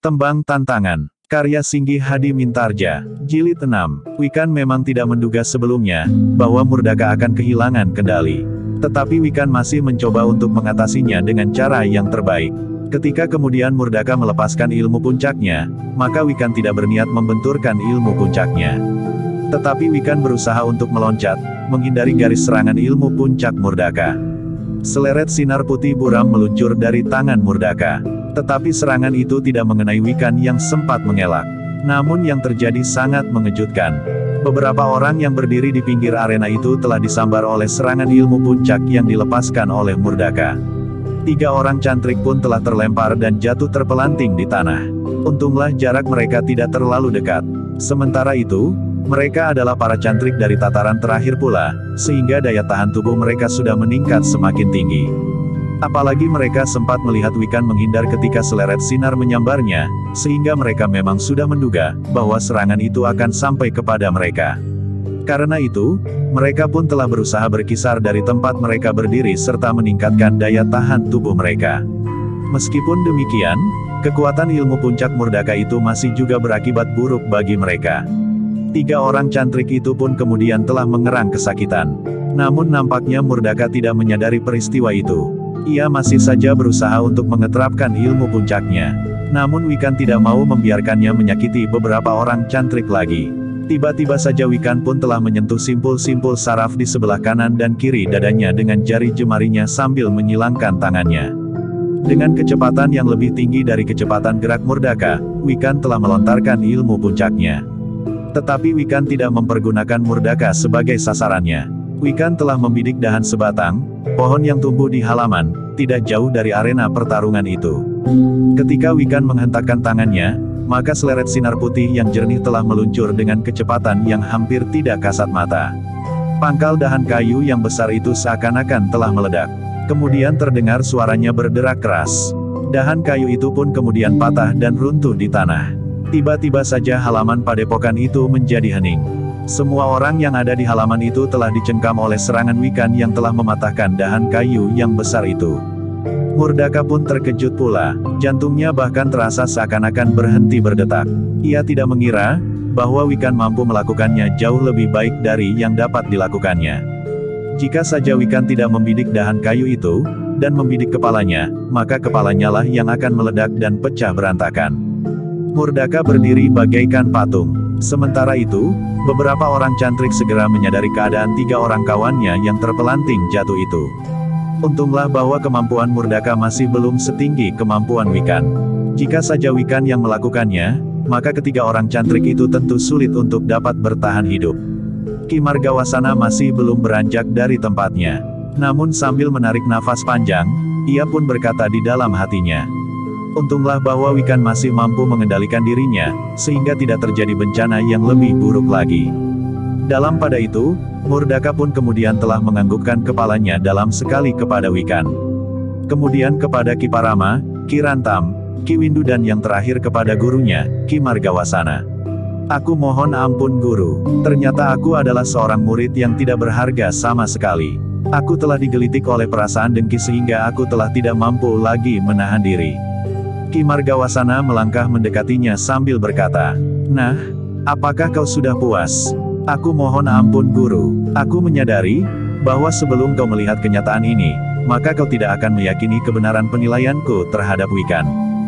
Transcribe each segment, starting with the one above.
Tembang Tantangan, karya Singgi Hadi Mintarja, Jilid 6. Wikan memang tidak menduga sebelumnya, bahwa Murdaka akan kehilangan kendali. Tetapi Wikan masih mencoba untuk mengatasinya dengan cara yang terbaik. Ketika kemudian Murdaka melepaskan ilmu puncaknya, maka Wikan tidak berniat membenturkan ilmu puncaknya. Tetapi Wikan berusaha untuk meloncat, menghindari garis serangan ilmu puncak Murdaka. Seleret sinar putih buram meluncur dari tangan Murdaka. Tetapi serangan itu tidak mengenai Wikan yang sempat mengelak. Namun yang terjadi sangat mengejutkan. Beberapa orang yang berdiri di pinggir arena itu telah disambar oleh serangan ilmu puncak yang dilepaskan oleh Murdaka. 3 orang cantrik pun telah terlempar dan jatuh terpelanting di tanah. Untunglah jarak mereka tidak terlalu dekat. Sementara itu, mereka adalah para cantrik dari tataran terakhir pula, sehingga daya tahan tubuh mereka sudah meningkat semakin tinggi. Apalagi mereka sempat melihat Wikan menghindar ketika seleret sinar menyambarnya, sehingga mereka memang sudah menduga, bahwa serangan itu akan sampai kepada mereka. Karena itu, mereka pun telah berusaha berkisar dari tempat mereka berdiri serta meningkatkan daya tahan tubuh mereka. Meskipun demikian, kekuatan ilmu puncak Murdaka itu masih juga berakibat buruk bagi mereka. 3 orang cantrik itu pun kemudian telah mengerang kesakitan. Namun nampaknya Murdaka tidak menyadari peristiwa itu. Ia masih saja berusaha untuk mengeterapkan ilmu puncaknya. Namun Wikan tidak mau membiarkannya menyakiti beberapa orang cantrik lagi. Tiba-tiba saja Wikan pun telah menyentuh simpul-simpul saraf di sebelah kanan dan kiri dadanya dengan jari jemarinya sambil menyilangkan tangannya. Dengan kecepatan yang lebih tinggi dari kecepatan gerak Murdaka, Wikan telah melontarkan ilmu puncaknya. Tetapi Wikan tidak mempergunakan Murdaka sebagai sasarannya. Wikan telah membidik dahan sebatang, pohon yang tumbuh di halaman, tidak jauh dari arena pertarungan itu. Ketika Wikan menghentakkan tangannya, maka seleret sinar putih yang jernih telah meluncur dengan kecepatan yang hampir tidak kasat mata. Pangkal dahan kayu yang besar itu seakan-akan telah meledak. Kemudian terdengar suaranya berderak keras. Dahan kayu itu pun kemudian patah dan runtuh di tanah. Tiba-tiba saja halaman padepokan itu menjadi hening. Semua orang yang ada di halaman itu telah dicengkam oleh serangan Wikan yang telah mematahkan dahan kayu yang besar itu. Murdaka pun terkejut pula, jantungnya bahkan terasa seakan-akan berhenti berdetak. Ia tidak mengira, bahwa Wikan mampu melakukannya jauh lebih baik dari yang dapat dilakukannya. Jika saja Wikan tidak membidik dahan kayu itu, dan membidik kepalanya, maka kepalanya lah yang akan meledak dan pecah berantakan. Murdaka berdiri bagaikan patung. Sementara itu, beberapa orang cantrik segera menyadari keadaan 3 orang kawannya yang terpelanting jatuh itu. Untunglah bahwa kemampuan Murdaka masih belum setinggi kemampuan Wikan. Jika saja Wikan yang melakukannya, maka ketiga orang cantrik itu tentu sulit untuk dapat bertahan hidup. Ki Margawasana masih belum beranjak dari tempatnya. Namun sambil menarik nafas panjang, ia pun berkata di dalam hatinya. Untunglah bahwa Wikan masih mampu mengendalikan dirinya, sehingga tidak terjadi bencana yang lebih buruk lagi. Dalam pada itu, Murdaka pun kemudian telah menganggukkan kepalanya dalam sekali kepada Wikan. Kemudian kepada Ki Parama, Ki Rantam, Ki Windu dan yang terakhir kepada gurunya, Ki Margawasana. Aku mohon ampun guru, ternyata aku adalah seorang murid yang tidak berharga sama sekali. Aku telah digelitik oleh perasaan dengki sehingga aku telah tidak mampu lagi menahan diri. Ki Margawasana melangkah mendekatinya sambil berkata, "Nah, apakah kau sudah puas? Aku mohon ampun guru. Aku menyadari, bahwa sebelum kau melihat kenyataan ini, maka kau tidak akan meyakini kebenaran penilaianku terhadap Wikan.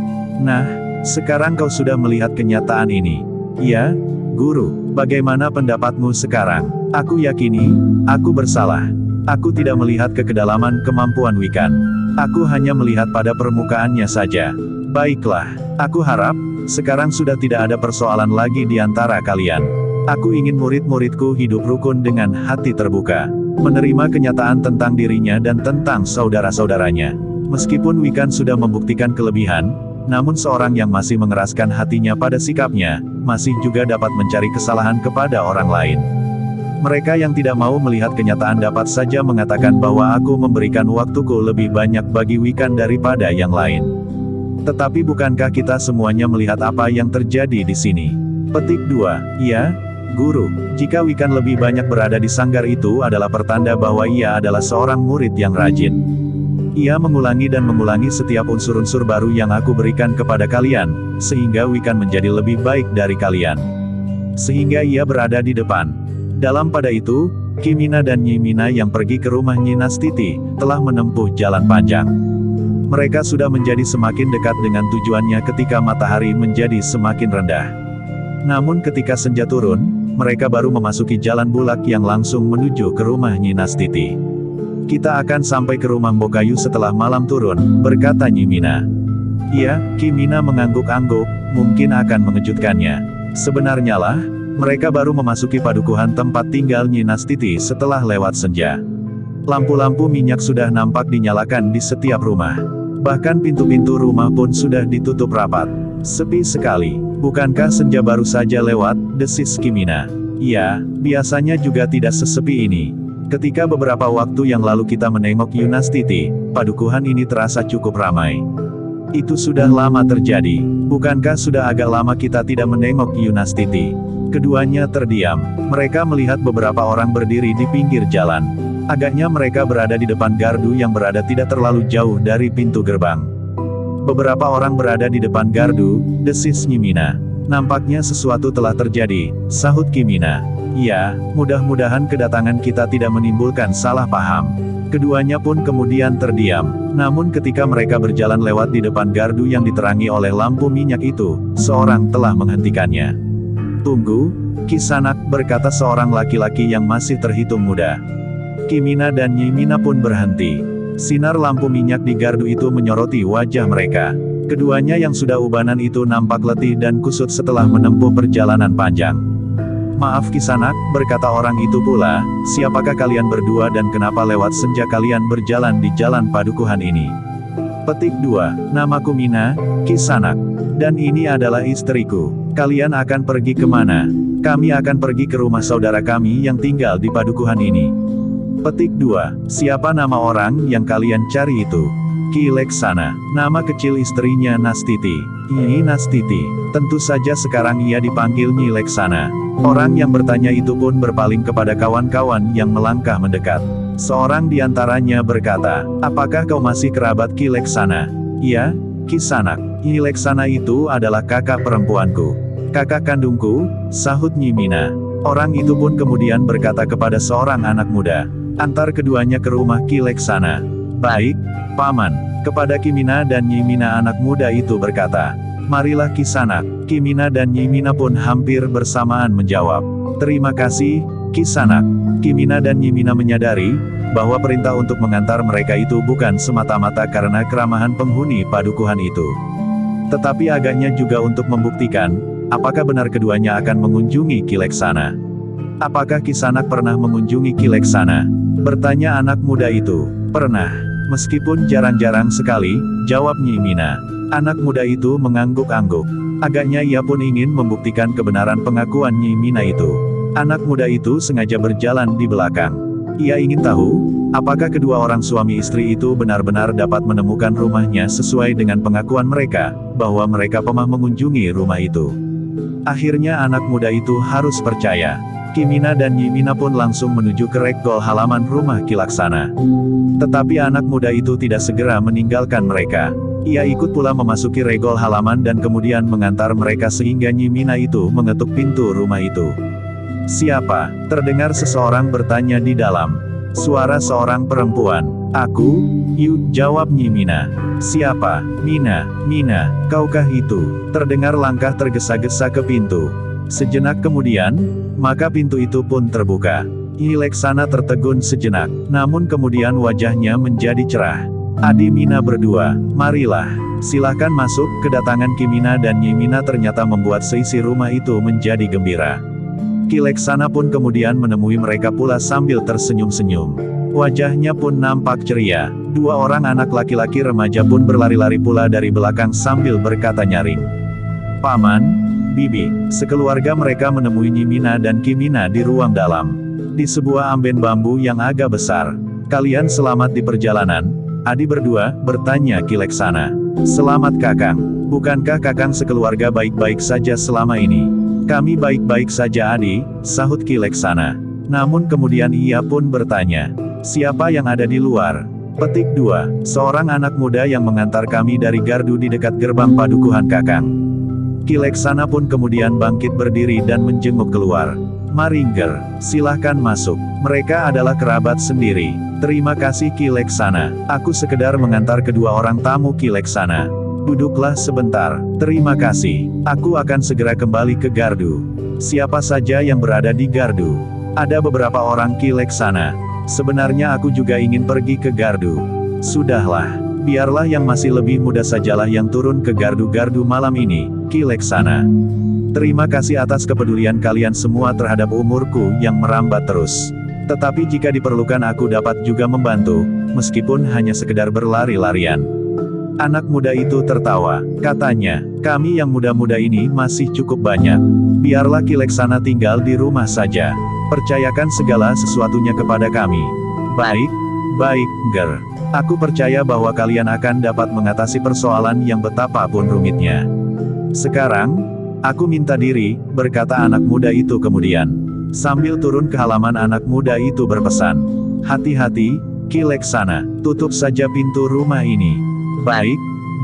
Nah, sekarang kau sudah melihat kenyataan ini. Ya, guru, bagaimana pendapatmu sekarang? Aku yakini, aku bersalah. Aku tidak melihat ke kedalaman kemampuan Wikan. Aku hanya melihat pada permukaannya saja. Baiklah, aku harap, sekarang sudah tidak ada persoalan lagi di antara kalian. Aku ingin murid-muridku hidup rukun dengan hati terbuka, menerima kenyataan tentang dirinya dan tentang saudara-saudaranya. Meskipun Wikan sudah membuktikan kelebihan, namun seorang yang masih mengeraskan hatinya pada sikapnya, masih juga dapat mencari kesalahan kepada orang lain. Mereka yang tidak mau melihat kenyataan dapat saja mengatakan bahwa aku memberikan waktuku lebih banyak bagi Wikan daripada yang lain. Tetapi bukankah kita semuanya melihat apa yang terjadi di sini? Petik 2. Ya, guru, jika Wikan lebih banyak berada di sanggar itu adalah pertanda bahwa ia adalah seorang murid yang rajin. Ia mengulangi dan mengulangi setiap unsur-unsur baru yang aku berikan kepada kalian, sehingga Wiccan menjadi lebih baik dari kalian. Sehingga ia berada di depan. Dalam pada itu, Kimina dan Nyimina yang pergi ke rumah Nyi Nastiti, telah menempuh jalan panjang. Mereka sudah menjadi semakin dekat dengan tujuannya ketika matahari menjadi semakin rendah. Namun ketika senja turun, mereka baru memasuki jalan bulak yang langsung menuju ke rumah Nyi Nastiti. Kita akan sampai ke rumah Mbokayu setelah malam turun, berkata Nyimina. Iya, Kimina mengangguk-angguk, mungkin akan mengejutkannya. Sebenarnya lah, mereka baru memasuki padukuhan tempat tinggal Nyi Nastiti setelah lewat senja. Lampu-lampu minyak sudah nampak dinyalakan di setiap rumah. Bahkan pintu-pintu rumah pun sudah ditutup rapat. Sepi sekali. Bukankah senja baru saja lewat, desis Kimina. Iya, biasanya juga tidak sesepi ini. Ketika beberapa waktu yang lalu kita menengok Yunastiti, padukuhan ini terasa cukup ramai. Itu sudah lama terjadi. Bukankah sudah agak lama kita tidak menengok Yunastiti? Keduanya terdiam. Mereka melihat beberapa orang berdiri di pinggir jalan. Agaknya mereka berada di depan gardu yang berada tidak terlalu jauh dari pintu gerbang. Beberapa orang berada di depan gardu, desis Nyimina. Nampaknya sesuatu telah terjadi, sahut Kimina. Ya, mudah-mudahan kedatangan kita tidak menimbulkan salah paham. Keduanya pun kemudian terdiam. Namun ketika mereka berjalan lewat di depan gardu yang diterangi oleh lampu minyak itu, seorang telah menghentikannya. Tunggu, Kisanak, berkata seorang laki-laki yang masih terhitung muda. Kimina dan Nyimina pun berhenti. Sinar lampu minyak di gardu itu menyoroti wajah mereka. Keduanya yang sudah ubanan itu nampak letih dan kusut setelah menempuh perjalanan panjang. Maaf Kisanak, berkata orang itu pula, siapakah kalian berdua dan kenapa lewat senja kalian berjalan di jalan padukuhan ini? Petik 2, namaku Mina, Kisanak. Dan ini adalah istriku. Kalian akan pergi kemana? Kami akan pergi ke rumah saudara kami yang tinggal di padukuhan ini. Petik 2, siapa nama orang yang kalian cari itu? Ki Leksana, nama kecil istrinya Nastiti. Nyi Nastiti, tentu saja sekarang ia dipanggil Nyi Leksana. Orang yang bertanya itu pun berpaling kepada kawan-kawan yang melangkah mendekat. Seorang di antaranya berkata, apakah kau masih kerabat Ki Leksana? Iya, Kisanak. Nyi Leksana itu adalah kakak perempuanku. Kakak kandungku, sahut Nyimina. Orang itu pun kemudian berkata kepada seorang anak muda, antar keduanya ke rumah Ki Leksana. Baik, Paman. Kepada Kimina dan Nyimina anak muda itu berkata, marilah Kisanak. Kimina dan Nyimina pun hampir bersamaan menjawab, terima kasih, Kisanak. Kimina dan Nyimina menyadari, bahwa perintah untuk mengantar mereka itu bukan semata-mata karena keramahan penghuni padukuhan itu. Tetapi agaknya juga untuk membuktikan, apakah benar keduanya akan mengunjungi Ki Leksana. Apakah Kisanak pernah mengunjungi Ki Leksana? Bertanya anak muda itu. Pernah. Meskipun jarang-jarang sekali, jawab Nyimina. Anak muda itu mengangguk-angguk. Agaknya ia pun ingin membuktikan kebenaran pengakuan Nyimina itu. Anak muda itu sengaja berjalan di belakang. Ia ingin tahu, apakah kedua orang suami istri itu benar-benar dapat menemukan rumahnya sesuai dengan pengakuan mereka, bahwa mereka pernah mengunjungi rumah itu. Akhirnya anak muda itu harus percaya. Kimina dan Nyimina pun langsung menuju ke regol halaman rumah Ki Leksana. Tetapi anak muda itu tidak segera meninggalkan mereka. Ia ikut pula memasuki regol halaman dan kemudian mengantar mereka sehingga Nyimina itu mengetuk pintu rumah itu. Siapa? Terdengar seseorang bertanya di dalam. Suara seorang perempuan. Aku, Yu, jawab Nyimina. Siapa? Mina, kaukah itu? Terdengar langkah tergesa-gesa ke pintu. Sejenak kemudian, maka pintu itu pun terbuka. Nyi Leksana tertegun sejenak, namun kemudian wajahnya menjadi cerah. Adi Mina berdua, marilah. Silahkan masuk. Kedatangan Kimina dan Nyimina ternyata membuat seisi rumah itu menjadi gembira. Ki Leksana pun kemudian menemui mereka pula sambil tersenyum-senyum. Wajahnya pun nampak ceria. Dua orang anak laki-laki remaja pun berlari-lari pula dari belakang sambil berkata nyaring. Paman, Bibi, sekeluarga mereka menemui Nyimina dan Kimina di ruang dalam. Di sebuah amben bambu yang agak besar. Kalian selamat di perjalanan? Adi berdua, bertanya Ki Leksana. Selamat Kakang. Bukankah Kakang sekeluarga baik-baik saja selama ini? Kami baik-baik saja Adi, sahut Ki Leksana. Namun kemudian ia pun bertanya. Siapa yang ada di luar? Petik 2. Seorang anak muda yang mengantar kami dari gardu di dekat gerbang padukuhan Kakang. Ki Leksana pun kemudian bangkit berdiri dan menjenguk keluar. Maringger, silahkan masuk. Mereka adalah kerabat sendiri. Terima kasih Ki Leksana. Aku sekedar mengantar kedua orang tamu Ki Leksana. Duduklah sebentar. Terima kasih. Aku akan segera kembali ke gardu. Siapa saja yang berada di gardu? Ada beberapa orang Ki Leksana. Sebenarnya aku juga ingin pergi ke gardu. Sudahlah. Biarlah yang masih lebih muda sajalah yang turun ke gardu-gardu malam ini, Ki Leksana. Terima kasih atas kepedulian kalian semua terhadap umurku yang merambat terus. Tetapi jika diperlukan aku dapat juga membantu, meskipun hanya sekedar berlari-larian. Anak muda itu tertawa, katanya, kami yang muda-muda ini masih cukup banyak. Biarlah Ki Leksana tinggal di rumah saja. Percayakan segala sesuatunya kepada kami. Baik, Ger. Aku percaya bahwa kalian akan dapat mengatasi persoalan yang betapapun rumitnya. Sekarang, aku minta diri, berkata anak muda itu kemudian. Sambil turun ke halaman anak muda itu berpesan. Hati-hati, Ki Leksana, tutup saja pintu rumah ini. Baik,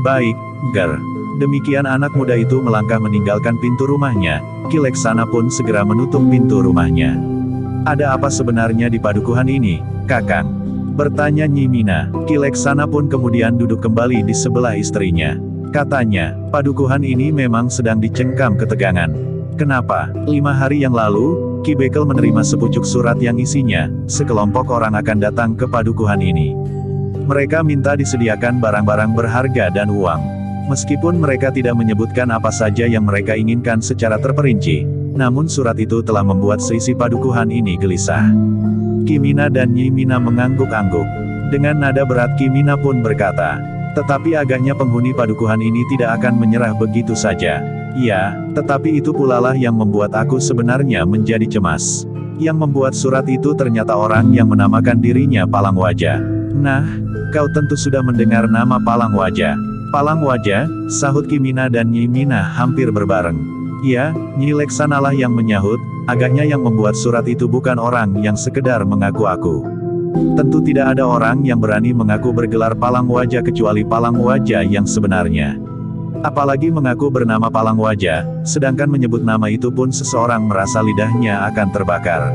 Ger. Demikian anak muda itu melangkah meninggalkan pintu rumahnya, Ki Leksana pun segera menutup pintu rumahnya. Ada apa sebenarnya di padukuhan ini, Kakang? Bertanya Nyi Mina. Ki Leksana pun kemudian duduk kembali di sebelah istrinya. Katanya, padukuhan ini memang sedang dicengkam ketegangan. Kenapa? 5 hari yang lalu, Ki Bekel menerima sepucuk surat yang isinya, sekelompok orang akan datang ke padukuhan ini. Mereka minta disediakan barang-barang berharga dan uang. Meskipun mereka tidak menyebutkan apa saja yang mereka inginkan secara terperinci, namun surat itu telah membuat seisi padukuhan ini gelisah. Ki Mina dan Nyi Mina mengangguk-angguk. Dengan nada berat Ki Mina pun berkata, tetapi agaknya penghuni padukuhan ini tidak akan menyerah begitu saja. Ya, tetapi itu pula lah yang membuat aku sebenarnya menjadi cemas. Yang membuat surat itu ternyata orang yang menamakan dirinya Palang Wajah. Nah, kau tentu sudah mendengar nama Palang Wajah. Palang Wajah, sahut Ki Mina dan Nyi Mina hampir berbareng. Ya, Nyi Leksana lah yang menyahut, agaknya yang membuat surat itu bukan orang yang sekedar mengaku aku. Tentu tidak ada orang yang berani mengaku bergelar Palang Wajah kecuali Palang Wajah yang sebenarnya. Apalagi mengaku bernama Palang Wajah, sedangkan menyebut nama itu pun seseorang merasa lidahnya akan terbakar.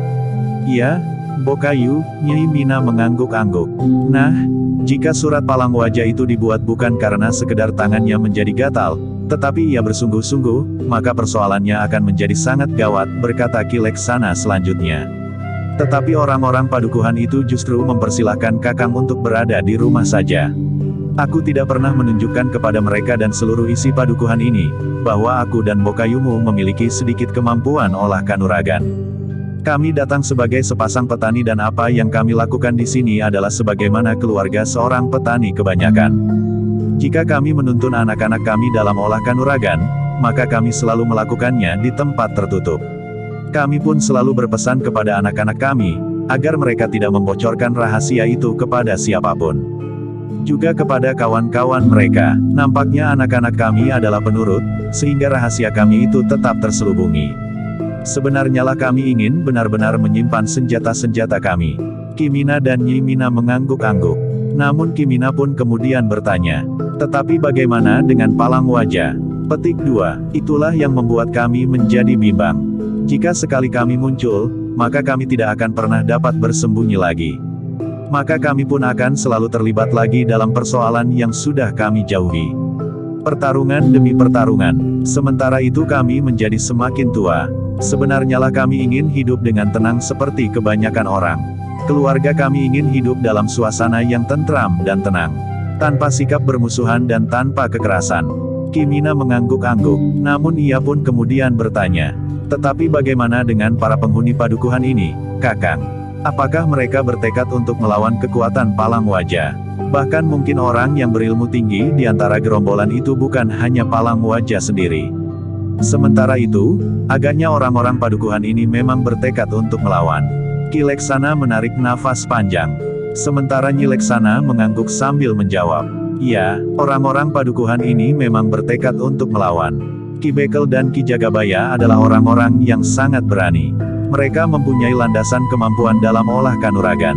Ya, Bokayu, Nyi Mina mengangguk-angguk. Nah, jika surat Palang Wajah itu dibuat bukan karena sekedar tangannya menjadi gatal, tetapi ia bersungguh-sungguh, maka persoalannya akan menjadi sangat gawat, berkata Ki Leksana selanjutnya. Tetapi orang-orang padukuhan itu justru mempersilahkan Kakang untuk berada di rumah saja. Aku tidak pernah menunjukkan kepada mereka dan seluruh isi padukuhan ini, bahwa aku dan Bokayumu memiliki sedikit kemampuan olah kanuragan. Kami datang sebagai sepasang petani dan apa yang kami lakukan di sini adalah sebagaimana keluarga seorang petani kebanyakan. Jika kami menuntun anak-anak kami dalam olah kanuragan, maka kami selalu melakukannya di tempat tertutup. Kami pun selalu berpesan kepada anak-anak kami, agar mereka tidak membocorkan rahasia itu kepada siapapun. Juga kepada kawan-kawan mereka, nampaknya anak-anak kami adalah penurut, sehingga rahasia kami itu tetap terselubungi. Sebenarnya lah kami ingin benar-benar menyimpan senjata-senjata kami. Ki Mina dan Nyi Mina mengangguk-angguk. Namun Ki Mina pun kemudian bertanya, tetapi bagaimana dengan Palang Wajah? Petik 2, itulah yang membuat kami menjadi bimbang. Jika sekali kami muncul, maka kami tidak akan pernah dapat bersembunyi lagi. Maka kami pun akan selalu terlibat lagi dalam persoalan yang sudah kami jauhi. Pertarungan demi pertarungan. Sementara itu kami menjadi semakin tua. Sebenarnya lah kami ingin hidup dengan tenang seperti kebanyakan orang. Keluarga kami ingin hidup dalam suasana yang tentram dan tenang. Tanpa sikap bermusuhan dan tanpa kekerasan. Ki Mina mengangguk-angguk, namun ia pun kemudian bertanya, tetapi bagaimana dengan para penghuni padukuhan ini, Kakang? Apakah mereka bertekad untuk melawan kekuatan Palang Wajah? Bahkan mungkin orang yang berilmu tinggi di antara gerombolan itu bukan hanya Palang Wajah sendiri. Sementara itu, agaknya orang-orang padukuhan ini memang bertekad untuk melawan. Ki Leksana menarik nafas panjang. Sementara Nyi Leksana mengangguk sambil menjawab. Ya, orang-orang padukuhan ini memang bertekad untuk melawan. Ki Bekel dan Ki Jagabaya adalah orang-orang yang sangat berani. Mereka mempunyai landasan kemampuan dalam olah kanuragan.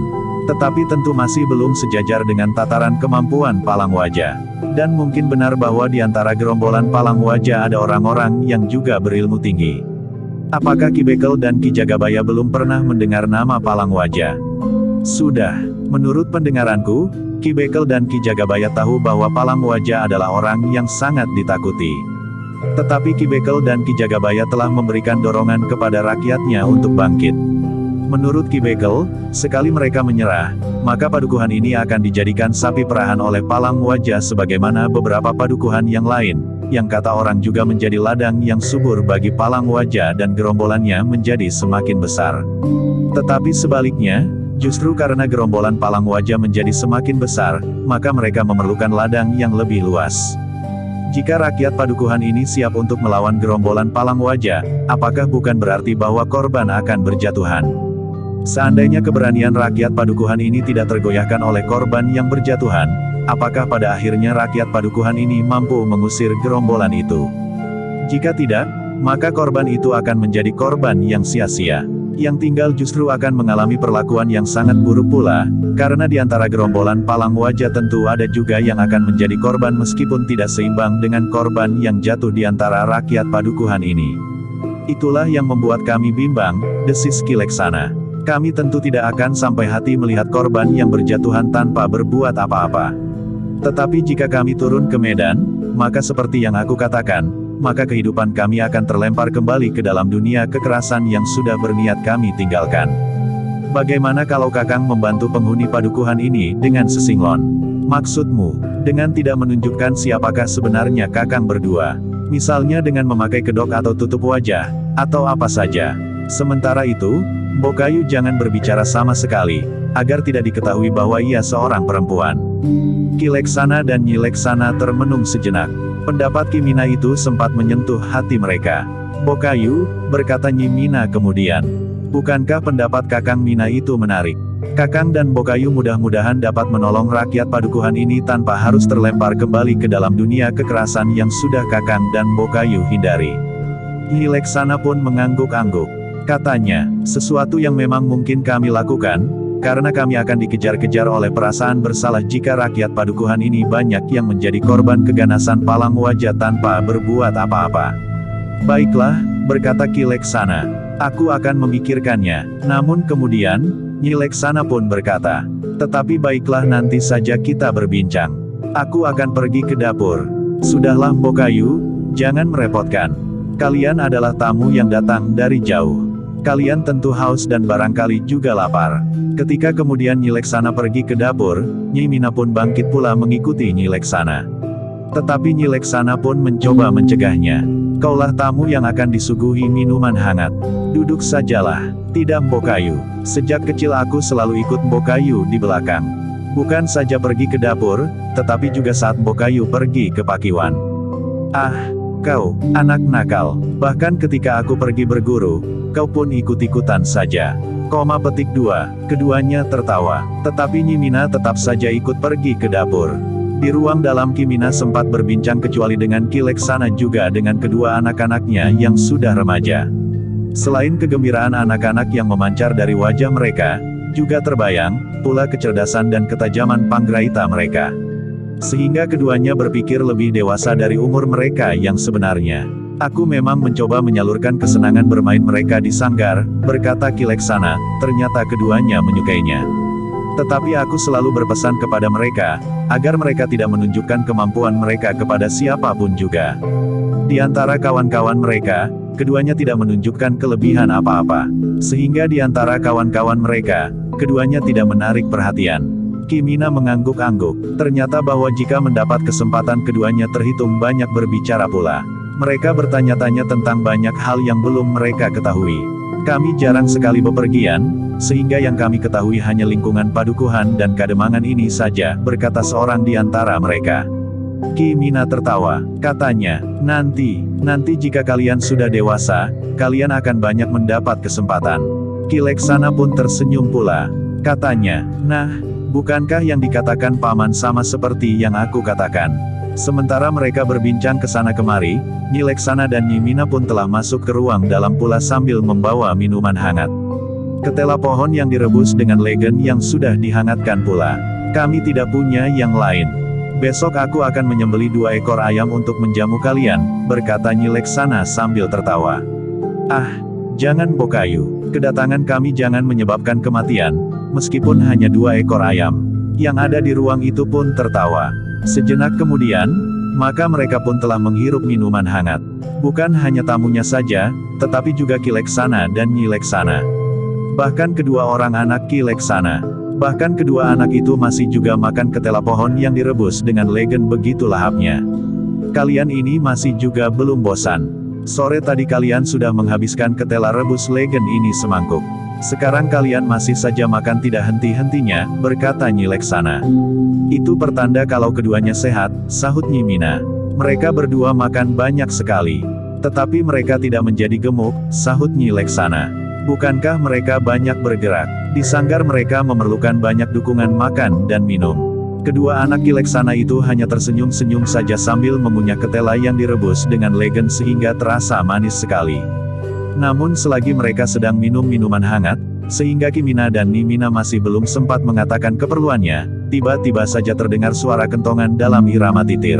Tetapi tentu masih belum sejajar dengan tataran kemampuan palang wajah. Dan mungkin benar bahwa di antara gerombolan palang wajah ada orang-orang yang juga berilmu tinggi. Apakah Ki Bekel dan Ki Jagabaya belum pernah mendengar nama palang wajah? Sudah. Menurut pendengaranku, Ki Bekel dan Ki Jagabaya tahu bahwa palang wajah adalah orang yang sangat ditakuti. Tetapi Ki Bekel dan Ki Jagabaya telah memberikan dorongan kepada rakyatnya untuk bangkit. Menurut Ki Bekel, sekali mereka menyerah, maka padukuhan ini akan dijadikan sapi perahan oleh palang wajah sebagaimana beberapa padukuhan yang lain, yang kata orang juga menjadi ladang yang subur bagi palang wajah dan gerombolannya menjadi semakin besar. Tetapi sebaliknya, justru karena gerombolan palang wajah menjadi semakin besar, maka mereka memerlukan ladang yang lebih luas. Jika rakyat padukuhan ini siap untuk melawan gerombolan palang wajah, apakah bukan berarti bahwa korban akan berjatuhan? Seandainya keberanian rakyat padukuhan ini tidak tergoyahkan oleh korban yang berjatuhan, apakah pada akhirnya rakyat padukuhan ini mampu mengusir gerombolan itu? Jika tidak, maka korban itu akan menjadi korban yang sia-sia. Yang tinggal justru akan mengalami perlakuan yang sangat buruk pula, karena di antara gerombolan palang wajah tentu ada juga yang akan menjadi korban meskipun tidak seimbang dengan korban yang jatuh di antara rakyat padukuhan ini. Itulah yang membuat kami bimbang, desis Ki Leksana. Kami tentu tidak akan sampai hati melihat korban yang berjatuhan tanpa berbuat apa-apa. Tetapi jika kami turun ke medan, maka seperti yang aku katakan, maka kehidupan kami akan terlempar kembali ke dalam dunia kekerasan yang sudah berniat kami tinggalkan. Bagaimana kalau Kakang membantu penghuni padukuhan ini dengan sesinglon? Maksudmu, dengan tidak menunjukkan siapakah sebenarnya Kakang berdua? Misalnya dengan memakai kedok atau tutup wajah, atau apa saja. Sementara itu, Mbok Kayu jangan berbicara sama sekali, agar tidak diketahui bahwa ia seorang perempuan. Ki Leksana dan Nyi Leksana termenung sejenak. Pendapat Ki Mina itu sempat menyentuh hati mereka. Mbok Kayu, berkata Nyi Mina kemudian. Bukankah pendapat Kakang Mina itu menarik? Kakang dan Mbok Kayu mudah-mudahan dapat menolong rakyat padukuhan ini tanpa harus terlempar kembali ke dalam dunia kekerasan yang sudah Kakang dan Mbok Kayu hindari. Nyi Leksana pun mengangguk-angguk. Katanya, sesuatu yang memang mungkin kami lakukan, karena kami akan dikejar-kejar oleh perasaan bersalah jika rakyat padukuhan ini banyak yang menjadi korban keganasan palang wajah tanpa berbuat apa-apa. Baiklah, berkata Ki Leksana, aku akan memikirkannya. Namun kemudian, Nyi Leksana pun berkata, tetapi baiklah nanti saja kita berbincang. Aku akan pergi ke dapur. Sudahlah Mbok Kayu, jangan merepotkan. Kalian adalah tamu yang datang dari jauh. Kalian tentu haus dan barangkali juga lapar. Ketika kemudian Nyi Leksana pergi ke dapur, Nyi Mina pun bangkit pula mengikuti Nyi Leksana. Tetapi Nyi Leksana pun mencoba mencegahnya. Kaulah tamu yang akan disuguhi minuman hangat. Duduk sajalah. Tidak Mbok Kayu. Sejak kecil aku selalu ikut Mbok Kayu di belakang. Bukan saja pergi ke dapur, tetapi juga saat Mbok Kayu pergi ke pakiwan. Ah, kau, anak nakal. Bahkan ketika aku pergi berguru, kau pun ikut-ikutan saja. Petik 2, keduanya tertawa. Tetapi Nyi Mina tetap saja ikut pergi ke dapur. Di ruang dalam Ki Mina sempat berbincang kecuali dengan Ki Leksana juga dengan kedua anak-anaknya yang sudah remaja. Selain kegembiraan anak-anak yang memancar dari wajah mereka, juga terbayang pula kecerdasan dan ketajaman panggraita mereka. Sehingga keduanya berpikir lebih dewasa dari umur mereka yang sebenarnya. Aku memang mencoba menyalurkan kesenangan bermain mereka di sanggar, berkata Ki Leksana, ternyata keduanya menyukainya. Tetapi aku selalu berpesan kepada mereka, agar mereka tidak menunjukkan kemampuan mereka kepada siapapun juga. Di antara kawan-kawan mereka, keduanya tidak menunjukkan kelebihan apa-apa. Sehingga di antara kawan-kawan mereka, keduanya tidak menarik perhatian. Ki Mina mengangguk-angguk, ternyata bahwa jika mendapat kesempatan keduanya terhitung banyak berbicara pula. Mereka bertanya-tanya tentang banyak hal yang belum mereka ketahui. Kami jarang sekali bepergian, sehingga yang kami ketahui hanya lingkungan padukuhan dan kademangan ini saja, berkata seorang di antara mereka. Ki Mina tertawa, katanya, nanti jika kalian sudah dewasa, kalian akan banyak mendapat kesempatan. Ki Leksana pun tersenyum pula. Katanya, nah, bukankah yang dikatakan paman sama seperti yang aku katakan? Sementara mereka berbincang ke sana kemari, Nyi Leksana dan Nyi Mina pun telah masuk ke ruang dalam pula sambil membawa minuman hangat. Ketela pohon yang direbus dengan legen yang sudah dihangatkan pula. Kami tidak punya yang lain. Besok aku akan menyembelih 2 ekor ayam untuk menjamu kalian, berkata Nyi Leksana sambil tertawa. Ah, jangan Bokayu. Kedatangan kami jangan menyebabkan kematian, meskipun hanya 2 ekor ayam. Yang ada di ruang itu pun tertawa. Sejenak kemudian, maka mereka pun telah menghirup minuman hangat. Bukan hanya tamunya saja, tetapi juga Ki Leksana dan Nyi Leksana. Bahkan kedua orang anak Ki Leksana. Bahkan kedua anak itu masih juga makan ketela pohon yang direbus dengan legen begitu lahapnya. Kalian ini masih juga belum bosan. Sore tadi kalian sudah menghabiskan ketela rebus legen ini semangkuk. Sekarang kalian masih saja makan tidak henti-hentinya, berkata Nyi Leksana. Itu pertanda kalau keduanya sehat, sahut Nyi Mina. Mereka berdua makan banyak sekali. Tetapi mereka tidak menjadi gemuk, sahut Nyi Leksana. Bukankah mereka banyak bergerak? Di sanggar mereka memerlukan banyak dukungan makan dan minum. Kedua anak Ki Leksana itu hanya tersenyum-senyum saja sambil mengunyah ketela yang direbus dengan legen sehingga terasa manis sekali. Namun selagi mereka sedang minum minuman hangat, sehingga Ki Mina dan Nyi Mina masih belum sempat mengatakan keperluannya, tiba-tiba saja terdengar suara kentongan dalam irama titir.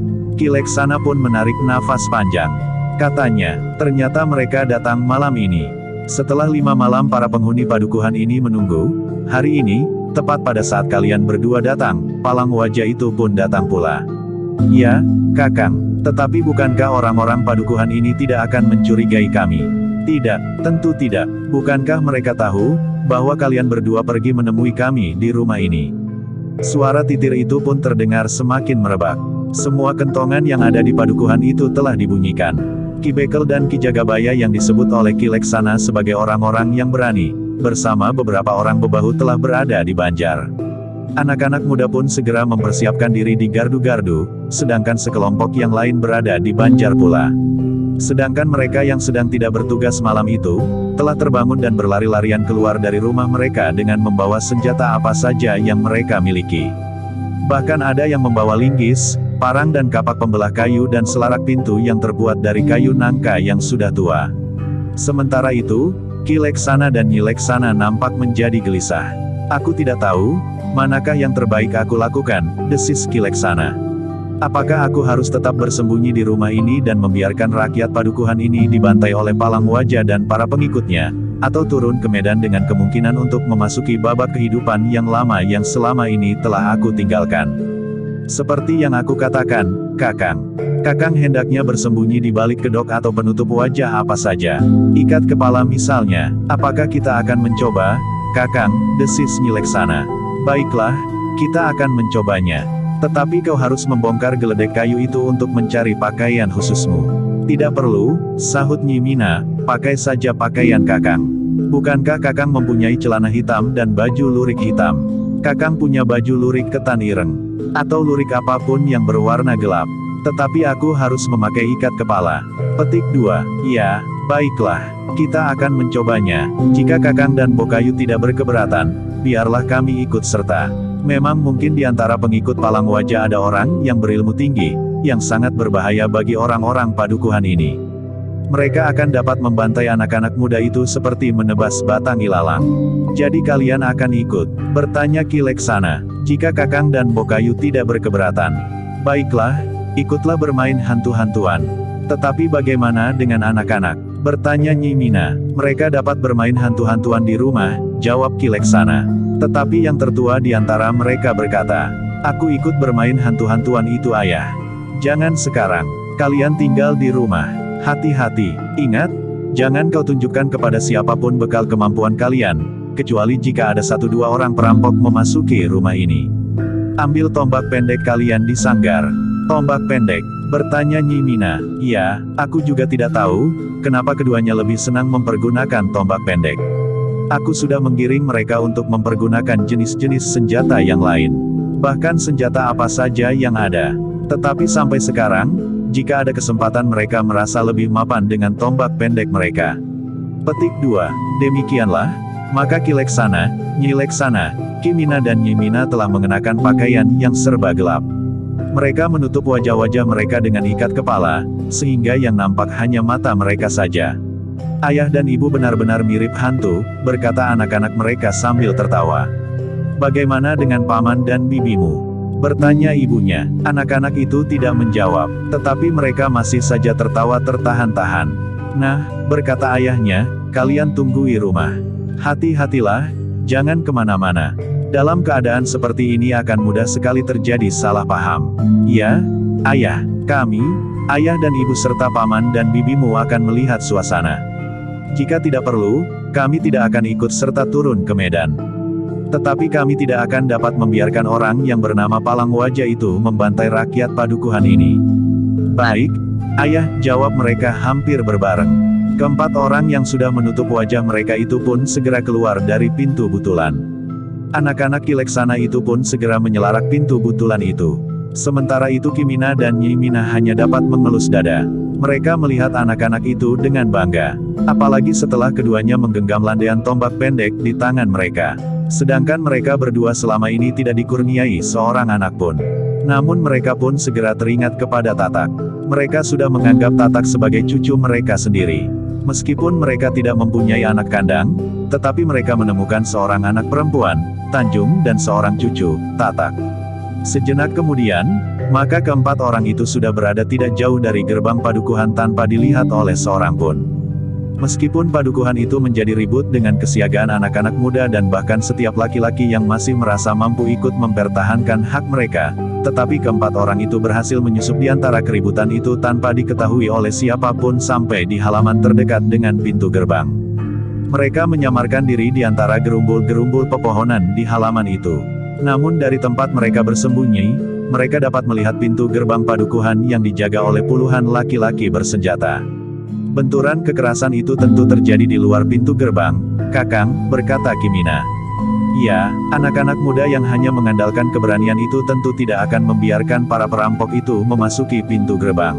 Ki Leksana pun menarik nafas panjang. Katanya, ternyata mereka datang malam ini. Setelah 5 malam para penghuni padukuhan ini menunggu, hari ini, tepat pada saat kalian berdua datang, palang wajah itu pun datang pula. Ya, Kakang, tetapi bukankah orang-orang padukuhan ini tidak akan mencurigai kami? Tidak, tentu tidak. Bukankah mereka tahu, bahwa kalian berdua pergi menemui kami di rumah ini? Suara titir itu pun terdengar semakin merebak. Semua kentongan yang ada di padukuhan itu telah dibunyikan. Ki Bekel dan Ki Jagabaya yang disebut oleh Ki Leksana sebagai orang-orang yang berani, bersama beberapa orang bebahu telah berada di Banjar. Anak-anak muda pun segera mempersiapkan diri di gardu-gardu, sedangkan sekelompok yang lain berada di Banjar pula. Sedangkan mereka yang sedang tidak bertugas malam itu, telah terbangun dan berlari-larian keluar dari rumah mereka dengan membawa senjata apa saja yang mereka miliki. Bahkan ada yang membawa linggis, parang dan kapak pembelah kayu dan selarak pintu yang terbuat dari kayu nangka yang sudah tua. Sementara itu, Ki Leksana dan Nyi Leksana nampak menjadi gelisah. Aku tidak tahu, manakah yang terbaik aku lakukan, desis Ki Leksana. Apakah aku harus tetap bersembunyi di rumah ini dan membiarkan rakyat padukuhan ini dibantai oleh palang wajah dan para pengikutnya, atau turun ke medan dengan kemungkinan untuk memasuki babak kehidupan yang lama yang selama ini telah aku tinggalkan? Seperti yang aku katakan, Kakang. Kakang hendaknya bersembunyi di balik kedok atau penutup wajah apa saja. Ikat kepala misalnya. Apakah kita akan mencoba, Kakang, desis Nyi Leksana. Baiklah, kita akan mencobanya. Tetapi kau harus membongkar geledek kayu itu untuk mencari pakaian khususmu. Tidak perlu, sahut Nyi Mina, pakai saja pakaian Kakang. Bukankah Kakang mempunyai celana hitam dan baju lurik hitam? Kakang punya baju lurik ketan ireng, atau lurik apapun yang berwarna gelap. Tetapi aku harus memakai ikat kepala. Petik 2, ya, baiklah, kita akan mencobanya. Jika Kakang dan Bokayu tidak berkeberatan, biarlah kami ikut serta. Memang mungkin di antara pengikut palang wajah ada orang yang berilmu tinggi, yang sangat berbahaya bagi orang-orang padukuhan ini. Mereka akan dapat membantai anak-anak muda itu seperti menebas batang ilalang. Jadi kalian akan ikut? Bertanya Ki Leksana. Jika Kakang dan Bokayu tidak berkeberatan, baiklah, ikutlah bermain hantu-hantuan. Tetapi bagaimana dengan anak-anak? Bertanya Nyi Mina. Mereka dapat bermain hantu-hantuan di rumah, jawab Ki Leksana. Tetapi yang tertua di antara mereka berkata, aku ikut bermain hantu-hantuan itu ayah. Jangan sekarang. Kalian tinggal di rumah. Hati-hati. Ingat, jangan kau tunjukkan kepada siapapun bekal kemampuan kalian, kecuali jika ada 1-2 orang perampok memasuki rumah ini. Ambil tombak pendek kalian di sanggar. Tombak pendek? Bertanya Nyi Mina. Iya, aku juga tidak tahu, kenapa keduanya lebih senang mempergunakan tombak pendek. Aku sudah menggiring mereka untuk mempergunakan jenis-jenis senjata yang lain. Bahkan senjata apa saja yang ada. Tetapi sampai sekarang, jika ada kesempatan mereka merasa lebih mapan dengan tombak pendek mereka. Petik 2. Demikianlah, maka Ki Leksana, Nyi Leksana, Ki Mina dan Nyi Mina telah mengenakan pakaian yang serba gelap. Mereka menutup wajah-wajah mereka dengan ikat kepala, sehingga yang nampak hanya mata mereka saja. Ayah dan ibu benar-benar mirip hantu, berkata anak-anak mereka sambil tertawa. Bagaimana dengan paman dan bibimu? Bertanya ibunya. Anak-anak itu tidak menjawab, tetapi mereka masih saja tertawa tertahan-tahan. Nah, berkata ayahnya, kalian tunggu di rumah. Hati-hatilah, jangan kemana-mana. Dalam keadaan seperti ini akan mudah sekali terjadi salah paham. Ya, ayah, kami, ayah dan ibu serta paman dan bibimu akan melihat suasana. Jika tidak perlu, kami tidak akan ikut serta turun ke medan. Tetapi kami tidak akan dapat membiarkan orang yang bernama Palang Wajah itu membantai rakyat padukuhan ini. Baik, ayah, jawab mereka hampir berbareng. Keempat orang yang sudah menutup wajah mereka itu pun segera keluar dari pintu butulan. Anak-anak Kileksana itu pun segera menyelarak pintu butulan itu. Sementara itu Kimina dan Nyimina hanya dapat mengelus dada. Mereka melihat anak-anak itu dengan bangga. Apalagi setelah keduanya menggenggam landaian tombak pendek di tangan mereka. Sedangkan mereka berdua selama ini tidak dikurniai seorang anak pun. Namun mereka pun segera teringat kepada Tatak. Mereka sudah menganggap Tatak sebagai cucu mereka sendiri. Meskipun mereka tidak mempunyai anak kandang, tetapi mereka menemukan seorang anak perempuan, Tanjung dan seorang cucu, Tatak. Sejenak kemudian, maka keempat orang itu sudah berada tidak jauh dari gerbang padukuhan tanpa dilihat oleh seorang pun. Meskipun padukuhan itu menjadi ribut dengan kesiagaan anak-anak muda dan bahkan setiap laki-laki yang masih merasa mampu ikut mempertahankan hak mereka, tetapi keempat orang itu berhasil menyusup di antara keributan itu tanpa diketahui oleh siapapun sampai di halaman terdekat dengan pintu gerbang. Mereka menyamarkan diri di antara gerumbul-gerumbul pepohonan di halaman itu. Namun dari tempat mereka bersembunyi, mereka dapat melihat pintu gerbang padukuhan yang dijaga oleh puluhan laki-laki bersenjata. Benturan kekerasan itu tentu terjadi di luar pintu gerbang, Kakang, berkata Kimina. Ya, anak-anak muda yang hanya mengandalkan keberanian itu tentu tidak akan membiarkan para perampok itu memasuki pintu gerbang.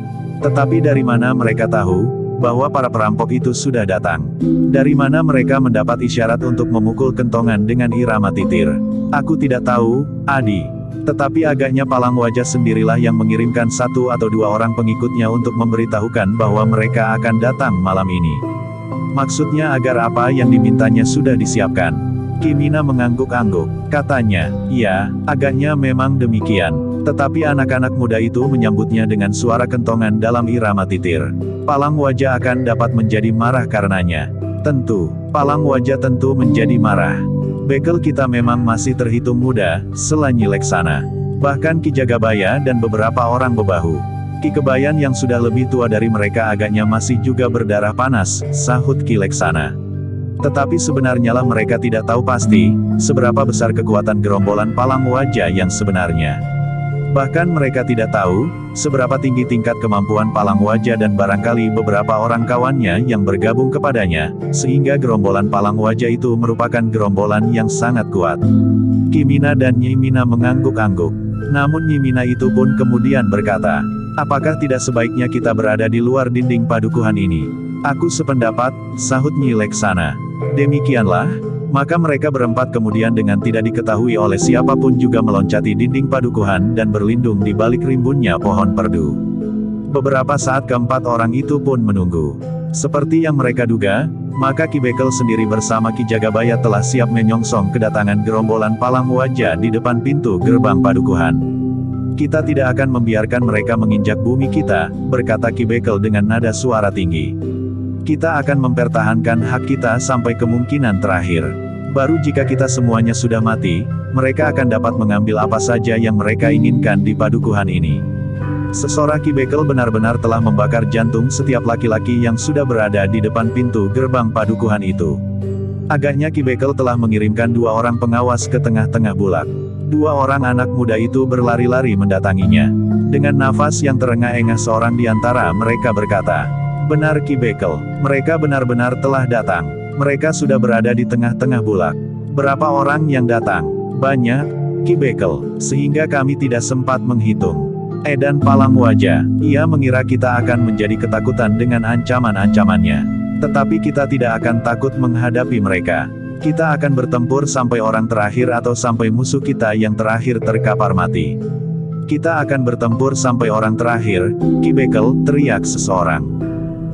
Tetapi dari mana mereka tahu bahwa para perampok itu sudah datang? Dari mana mereka mendapat isyarat untuk memukul kentongan dengan irama titir? Aku tidak tahu, Adi. Tetapi agaknya Palang Wajah sendirilah yang mengirimkan satu atau dua orang pengikutnya untuk memberitahukan bahwa mereka akan datang malam ini. Maksudnya agar apa yang dimintanya sudah disiapkan. Kimina mengangguk-angguk. Katanya, ya, agaknya memang demikian. Tetapi anak-anak muda itu menyambutnya dengan suara kentongan dalam irama titir. Palang Wajah akan dapat menjadi marah karenanya. Tentu, Palang Wajah tentu menjadi marah. Bekel kita memang masih terhitung muda, sela Nyileksana. Bahkan Ki Jagabaya dan beberapa orang bebahu. Ki Kebayan yang sudah lebih tua dari mereka agaknya masih juga berdarah panas, sahut Kileksana. Tetapi sebenarnya lah mereka tidak tahu pasti, seberapa besar kekuatan gerombolan Palang Wajah yang sebenarnya. Bahkan mereka tidak tahu, seberapa tinggi tingkat kemampuan Palang Wajah dan barangkali beberapa orang kawannya yang bergabung kepadanya, sehingga gerombolan Palang Wajah itu merupakan gerombolan yang sangat kuat. Kimina dan Nyimina mengangguk-angguk. Namun Nyimina itu pun kemudian berkata, apakah tidak sebaiknya kita berada di luar dinding padukuhan ini? Aku sependapat, sahut Nyileksana. Demikianlah, maka mereka berempat kemudian dengan tidak diketahui oleh siapapun juga meloncati dinding padukuhan dan berlindung di balik rimbunnya pohon perdu. Beberapa saat keempat orang itu pun menunggu. Seperti yang mereka duga, maka Ki Bekel sendiri bersama Ki Jagabaya telah siap menyongsong kedatangan gerombolan Palang Wajah di depan pintu gerbang padukuhan. Kita tidak akan membiarkan mereka menginjak bumi kita, berkata Ki Bekel dengan nada suara tinggi. Kita akan mempertahankan hak kita sampai kemungkinan terakhir. Baru jika kita semuanya sudah mati, mereka akan dapat mengambil apa saja yang mereka inginkan di padukuhan ini. Sesorak Ki Bekel benar-benar telah membakar jantung setiap laki-laki yang sudah berada di depan pintu gerbang padukuhan itu. Agaknya Ki Bekel telah mengirimkan dua orang pengawas ke tengah-tengah bulak. Dua orang anak muda itu berlari-lari mendatanginya. Dengan nafas yang terengah-engah seorang di antara mereka berkata, benar Ki Bekel, mereka benar-benar telah datang. Mereka sudah berada di tengah-tengah bulak. Berapa orang yang datang? Banyak, Ki Bekel, sehingga kami tidak sempat menghitung. Edan Palang Wajah, ia mengira kita akan menjadi ketakutan dengan ancaman-ancamannya. Tetapi kita tidak akan takut menghadapi mereka. Kita akan bertempur sampai orang terakhir atau sampai musuh kita yang terakhir terkapar mati. Kita akan bertempur sampai orang terakhir, Ki Bekel, teriak seseorang.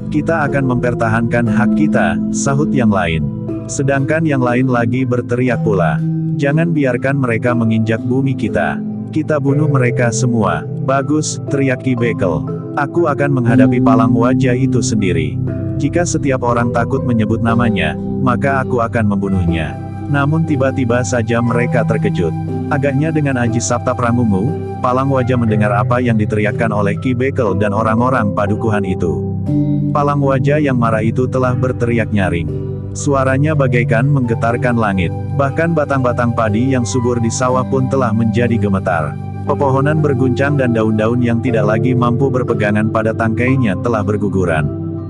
Kita akan mempertahankan hak kita, sahut yang lain. Sedangkan yang lain lagi berteriak pula. Jangan biarkan mereka menginjak bumi kita. Kita bunuh mereka semua. Bagus, teriak Ki Bekel. Aku akan menghadapi palang wajah itu sendiri. Jika setiap orang takut menyebut namanya, maka aku akan membunuhnya. Namun tiba-tiba saja mereka terkejut. Agaknya dengan Aji Sabta Prangungu, palang wajah mendengar apa yang diteriakkan oleh Ki Bekel dan orang-orang padukuhan itu. Palang wajah yang marah itu telah berteriak nyaring. Suaranya bagaikan menggetarkan langit. Bahkan batang-batang padi yang subur di sawah pun telah menjadi gemetar. Pepohonan berguncang dan daun-daun yang tidak lagi mampu berpegangan pada tangkainya telah berguguran.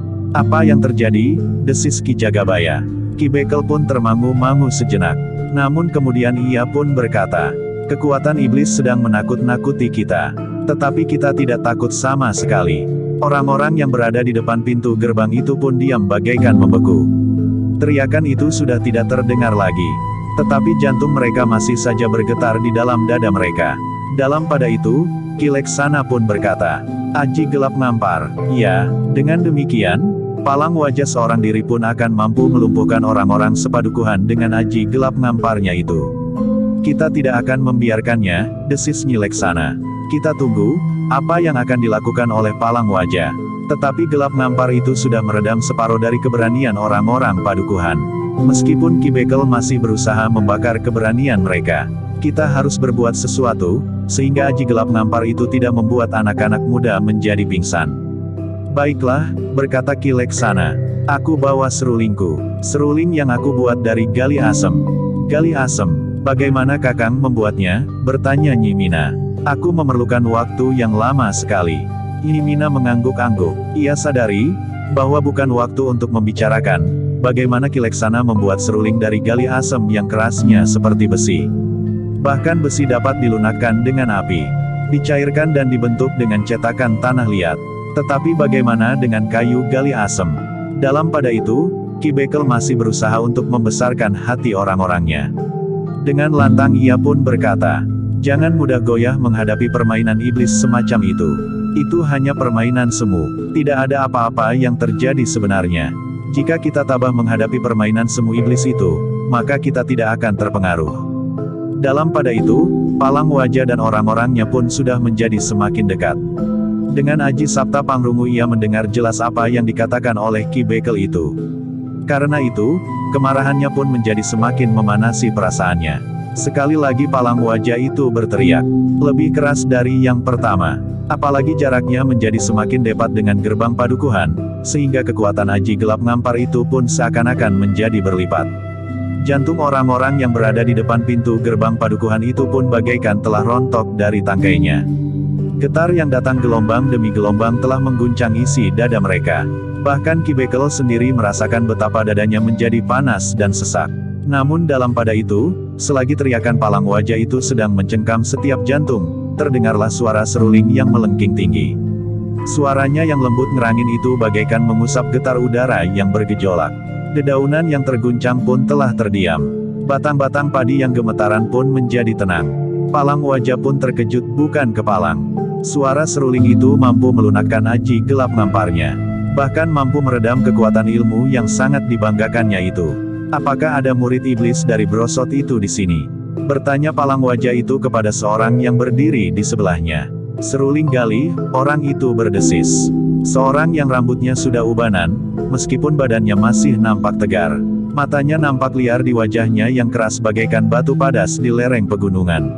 Apa yang terjadi? Desis Ki Jagabaya. Ki Bekel pun termangu-mangu sejenak. Namun kemudian ia pun berkata, kekuatan iblis sedang menakut-nakuti kita. Tetapi kita tidak takut sama sekali. Orang-orang yang berada di depan pintu gerbang itu pun diam bagaikan membeku. Teriakan itu sudah tidak terdengar lagi. Tetapi jantung mereka masih saja bergetar di dalam dada mereka. Dalam pada itu, Ki Leksana pun berkata, Aji gelap ngampar. Ya, dengan demikian, palang wajah seorang diri pun akan mampu melumpuhkan orang-orang sepadukuhan dengan aji gelap ngamparnya itu. Kita tidak akan membiarkannya, desis Nyi Leksana. Kita tunggu, apa yang akan dilakukan oleh palang wajah. Tetapi gelap ngampar itu sudah meredam separuh dari keberanian orang-orang padukuhan. Meskipun Ki Bekel masih berusaha membakar keberanian mereka. Kita harus berbuat sesuatu, sehingga aji gelap ngampar itu tidak membuat anak-anak muda menjadi pingsan. Baiklah, berkata Ki Leksana. Aku bawa serulingku. Seruling yang aku buat dari gali asem. Gali asem, bagaimana Kakang membuatnya? Bertanya Nyi Mina. Aku memerlukan waktu yang lama sekali. Nyi Mina mengangguk-angguk. Ia sadari, bahwa bukan waktu untuk membicarakan, bagaimana Ki Leksana membuat seruling dari gali asem yang kerasnya seperti besi. Bahkan besi dapat dilunakkan dengan api. Dicairkan dan dibentuk dengan cetakan tanah liat. Tetapi bagaimana dengan kayu gali asem? Dalam pada itu, Ki Bekel masih berusaha untuk membesarkan hati orang-orangnya. Dengan lantang ia pun berkata, jangan mudah goyah menghadapi permainan iblis semacam itu. Itu hanya permainan semu. Tidak ada apa-apa yang terjadi sebenarnya. Jika kita tabah menghadapi permainan semu iblis itu, maka kita tidak akan terpengaruh. Dalam pada itu, palang wajah dan orang-orangnya pun sudah menjadi semakin dekat. Dengan Aji Sabta Prangungu ia mendengar jelas apa yang dikatakan oleh Ki Bekel itu. Karena itu, kemarahannya pun menjadi semakin memanasi perasaannya. Sekali lagi palang wajah itu berteriak. Lebih keras dari yang pertama. Apalagi jaraknya menjadi semakin dekat dengan gerbang padukuhan, sehingga kekuatan aji gelap ngampar itu pun seakan-akan menjadi berlipat. Jantung orang-orang yang berada di depan pintu gerbang padukuhan itu pun bagaikan telah rontok dari tangkainya. Getar yang datang gelombang demi gelombang telah mengguncang isi dada mereka. Bahkan Ki Bekel sendiri merasakan betapa dadanya menjadi panas dan sesak. Namun dalam pada itu, selagi teriakan palang wajah itu sedang mencengkam setiap jantung, terdengarlah suara seruling yang melengking tinggi. Suaranya yang lembut ngerangin itu bagaikan mengusap getar udara yang bergejolak. Dedaunan yang terguncang pun telah terdiam. Batang-batang padi yang gemetaran pun menjadi tenang. Palang wajah pun terkejut bukan kepalang. Suara seruling itu mampu melunakkan aji gelap ngamparnya. Bahkan mampu meredam kekuatan ilmu yang sangat dibanggakannya itu. Apakah ada murid iblis dari brosot itu di sini? Bertanya palang wajah itu kepada seorang yang berdiri di sebelahnya. Seruling gali, orang itu berdesis. Seorang yang rambutnya sudah ubanan, meskipun badannya masih nampak tegar. Matanya nampak liar di wajahnya yang keras bagaikan batu padas di lereng pegunungan.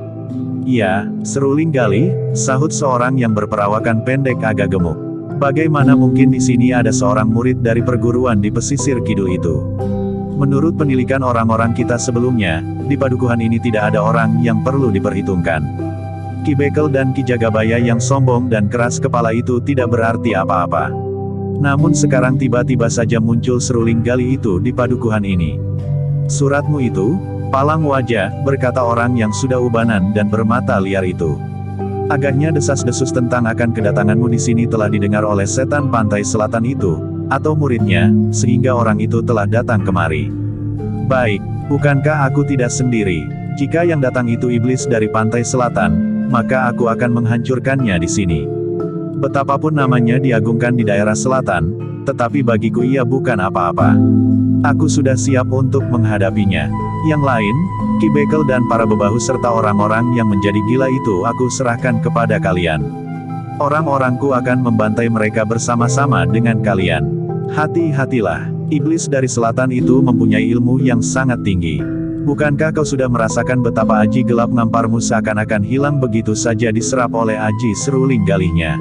Iya, seruling gali, sahut seorang yang berperawakan pendek agak gemuk. Bagaimana mungkin di sini ada seorang murid dari perguruan di pesisir kidul itu? Menurut penilikan orang-orang kita sebelumnya, di padukuhan ini tidak ada orang yang perlu diperhitungkan. Ki Bekel dan Ki Jagabaya yang sombong dan keras kepala itu tidak berarti apa-apa. Namun sekarang tiba-tiba saja muncul seruling gali itu di padukuhan ini. Suratmu itu, palang wajah, berkata orang yang sudah ubanan dan bermata liar itu. Agaknya desas-desus tentang akan kedatanganmu di sini telah didengar oleh setan pantai selatan itu, atau muridnya, sehingga orang itu telah datang kemari. Baik, bukankah aku tidak sendiri? Jika yang datang itu iblis dari pantai selatan, maka aku akan menghancurkannya di sini. Betapapun namanya diagungkan di daerah selatan, tetapi bagiku ia bukan apa-apa. Aku sudah siap untuk menghadapinya. Yang lain, Ki Bekel dan para bebahu serta orang-orang yang menjadi gila itu aku serahkan kepada kalian. Orang-orangku akan membantai mereka bersama-sama dengan kalian. Hati-hatilah, iblis dari selatan itu mempunyai ilmu yang sangat tinggi. Bukankah kau sudah merasakan betapa aji gelap ngamparmu seakan-akan hilang begitu saja diserap oleh aji seruling galihnya?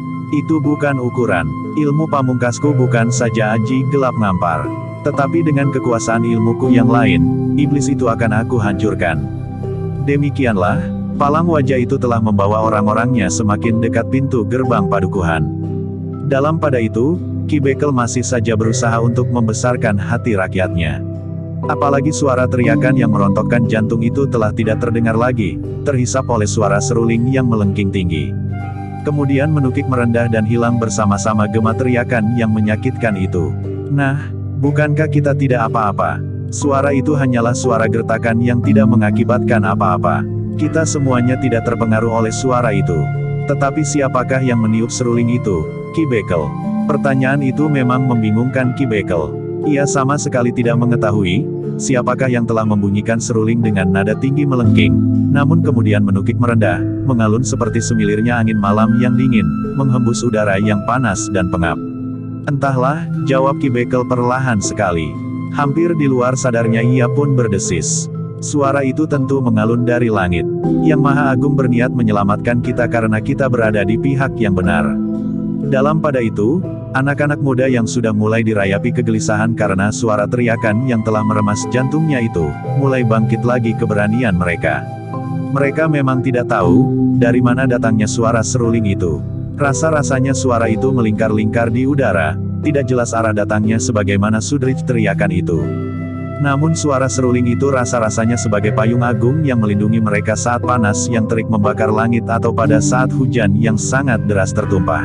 Itu bukan ukuran. Ilmu pamungkasku bukan saja aji gelap ngampar. Tetapi dengan kekuasaan ilmuku yang lain, iblis itu akan aku hancurkan. Demikianlah, palang wajah itu telah membawa orang-orangnya semakin dekat pintu gerbang padukuhan. Dalam pada itu, Ki Bekel masih saja berusaha untuk membesarkan hati rakyatnya. Apalagi suara teriakan yang merontokkan jantung itu telah tidak terdengar lagi, terhisap oleh suara seruling yang melengking tinggi. Kemudian menukik merendah dan hilang bersama-sama gema teriakan yang menyakitkan itu. Nah, bukankah kita tidak apa-apa? Suara itu hanyalah suara gertakan yang tidak mengakibatkan apa-apa. Kita semuanya tidak terpengaruh oleh suara itu. Tetapi siapakah yang meniup seruling itu? Ki Bekel. Pertanyaan itu memang membingungkan Ki Bekel. Ia sama sekali tidak mengetahui, siapakah yang telah membunyikan seruling dengan nada tinggi melengking, namun kemudian menukik merendah, mengalun seperti semilirnya angin malam yang dingin, menghembus udara yang panas dan pengap. Entahlah, jawab Ki Bekel perlahan sekali. Hampir di luar sadarnya ia pun berdesis. Suara itu tentu mengalun dari langit. Yang Maha Agung berniat menyelamatkan kita karena kita berada di pihak yang benar. Dalam pada itu, anak-anak muda yang sudah mulai dirayapi kegelisahan karena suara teriakan yang telah meremas jantungnya itu, mulai bangkit lagi keberanian mereka. Mereka memang tidak tahu, dari mana datangnya suara seruling itu. Rasa-rasanya suara itu melingkar-lingkar di udara, tidak jelas arah datangnya sebagaimana sudrit teriakan itu. Namun suara seruling itu rasa-rasanya sebagai payung agung yang melindungi mereka saat panas yang terik membakar langit atau pada saat hujan yang sangat deras tertumpah.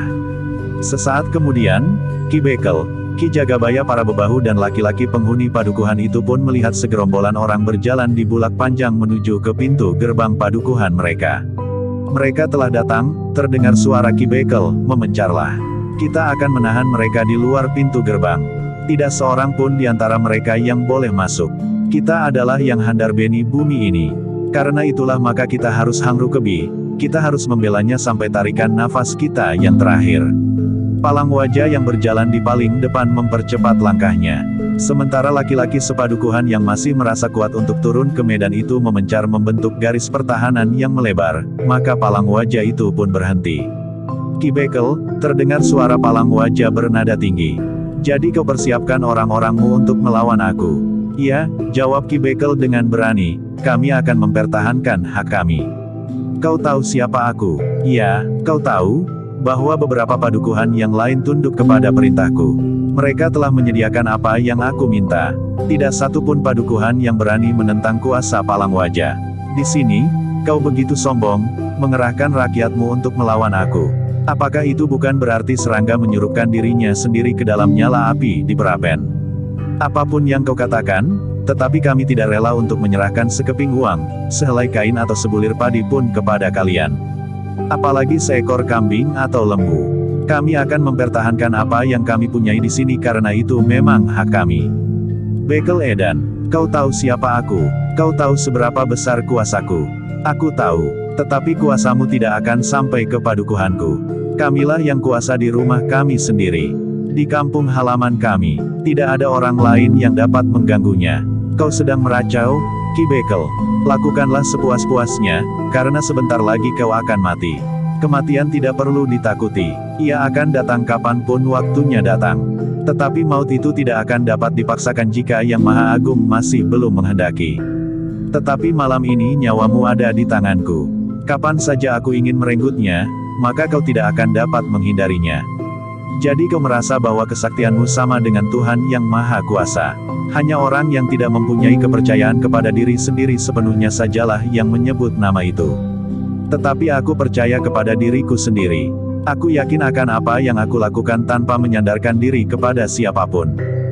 Sesaat kemudian, Ki Bekel, Ki Jagabaya para bebahu dan laki-laki penghuni padukuhan itu pun melihat segerombolan orang berjalan di bulak panjang menuju ke pintu gerbang padukuhan mereka. Mereka telah datang, terdengar suara Ki Bekel, memencarlah. Kita akan menahan mereka di luar pintu gerbang. Tidak seorang pun di antara mereka yang boleh masuk. Kita adalah yang handar beni bumi ini. Karena itulah maka kita harus hangru kebi, kita harus membelanya sampai tarikan nafas kita yang terakhir. Palang wajah yang berjalan di paling depan mempercepat langkahnya. Sementara laki-laki sepadukuhan yang masih merasa kuat untuk turun ke medan itu memencar membentuk garis pertahanan yang melebar, maka palang wajah itu pun berhenti. Ki Bekel, terdengar suara palang wajah bernada tinggi. Jadi kau persiapkan orang-orangmu untuk melawan aku. Iya, jawab Ki Bekel dengan berani, kami akan mempertahankan hak kami. Kau tahu siapa aku? Iya, kau tahu bahwa beberapa padukuhan yang lain tunduk kepada perintahku. Mereka telah menyediakan apa yang aku minta. Tidak satu pun padukuhan yang berani menentang kuasa palang wajah. Di sini, kau begitu sombong, mengerahkan rakyatmu untuk melawan aku. Apakah itu bukan berarti serangga menyurupkan dirinya sendiri ke dalam nyala api di perapen? Apapun yang kau katakan, tetapi kami tidak rela untuk menyerahkan sekeping uang, sehelai kain atau sebulir padi pun kepada kalian. Apalagi seekor kambing atau lembu. Kami akan mempertahankan apa yang kami punyai di sini karena itu memang hak kami. Bekel Edan, kau tahu siapa aku? Kau tahu seberapa besar kuasaku? Aku tahu, tetapi kuasamu tidak akan sampai ke padukuhanku. Kamilah yang kuasa di rumah kami sendiri. Di kampung halaman kami, tidak ada orang lain yang dapat mengganggunya. Kau sedang meracau, Ki Bekel. Lakukanlah sepuas-puasnya, karena sebentar lagi kau akan mati. Kematian tidak perlu ditakuti, ia akan datang kapanpun waktunya datang. Tetapi maut itu tidak akan dapat dipaksakan jika Yang Maha Agung masih belum menghendaki. Tetapi malam ini nyawamu ada di tanganku. Kapan saja aku ingin merenggutnya, maka kau tidak akan dapat menghindarinya. Jadi kau merasa bahwa kesaktianmu sama dengan Tuhan Yang Maha Kuasa. Hanya orang yang tidak mempunyai kepercayaan kepada diri sendiri sepenuhnya sajalah yang menyebut nama itu. Tetapi aku percaya kepada diriku sendiri. Aku yakin akan apa yang aku lakukan tanpa menyandarkan diri kepada siapapun.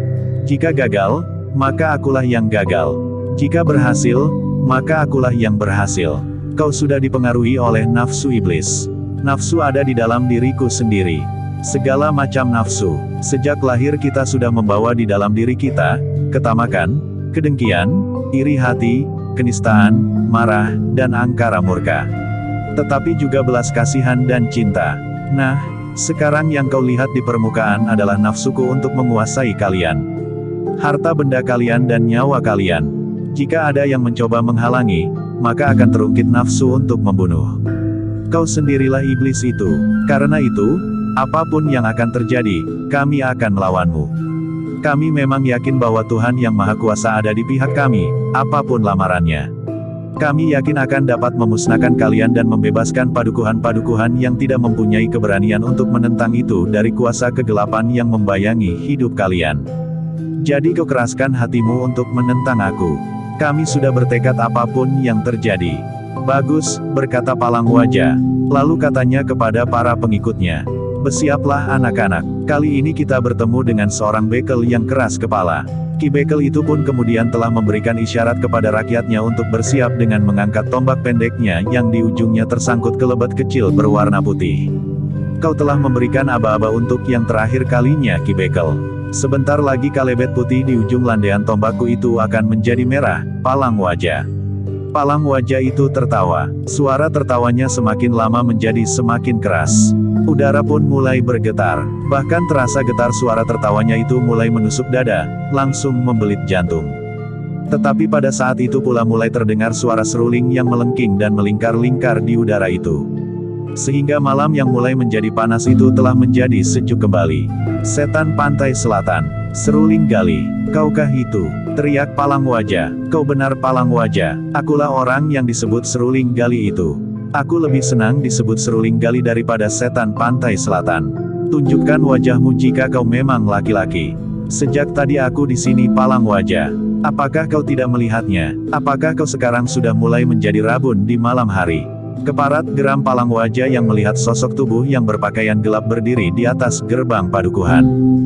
Jika gagal, maka akulah yang gagal. Jika berhasil, maka akulah yang berhasil. Kau sudah dipengaruhi oleh nafsu iblis. Nafsu ada di dalam diriku sendiri. Segala macam nafsu, sejak lahir kita sudah membawa di dalam diri kita, ketamakan, kedengkian, iri hati, kenistaan, marah, dan angkara murka. Tetapi juga belas kasihan dan cinta. Nah, sekarang yang kau lihat di permukaan adalah nafsuku untuk menguasai kalian. Harta benda kalian dan nyawa kalian. Jika ada yang mencoba menghalangi, maka akan terungkit nafsu untuk membunuh. Kau sendirilah iblis itu. Karena itu, apapun yang akan terjadi, kami akan melawanmu. Kami memang yakin bahwa Tuhan Yang Maha Kuasa ada di pihak kami, apapun lamarannya. Kami yakin akan dapat memusnahkan kalian dan membebaskan padukuhan-padukuhan yang tidak mempunyai keberanian untuk menentang itu dari kuasa kegelapan yang membayangi hidup kalian. Jadi kau keraskan hatimu untuk menentang aku. Kami sudah bertekad apapun yang terjadi. Bagus, berkata Palang Wajah. Lalu katanya kepada para pengikutnya. Bersiaplah anak-anak, kali ini kita bertemu dengan seorang bekel yang keras kepala. Ki Bekel itu pun kemudian telah memberikan isyarat kepada rakyatnya untuk bersiap dengan mengangkat tombak pendeknya yang di ujungnya tersangkut kelebat kecil berwarna putih. Kau telah memberikan aba-aba untuk yang terakhir kalinya Ki Bekel. Sebentar lagi kalebet putih di ujung landaian tombakku itu akan menjadi merah, Palang Wajah. Palang Wajah itu tertawa. Suara tertawanya semakin lama menjadi semakin keras. Udara pun mulai bergetar. Bahkan terasa getar suara tertawanya itu mulai menusuk dada, langsung membelit jantung. Tetapi pada saat itu pula mulai terdengar suara seruling yang melengking dan melingkar-lingkar di udara itu. Sehingga malam yang mulai menjadi panas itu telah menjadi sejuk kembali. Setan Pantai Selatan, seruling gali, kaukah itu? Teriak Palang Wajah. Kau benar Palang Wajah, akulah orang yang disebut seruling gali itu. Aku lebih senang disebut seruling gali daripada setan Pantai Selatan. Tunjukkan wajahmu jika kau memang laki-laki. Sejak tadi aku di sini Palang Wajah. Apakah kau tidak melihatnya? Apakah kau sekarang sudah mulai menjadi rabun di malam hari? Keparat geram Palang Wajah yang melihat sosok tubuh yang berpakaian gelap berdiri di atas gerbang padukuhan.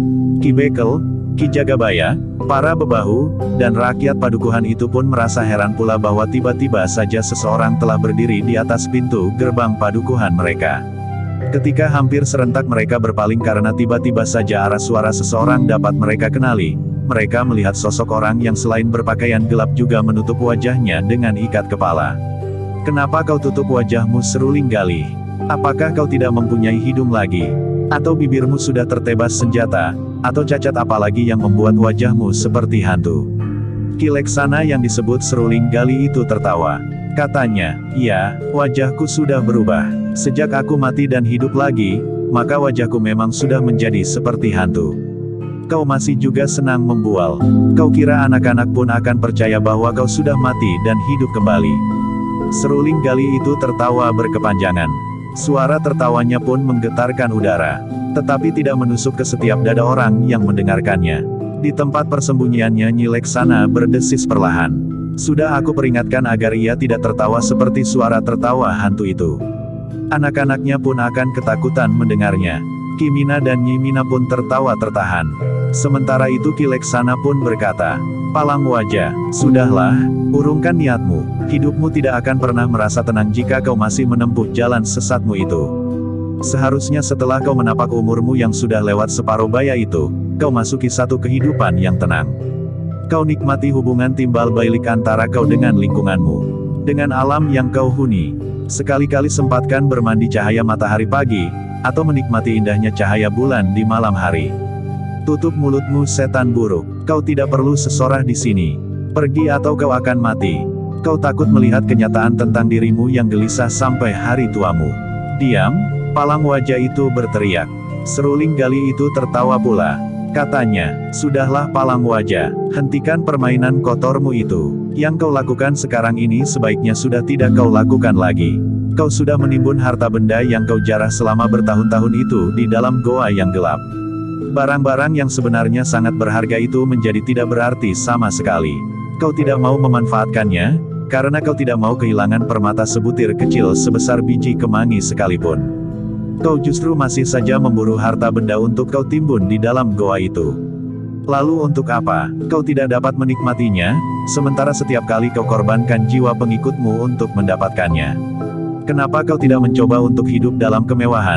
Ki Bekel, Ki Jagabaya, para bebahu, dan rakyat padukuhan itu pun merasa heran pula bahwa tiba-tiba saja seseorang telah berdiri di atas pintu gerbang padukuhan mereka. Ketika hampir serentak mereka berpaling karena tiba-tiba saja arah suara seseorang dapat mereka kenali, mereka melihat sosok orang yang selain berpakaian gelap juga menutup wajahnya dengan ikat kepala. Kenapa kau tutup wajahmu seruling gali? Apakah kau tidak mempunyai hidung lagi? Atau bibirmu sudah tertebas senjata? Atau cacat apalagi yang membuat wajahmu seperti hantu? Ki Leksana yang disebut seruling gali itu tertawa. Katanya, ya, wajahku sudah berubah. Sejak aku mati dan hidup lagi, maka wajahku memang sudah menjadi seperti hantu. Kau masih juga senang membual. Kau kira anak-anak pun akan percaya bahwa kau sudah mati dan hidup kembali. Seruling gali itu tertawa berkepanjangan. Suara tertawanya pun menggetarkan udara. Tetapi tidak menusuk ke setiap dada orang yang mendengarkannya. Di tempat persembunyiannya Nyi Leksana berdesis perlahan. Sudah aku peringatkan agar ia tidak tertawa seperti suara tertawa hantu itu. Anak-anaknya pun akan ketakutan mendengarnya. Ki Mina dan Nyi Mina pun tertawa tertahan. Sementara itu Ki Leksana pun berkata, Palang Wajah, sudahlah, urungkan niatmu. Hidupmu tidak akan pernah merasa tenang jika kau masih menempuh jalan sesatmu itu. Seharusnya setelah kau menapak umurmu yang sudah lewat separuh baya itu, kau masuki satu kehidupan yang tenang. Kau nikmati hubungan timbal balik antara kau dengan lingkunganmu, dengan alam yang kau huni. Sekali-kali sempatkan bermandi cahaya matahari pagi, atau menikmati indahnya cahaya bulan di malam hari. Tutup mulutmu setan buruk, kau tidak perlu sesorah di sini. Pergi atau kau akan mati. Kau takut melihat kenyataan tentang dirimu yang gelisah sampai hari tuamu. Diam, Palang Wajah itu berteriak. Seruling gali itu tertawa pula. Katanya, sudahlah Palang Wajah, hentikan permainan kotormu itu. Yang kau lakukan sekarang ini sebaiknya sudah tidak kau lakukan lagi. Kau sudah menimbun harta benda yang kau jarah selama bertahun-tahun itu di dalam goa yang gelap. Barang-barang yang sebenarnya sangat berharga itu menjadi tidak berarti sama sekali. Kau tidak mau memanfaatkannya, karena kau tidak mau kehilangan permata sebutir kecil sebesar biji kemangi sekalipun. Kau justru masih saja memburu harta benda untuk kau timbun di dalam goa itu. Lalu untuk apa? Kau tidak dapat menikmatinya, sementara setiap kali kau korbankan jiwa pengikutmu untuk mendapatkannya. Kenapa kau tidak mencoba untuk hidup dalam kemewahan,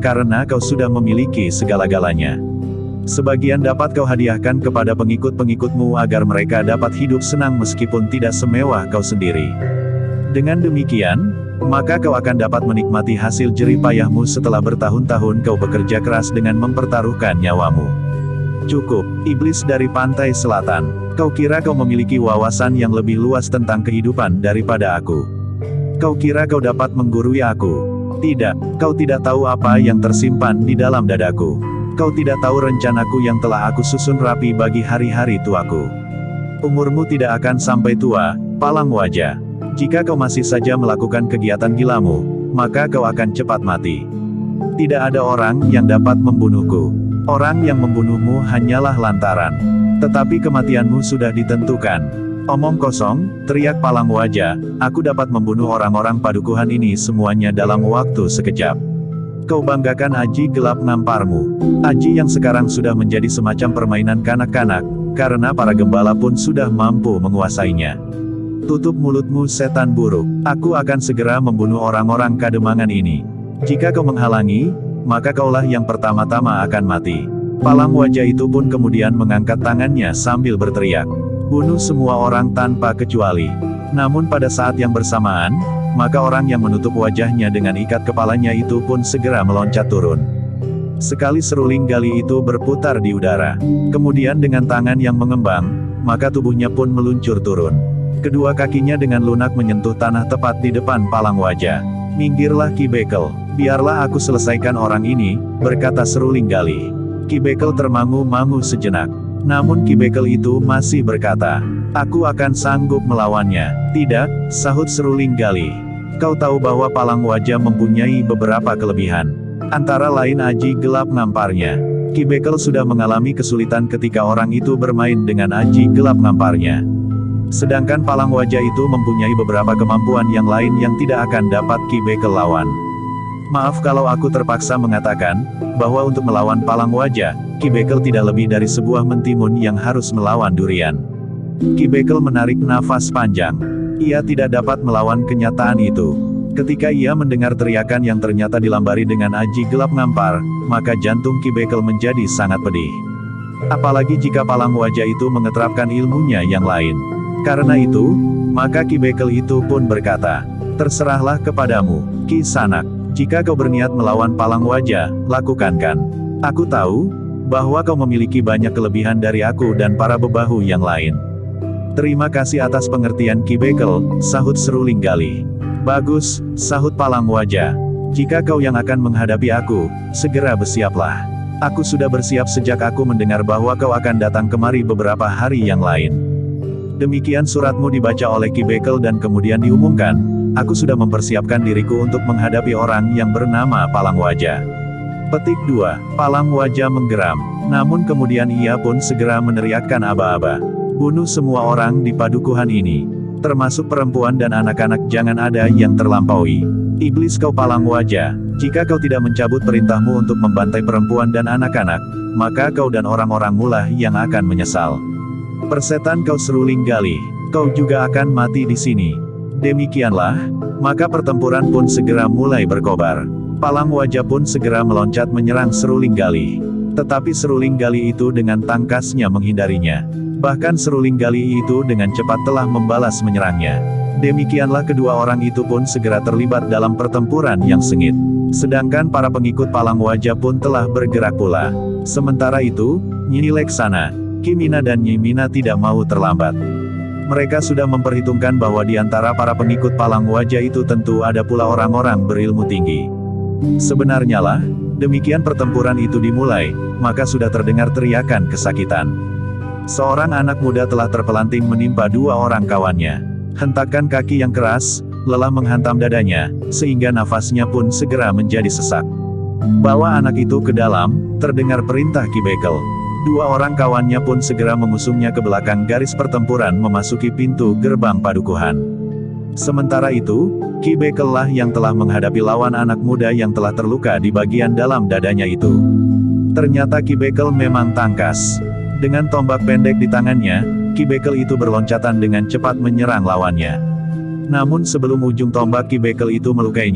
karena kau sudah memiliki segala-galanya. Sebagian dapat kau hadiahkan kepada pengikut-pengikutmu agar mereka dapat hidup senang meskipun tidak semewah kau sendiri. Dengan demikian, maka kau akan dapat menikmati hasil jerih payahmu setelah bertahun-tahun kau bekerja keras dengan mempertaruhkan nyawamu. Cukup, iblis dari pantai selatan. Kau kira kau memiliki wawasan yang lebih luas tentang kehidupan daripada aku. Kau kira kau dapat menggurui aku. Tidak, kau tidak tahu apa yang tersimpan di dalam dadaku. Kau tidak tahu rencanaku yang telah aku susun rapi bagi hari-hari tuaku. Umurmu tidak akan sampai tua, palang wajah. Jika kau masih saja melakukan kegiatan gilamu, maka kau akan cepat mati. Tidak ada orang yang dapat membunuhku. Orang yang membunuhmu hanyalah lantaran. Tetapi kematianmu sudah ditentukan. Omong kosong, teriak palang wajah, aku dapat membunuh orang-orang padukuhan ini semuanya dalam waktu sekejap. Kau banggakan aji gelap namparmu. Aji yang sekarang sudah menjadi semacam permainan kanak-kanak, karena para gembala pun sudah mampu menguasainya. Tutup mulutmu setan buruk, aku akan segera membunuh orang-orang kademangan ini. Jika kau menghalangi, maka kaulah yang pertama-tama akan mati. Palang wajah itu pun kemudian mengangkat tangannya sambil berteriak, bunuh semua orang tanpa kecuali. Namun pada saat yang bersamaan, maka orang yang menutup wajahnya dengan ikat kepalanya itu pun segera meloncat turun. Sekali seruling gali itu berputar di udara. Kemudian dengan tangan yang mengembang, maka tubuhnya pun meluncur turun. Kedua kakinya dengan lunak menyentuh tanah tepat di depan palang wajah. Minggirlah Ki Bekel, biarlah aku selesaikan orang ini, berkata seruling gali. Ki Bekel termangu-mangu sejenak. Namun Ki Bekel itu masih berkata, aku akan sanggup melawannya. Tidak, sahut seruling gali. Kau tahu bahwa palang wajah mempunyai beberapa kelebihan. Antara lain aji gelap namparnya. Ki Bekel sudah mengalami kesulitan ketika orang itu bermain dengan aji gelap namparnya. Sedangkan palang wajah itu mempunyai beberapa kemampuan yang lain yang tidak akan dapat Ki Bekel lawan. Maaf kalau aku terpaksa mengatakan, bahwa untuk melawan palang wajah, Ki Bekel tidak lebih dari sebuah mentimun yang harus melawan durian. Ki Bekel menarik nafas panjang. Ia tidak dapat melawan kenyataan itu. Ketika ia mendengar teriakan yang ternyata dilambari dengan aji gelap nampar, maka jantung Ki Bekel menjadi sangat pedih. Apalagi jika palang wajah itu mengeterapkan ilmunya yang lain. Karena itu, maka Ki Bekel itu pun berkata, terserahlah kepadamu, Ki Sanak. Jika kau berniat melawan palang wajah, lakukan kan. Aku tahu, bahwa kau memiliki banyak kelebihan dari aku dan para bebahu yang lain. Terima kasih atas pengertian Ki Bekel, sahut seruling gali. Bagus, sahut palang wajah. Jika kau yang akan menghadapi aku, segera bersiaplah. Aku sudah bersiap sejak aku mendengar bahwa kau akan datang kemari beberapa hari yang lain. Demikian suratmu dibaca oleh Ki Bekel dan kemudian diumumkan, aku sudah mempersiapkan diriku untuk menghadapi orang yang bernama palang wajah. Petik 2. Palang wajah menggeram. Namun kemudian ia pun segera meneriakkan aba-aba. Bunuh semua orang di padukuhan ini. Termasuk perempuan dan anak-anak, jangan ada yang terlampaui. Iblis kau palang wajah, jika kau tidak mencabut perintahmu untuk membantai perempuan dan anak-anak, maka kau dan orang-orangmu lah yang akan menyesal. Persetan kau seruling gali, kau juga akan mati di sini. Demikianlah, maka pertempuran pun segera mulai berkobar. Palang wajah pun segera meloncat menyerang seruling gali. Tetapi seruling gali itu dengan tangkasnya menghindarinya. Bahkan seruling gali itu dengan cepat telah membalas menyerangnya. Demikianlah kedua orang itu pun segera terlibat dalam pertempuran yang sengit. Sedangkan para pengikut palang wajah pun telah bergerak pula. Sementara itu, Nyi Leksana, Ki Mina dan Nyi Mina tidak mau terlambat. Mereka sudah memperhitungkan bahwa di antara para pengikut palang wajah itu tentu ada pula orang-orang berilmu tinggi. Sebenarnya lah, demikian pertempuran itu dimulai, maka sudah terdengar teriakan kesakitan. Seorang anak muda telah terpelanting menimpa dua orang kawannya. Hentakan kaki yang keras, lelah menghantam dadanya, sehingga nafasnya pun segera menjadi sesak. Bawa anak itu ke dalam, terdengar perintah Ki Bekel. Dua orang kawannya pun segera mengusungnya ke belakang garis pertempuran memasuki pintu gerbang padukuhan. Sementara itu, Ki Bekel lah yang telah menghadapi lawan anak muda yang telah terluka di bagian dalam dadanya itu. Ternyata Ki Bekel memang tangkas. Dengan tombak pendek di tangannya, Ki Bekel itu berloncatan dengan cepat menyerang lawannya. Namun sebelum ujung tombak Ki Bekel itu melukainya,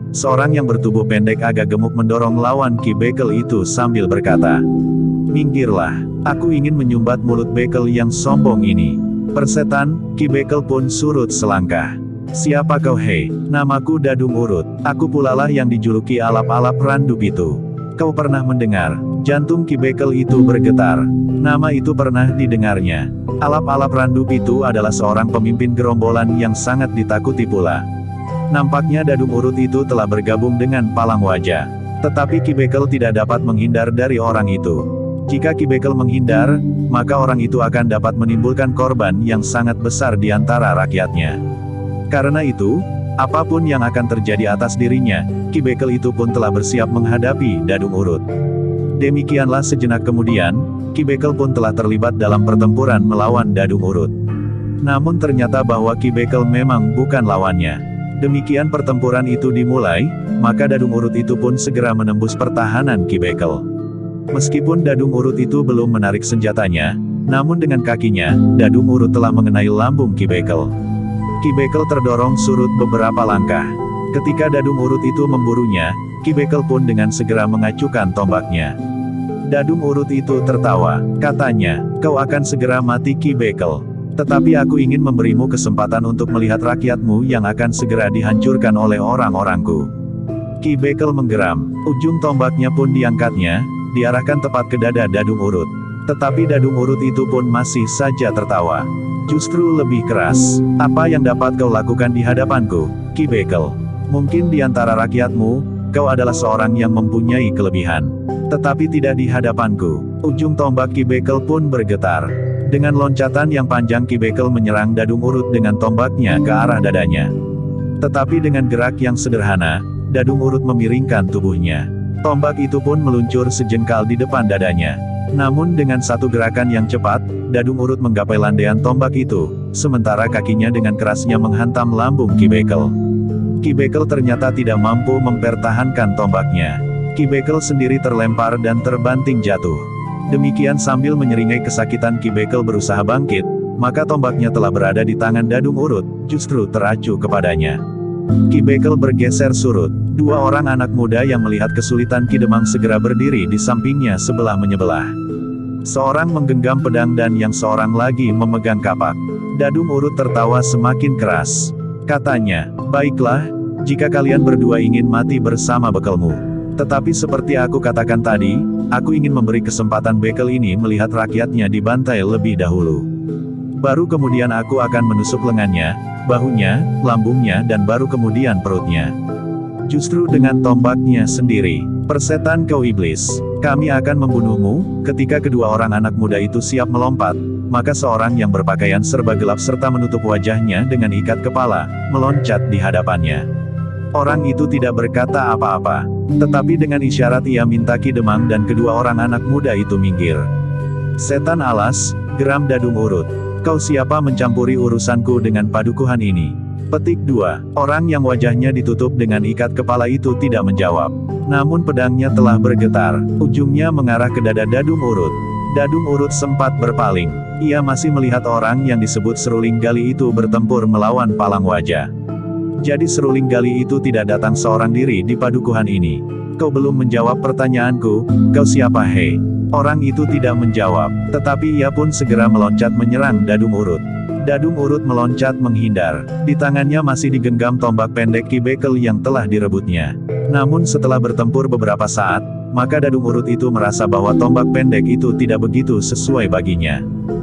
seorang yang bertubuh pendek agak gemuk mendorong lawan Ki Bekel itu sambil berkata, "Minggirlah, aku ingin menyumbat mulut Bekel yang sombong ini." Persetan, Ki Bekel pun surut selangkah. "Siapa kau hei? Namaku Dadung Urut. Aku pulalah yang dijuluki alap-alap randup itu. Kau pernah mendengar?" Jantung Ki Bekel itu bergetar. Nama itu pernah didengarnya. Alap-alap randup itu adalah seorang pemimpin gerombolan yang sangat ditakuti pula. Nampaknya Dadung Urut itu telah bergabung dengan Palang Wajah. Tetapi Ki Bekel tidak dapat menghindar dari orang itu. Jika Ki Bekel menghindar, maka orang itu akan dapat menimbulkan korban yang sangat besar di antara rakyatnya. Karena itu, apapun yang akan terjadi atas dirinya, Ki Bekel itu pun telah bersiap menghadapi Dadung Urut. Demikianlah sejenak kemudian, Ki Bekel pun telah terlibat dalam pertempuran melawan Dadung Urut. Namun ternyata bahwa Ki Bekel memang bukan lawannya. Demikian pertempuran itu dimulai, maka Dadung Urut itu pun segera menembus pertahanan Ki Bekel. Meskipun Dadung Urut itu belum menarik senjatanya, namun dengan kakinya, Dadung Urut telah mengenai lambung Ki Bekel. Ki Bekel terdorong surut beberapa langkah. Ketika Dadung Urut itu memburunya, Ki Bekel pun dengan segera mengacukan tombaknya. Dadung Urut itu tertawa, katanya, "Kau akan segera mati Ki Bekel. Tetapi aku ingin memberimu kesempatan untuk melihat rakyatmu yang akan segera dihancurkan oleh orang-orangku." Ki Bekel menggeram, ujung tombaknya pun diangkatnya, diarahkan tepat ke dada Dadung Urut. Tetapi Dadung Urut itu pun masih saja tertawa. Justru lebih keras, "Apa yang dapat kau lakukan di hadapanku, Ki Bekel? Mungkin di antara rakyatmu, kau adalah seorang yang mempunyai kelebihan. Tetapi tidak di hadapanku." Ujung tombak Ki Bekel pun bergetar. Dengan loncatan yang panjang Ki Bekel menyerang Dadung Urut dengan tombaknya ke arah dadanya. Tetapi dengan gerak yang sederhana, Dadung Urut memiringkan tubuhnya. Tombak itu pun meluncur sejengkal di depan dadanya. Namun dengan satu gerakan yang cepat, Dadung Urut menggapai landaian tombak itu, sementara kakinya dengan kerasnya menghantam lambung Ki Bekel. Ki Bekel ternyata tidak mampu mempertahankan tombaknya. Ki Bekel sendiri terlempar dan terbanting jatuh. Demikian sambil menyeringai kesakitan Ki Bekel berusaha bangkit, maka tombaknya telah berada di tangan Dadung Urut, justru teracu kepadanya. Ki Bekel bergeser surut. Dua orang anak muda yang melihat kesulitan Ki Demang segera berdiri di sampingnya sebelah menyebelah. Seorang menggenggam pedang dan yang seorang lagi memegang kapak. Dadung Urut tertawa semakin keras. Katanya, "Baiklah, jika kalian berdua ingin mati bersama bekelmu. Tetapi seperti aku katakan tadi, aku ingin memberi kesempatan Bekel ini melihat rakyatnya dibantai lebih dahulu. Baru kemudian aku akan menusuk lengannya, bahunya, lambungnya dan baru kemudian perutnya. Justru dengan tombaknya sendiri. Persetan kau iblis, kami akan membunuhmu." Ketika kedua orang anak muda itu siap melompat, maka seorang yang berpakaian serba gelap serta menutup wajahnya dengan ikat kepala, meloncat di hadapannya. Orang itu tidak berkata apa-apa, tetapi dengan isyarat ia minta Ki Demang dan kedua orang anak muda itu minggir. "Setan alas," geram Dadung Urut. "Kau siapa mencampuri urusanku dengan padukuhan ini?" Petik 2. Orang yang wajahnya ditutup dengan ikat kepala itu tidak menjawab. Namun pedangnya telah bergetar, ujungnya mengarah ke dada Dadung Urut. Dadung Urut sempat berpaling. Ia masih melihat orang yang disebut Seruling Gali itu bertempur melawan Palang Wajah. Jadi Seruling Gali itu tidak datang seorang diri di padukuhan ini. "Kau belum menjawab pertanyaanku, kau siapa hei?" Orang itu tidak menjawab, tetapi ia pun segera meloncat menyerang Dadung Urut. Dadung Urut meloncat menghindar. Di tangannya masih digenggam tombak pendek Ki Bekel yang telah direbutnya. Namun setelah bertempur beberapa saat, maka Dadung Urut itu merasa bahwa tombak pendek itu tidak begitu sesuai baginya.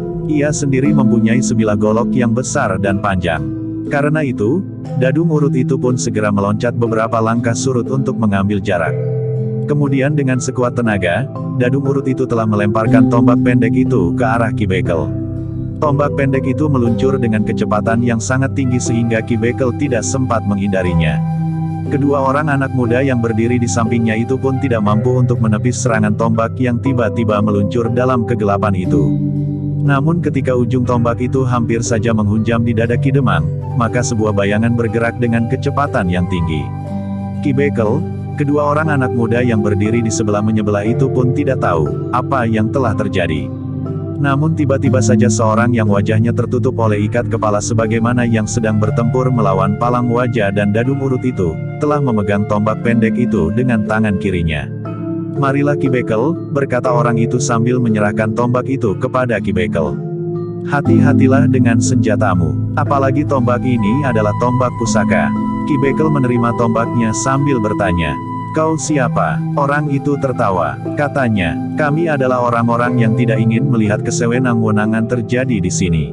Ia sendiri mempunyai sebilah golok yang besar dan panjang. Karena itu, Dadung Urut itu pun segera meloncat beberapa langkah surut untuk mengambil jarak. Kemudian dengan sekuat tenaga, Dadung Urut itu telah melemparkan tombak pendek itu ke arah Ki Bekel. Tombak pendek itu meluncur dengan kecepatan yang sangat tinggi sehingga Ki Bekel tidak sempat menghindarinya. Kedua orang anak muda yang berdiri di sampingnya itu pun tidak mampu untuk menepis serangan tombak yang tiba-tiba meluncur dalam kegelapan itu. Namun ketika ujung tombak itu hampir saja menghunjam di dada Ki Demang, maka sebuah bayangan bergerak dengan kecepatan yang tinggi. Ki Bekel, kedua orang anak muda yang berdiri di sebelah menyebelah itu pun tidak tahu apa yang telah terjadi. Namun tiba-tiba saja seorang yang wajahnya tertutup oleh ikat kepala sebagaimana yang sedang bertempur melawan palang wajah dan dadung urut itu, telah memegang tombak pendek itu dengan tangan kirinya. "Marilah Ki Bekel," berkata orang itu sambil menyerahkan tombak itu kepada Ki Bekel. "Hati-hatilah dengan senjatamu, apalagi tombak ini adalah tombak pusaka." Ki Bekel menerima tombaknya sambil bertanya, "Kau siapa?" Orang itu tertawa, katanya, "Kami adalah orang-orang yang tidak ingin melihat kesewenang-wenangan terjadi di sini.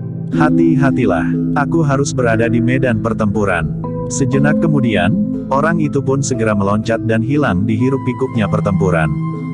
Hati-hatilah, aku harus berada di medan pertempuran." Sejenak kemudian, orang itu pun segera meloncat dan hilang di hiruk-pikuknya pertempuran.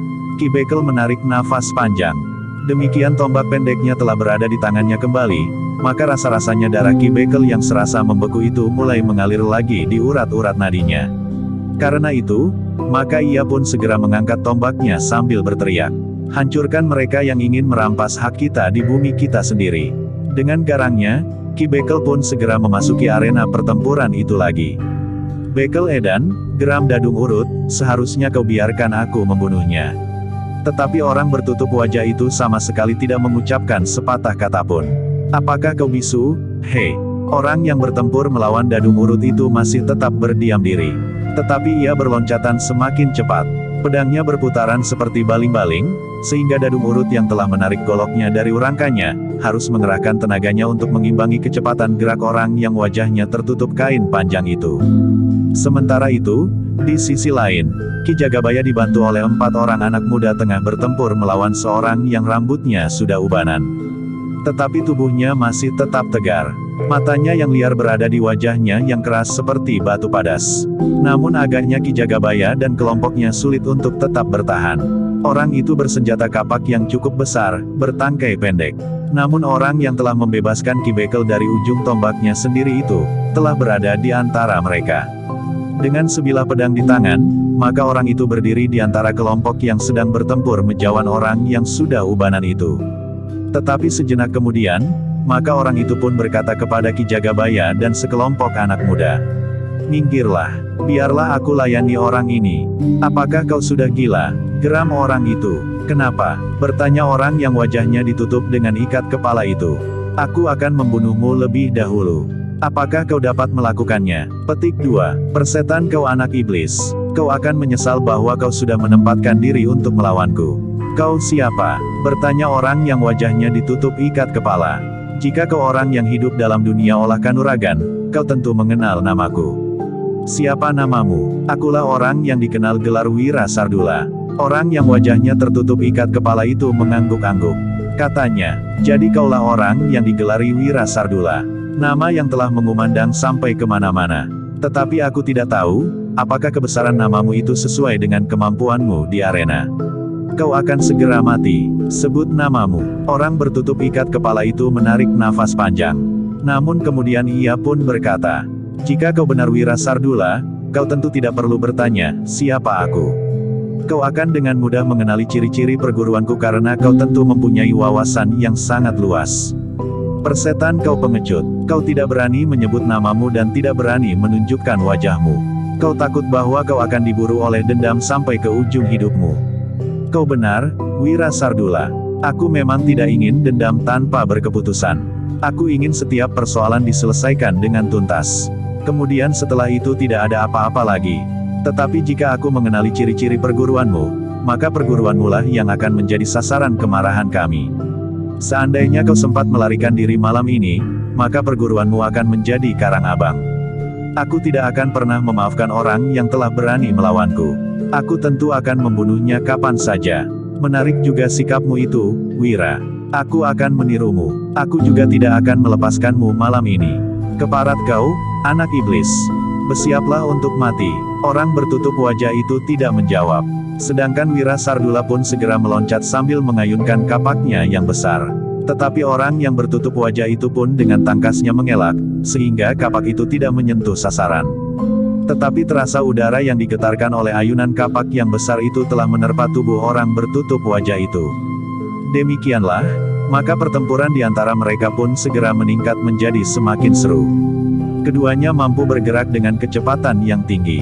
Ki Bekel menarik nafas panjang. Demikian tombak pendeknya telah berada di tangannya kembali, maka rasa-rasanya darah Ki Bekel yang serasa membeku itu mulai mengalir lagi di urat-urat nadinya. Karena itu, maka ia pun segera mengangkat tombaknya sambil berteriak, "Hancurkan mereka yang ingin merampas hak kita di bumi kita sendiri." Dengan garangnya, Ki Bekel pun segera memasuki arena pertempuran itu lagi. "Bekel Edan, geram dadung urut, seharusnya kau biarkan aku membunuhnya." Tetapi orang bertutup wajah itu sama sekali tidak mengucapkan sepatah kata pun. "Apakah kau bisu? Hei!" Orang yang bertempur melawan dadung urut itu masih tetap berdiam diri. Tetapi ia berloncatan semakin cepat. Pedangnya berputaran seperti baling-baling, sehingga dadung urut yang telah menarik goloknya dari urangkanya, harus mengerahkan tenaganya untuk mengimbangi kecepatan gerak orang yang wajahnya tertutup kain panjang itu. Sementara itu, di sisi lain, Ki Jagabaya dibantu oleh 4 orang anak muda tengah bertempur melawan seorang yang rambutnya sudah ubanan. Tetapi tubuhnya masih tetap tegar. Matanya yang liar berada di wajahnya yang keras seperti batu padas. Namun agaknya Ki Jagabaya dan kelompoknya sulit untuk tetap bertahan. Orang itu bersenjata kapak yang cukup besar, bertangkai pendek. Namun orang yang telah membebaskan Ki Bekel dari ujung tombaknya sendiri itu, telah berada di antara mereka. Dengan sebilah pedang di tangan, maka orang itu berdiri di antara kelompok yang sedang bertempur menjawan orang yang sudah ubanan itu. Tetapi sejenak kemudian, maka orang itu pun berkata kepada Ki Jagabaya dan sekelompok anak muda, "Minggirlah, biarlah aku layani orang ini." "Apakah kau sudah gila?" geram orang itu. "Kenapa?" bertanya orang yang wajahnya ditutup dengan ikat kepala itu. "Aku akan membunuhmu lebih dahulu. Apakah kau dapat melakukannya?" Petik 2. "Persetan kau anak iblis. Kau akan menyesal bahwa kau sudah menempatkan diri untuk melawanku." "Kau siapa?" bertanya orang yang wajahnya ditutup ikat kepala. "Jika kau orang yang hidup dalam dunia olah kanuragan, kau tentu mengenal namaku." "Siapa namamu?" "Akulah orang yang dikenal gelar Wira Sardula." Orang yang wajahnya tertutup ikat kepala itu mengangguk-angguk. Katanya, "Jadi kaulah orang yang digelari Wira Sardula. Nama yang telah mengumandang sampai kemana-mana. Tetapi aku tidak tahu, apakah kebesaran namamu itu sesuai dengan kemampuanmu di arena. Kau akan segera mati. Sebut namamu." Orang bertutup ikat kepala itu menarik nafas panjang. Namun kemudian ia pun berkata, "Jika kau benar Wira Sardula, kau tentu tidak perlu bertanya, siapa aku. Kau akan dengan mudah mengenali ciri-ciri perguruanku karena kau tentu mempunyai wawasan yang sangat luas. Persetan kau pengecut, kau tidak berani menyebut namamu dan tidak berani menunjukkan wajahmu. Kau takut bahwa kau akan diburu oleh dendam sampai ke ujung hidupmu. Kau benar, Wira Sardula. Aku memang tidak ingin dendam tanpa berkeputusan. Aku ingin setiap persoalan diselesaikan dengan tuntas. Kemudian setelah itu tidak ada apa-apa lagi. Tetapi jika aku mengenali ciri-ciri perguruanmu, maka perguruanmu lah yang akan menjadi sasaran kemarahan kami. Seandainya kau sempat melarikan diri malam ini, maka perguruanmu akan menjadi karang abang. Aku tidak akan pernah memaafkan orang yang telah berani melawanku. Aku tentu akan membunuhnya kapan saja. Menarik juga sikapmu itu, Wira. Aku akan menirumu. Aku juga tidak akan melepaskanmu malam ini. Keparat kau, anak iblis. Bersiaplah untuk mati." Orang bertutup wajah itu tidak menjawab. Sedangkan Wira Sardula pun segera meloncat sambil mengayunkan kapaknya yang besar. Tetapi orang yang bertutup wajah itu pun dengan tangkasnya mengelak, sehingga kapak itu tidak menyentuh sasaran. Tetapi terasa udara yang digetarkan oleh ayunan kapak yang besar itu telah menerpa tubuh orang bertutup wajah itu. Demikianlah, maka pertempuran di antara mereka pun segera meningkat menjadi semakin seru. Keduanya mampu bergerak dengan kecepatan yang tinggi.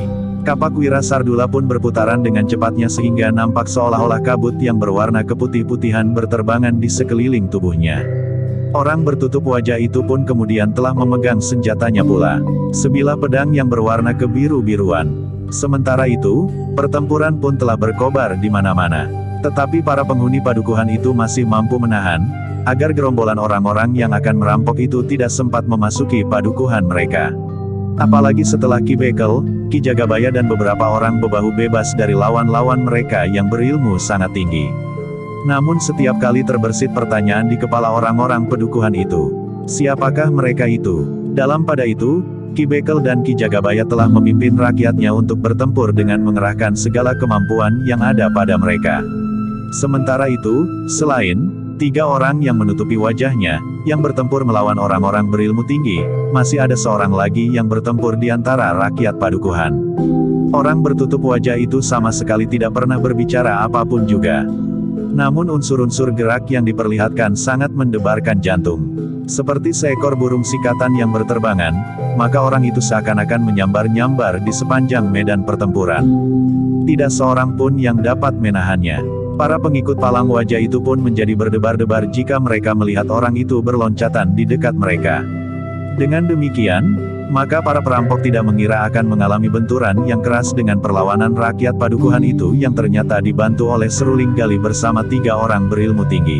Kapak Wira Sardula pun berputaran dengan cepatnya sehingga nampak seolah-olah kabut yang berwarna keputih-putihan berterbangan di sekeliling tubuhnya. Orang bertutup wajah itu pun kemudian telah memegang senjatanya pula. Sebilah pedang yang berwarna kebiru-biruan. Sementara itu, pertempuran pun telah berkobar di mana-mana. Tetapi para penghuni padukuhan itu masih mampu menahan, agar gerombolan orang-orang yang akan merampok itu tidak sempat memasuki padukuhan mereka. Apalagi setelah Ki Bekel, Ki Jagabaya dan beberapa orang bebahu bebas dari lawan-lawan mereka yang berilmu sangat tinggi. Namun setiap kali terbersit pertanyaan di kepala orang-orang padukuhan itu. Siapakah mereka itu? Dalam pada itu, Ki Bekel dan Ki Jagabaya telah memimpin rakyatnya untuk bertempur dengan mengerahkan segala kemampuan yang ada pada mereka. Sementara itu, selain 3 orang yang menutupi wajahnya, yang bertempur melawan orang-orang berilmu tinggi, masih ada seorang lagi yang bertempur di antara rakyat padukuhan. Orang bertutup wajah itu sama sekali tidak pernah berbicara apapun juga. Namun unsur-unsur gerak yang diperlihatkan sangat mendebarkan jantung. Seperti seekor burung sikatan yang berterbangan, maka orang itu seakan-akan menyambar-nyambar di sepanjang medan pertempuran. Tidak seorang pun yang dapat menahannya. Para pengikut palang wajah itu pun menjadi berdebar-debar jika mereka melihat orang itu berloncatan di dekat mereka. Dengan demikian, maka para perampok tidak mengira akan mengalami benturan yang keras dengan perlawanan rakyat padukuhan itu yang ternyata dibantu oleh seruling gali bersama 3 orang berilmu tinggi.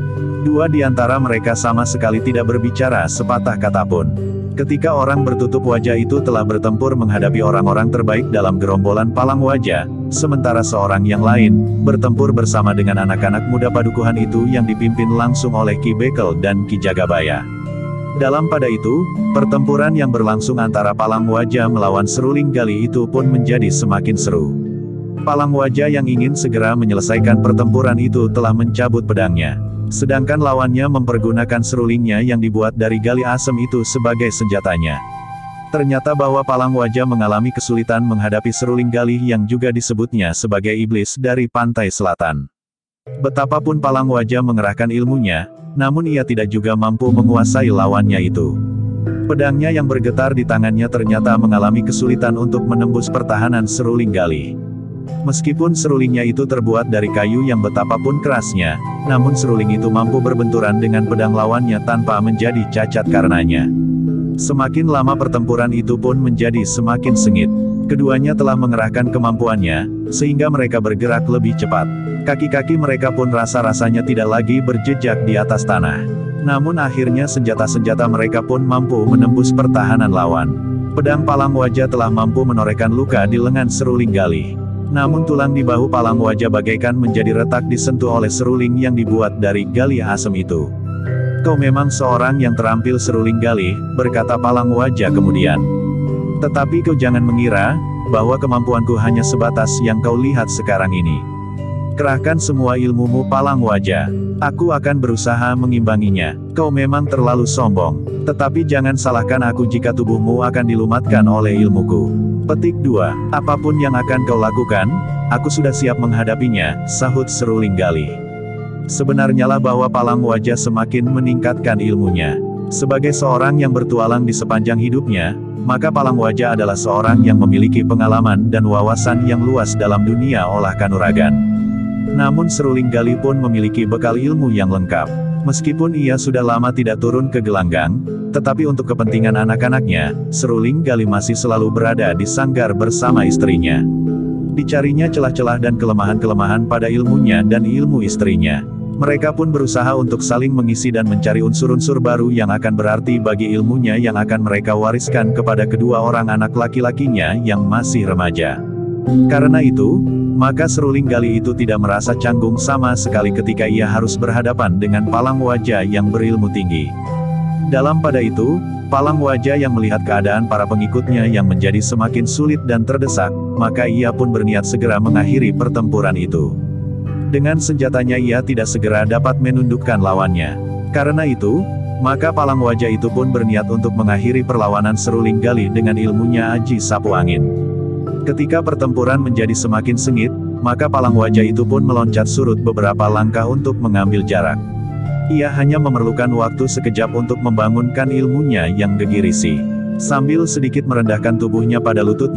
2 di antara mereka sama sekali tidak berbicara sepatah kata pun. Ketika orang bertutup wajah itu telah bertempur menghadapi orang-orang terbaik dalam gerombolan palang wajah, sementara seorang yang lain, bertempur bersama dengan anak-anak muda padukuhan itu yang dipimpin langsung oleh Ki Bekel dan Ki Jagabaya. Dalam pada itu, pertempuran yang berlangsung antara palang wajah melawan seruling gali itu pun menjadi semakin seru. Palang wajah yang ingin segera menyelesaikan pertempuran itu telah mencabut pedangnya. Sedangkan lawannya mempergunakan serulingnya yang dibuat dari gali asem itu sebagai senjatanya. Ternyata bahwa palang wajah mengalami kesulitan menghadapi seruling gali yang juga disebutnya sebagai iblis dari pantai selatan. Betapapun palang wajah mengerahkan ilmunya, namun ia tidak juga mampu menguasai lawannya itu. Pedangnya yang bergetar di tangannya ternyata mengalami kesulitan untuk menembus pertahanan seruling gali. Meskipun serulingnya itu terbuat dari kayu yang betapapun kerasnya, namun seruling itu mampu berbenturan dengan pedang lawannya tanpa menjadi cacat karenanya. Semakin lama pertempuran itu pun menjadi semakin sengit. Keduanya telah mengerahkan kemampuannya, sehingga mereka bergerak lebih cepat. Kaki-kaki mereka pun rasa-rasanya tidak lagi berjejak di atas tanah. Namun akhirnya senjata-senjata mereka pun mampu menembus pertahanan lawan. Pedang palang wajah telah mampu menorehkan luka di lengan seruling gali. Namun tulang di bahu palang wajah bagaikan menjadi retak disentuh oleh seruling yang dibuat dari gali asem itu. Kau memang seorang yang terampil seruling gali, berkata palang wajah kemudian. Tetapi kau jangan mengira, bahwa kemampuanku hanya sebatas yang kau lihat sekarang ini. Kerahkan semua ilmumu palang wajah. Aku akan berusaha mengimbanginya. Kau memang terlalu sombong. Tetapi jangan salahkan aku jika tubuhmu akan dilumatkan oleh ilmuku. Petik 2. Apapun yang akan kau lakukan, aku sudah siap menghadapinya, sahut seruling gali. Sebenarnya lah bahwa palang wajah semakin meningkatkan ilmunya. Sebagai seorang yang bertualang di sepanjang hidupnya, maka palang wajah adalah seorang yang memiliki pengalaman dan wawasan yang luas dalam dunia olah kanuragan. Namun seruling gali pun memiliki bekal ilmu yang lengkap. Meskipun ia sudah lama tidak turun ke gelanggang, tetapi untuk kepentingan anak-anaknya, seruling gali masih selalu berada di sanggar bersama istrinya. Dicarinya celah-celah dan kelemahan-kelemahan pada ilmunya dan ilmu istrinya. Mereka pun berusaha untuk saling mengisi dan mencari unsur-unsur baru yang akan berarti bagi ilmunya yang akan mereka wariskan kepada kedua orang anak laki-lakinya yang masih remaja. Karena itu, maka seruling gali itu tidak merasa canggung sama sekali ketika ia harus berhadapan dengan palang wajah yang berilmu tinggi. Dalam pada itu, palang wajah yang melihat keadaan para pengikutnya yang menjadi semakin sulit dan terdesak, maka ia pun berniat segera mengakhiri pertempuran itu. Dengan senjatanya ia tidak segera dapat menundukkan lawannya. Karena itu, maka palang wajah itu pun berniat untuk mengakhiri perlawanan seruling gali dengan ilmunya aji sapu angin. Ketika pertempuran menjadi semakin sengit, maka palang wajah itu pun meloncat surut beberapa langkah untuk mengambil jarak. Ia hanya memerlukan waktu sekejap untuk membangunkan ilmunya yang gegirisi. Sambil sedikit merendahkan tubuhnya pada lututnya,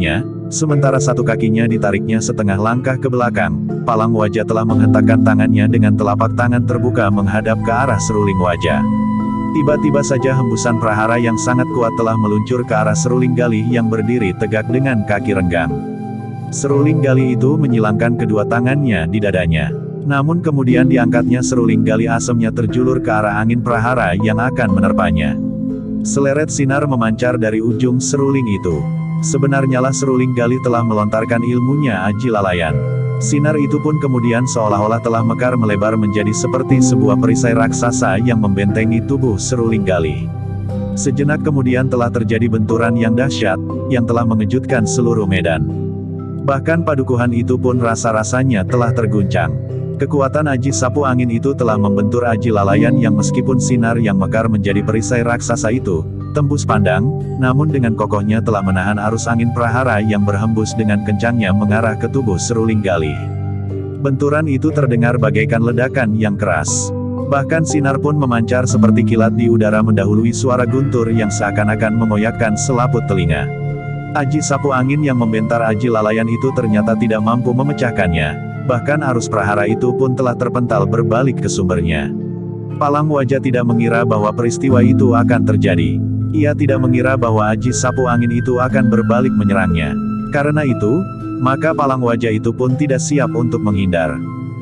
Sementara satu kakinya ditariknya setengah langkah ke belakang, palang wajah telah menghentakkan tangannya dengan telapak tangan terbuka menghadap ke arah seruling wajah. Tiba-tiba saja hembusan prahara yang sangat kuat telah meluncur ke arah seruling Galih yang berdiri tegak dengan kaki renggang. Seruling Galih itu menyilangkan kedua tangannya di dadanya. Namun kemudian diangkatnya seruling Galih, asemnya terjulur ke arah angin prahara yang akan menerpanya. Seleret sinar memancar dari ujung seruling itu. Sebenarnya lah seruling Galih telah melontarkan ilmunya Aji Lalayan. Sinar itu pun kemudian seolah-olah telah mekar melebar menjadi seperti sebuah perisai raksasa yang membentengi tubuh seruling Galih. Sejenak kemudian telah terjadi benturan yang dahsyat, yang telah mengejutkan seluruh medan. Bahkan padukuhan itu pun rasa-rasanya telah terguncang. Kekuatan Aji Sapu Angin itu telah membentur Aji Lalayan yang meskipun sinar yang mekar menjadi perisai raksasa itu tembus pandang, namun dengan kokohnya telah menahan arus angin prahara yang berhembus dengan kencangnya mengarah ke tubuh seruling Galih. Benturan itu terdengar bagaikan ledakan yang keras. Bahkan sinar pun memancar seperti kilat di udara mendahului suara guntur yang seakan-akan mengoyakkan selaput telinga. Aji Sapu Angin yang membentar Aji Lalayan itu ternyata tidak mampu memecahkannya. Bahkan arus prahara itu pun telah terpental berbalik ke sumbernya. Palang wajah tidak mengira bahwa peristiwa itu akan terjadi. Ia tidak mengira bahwa Aji Sapu Angin itu akan berbalik menyerangnya. Karena itu, maka palang wajah itu pun tidak siap untuk menghindar.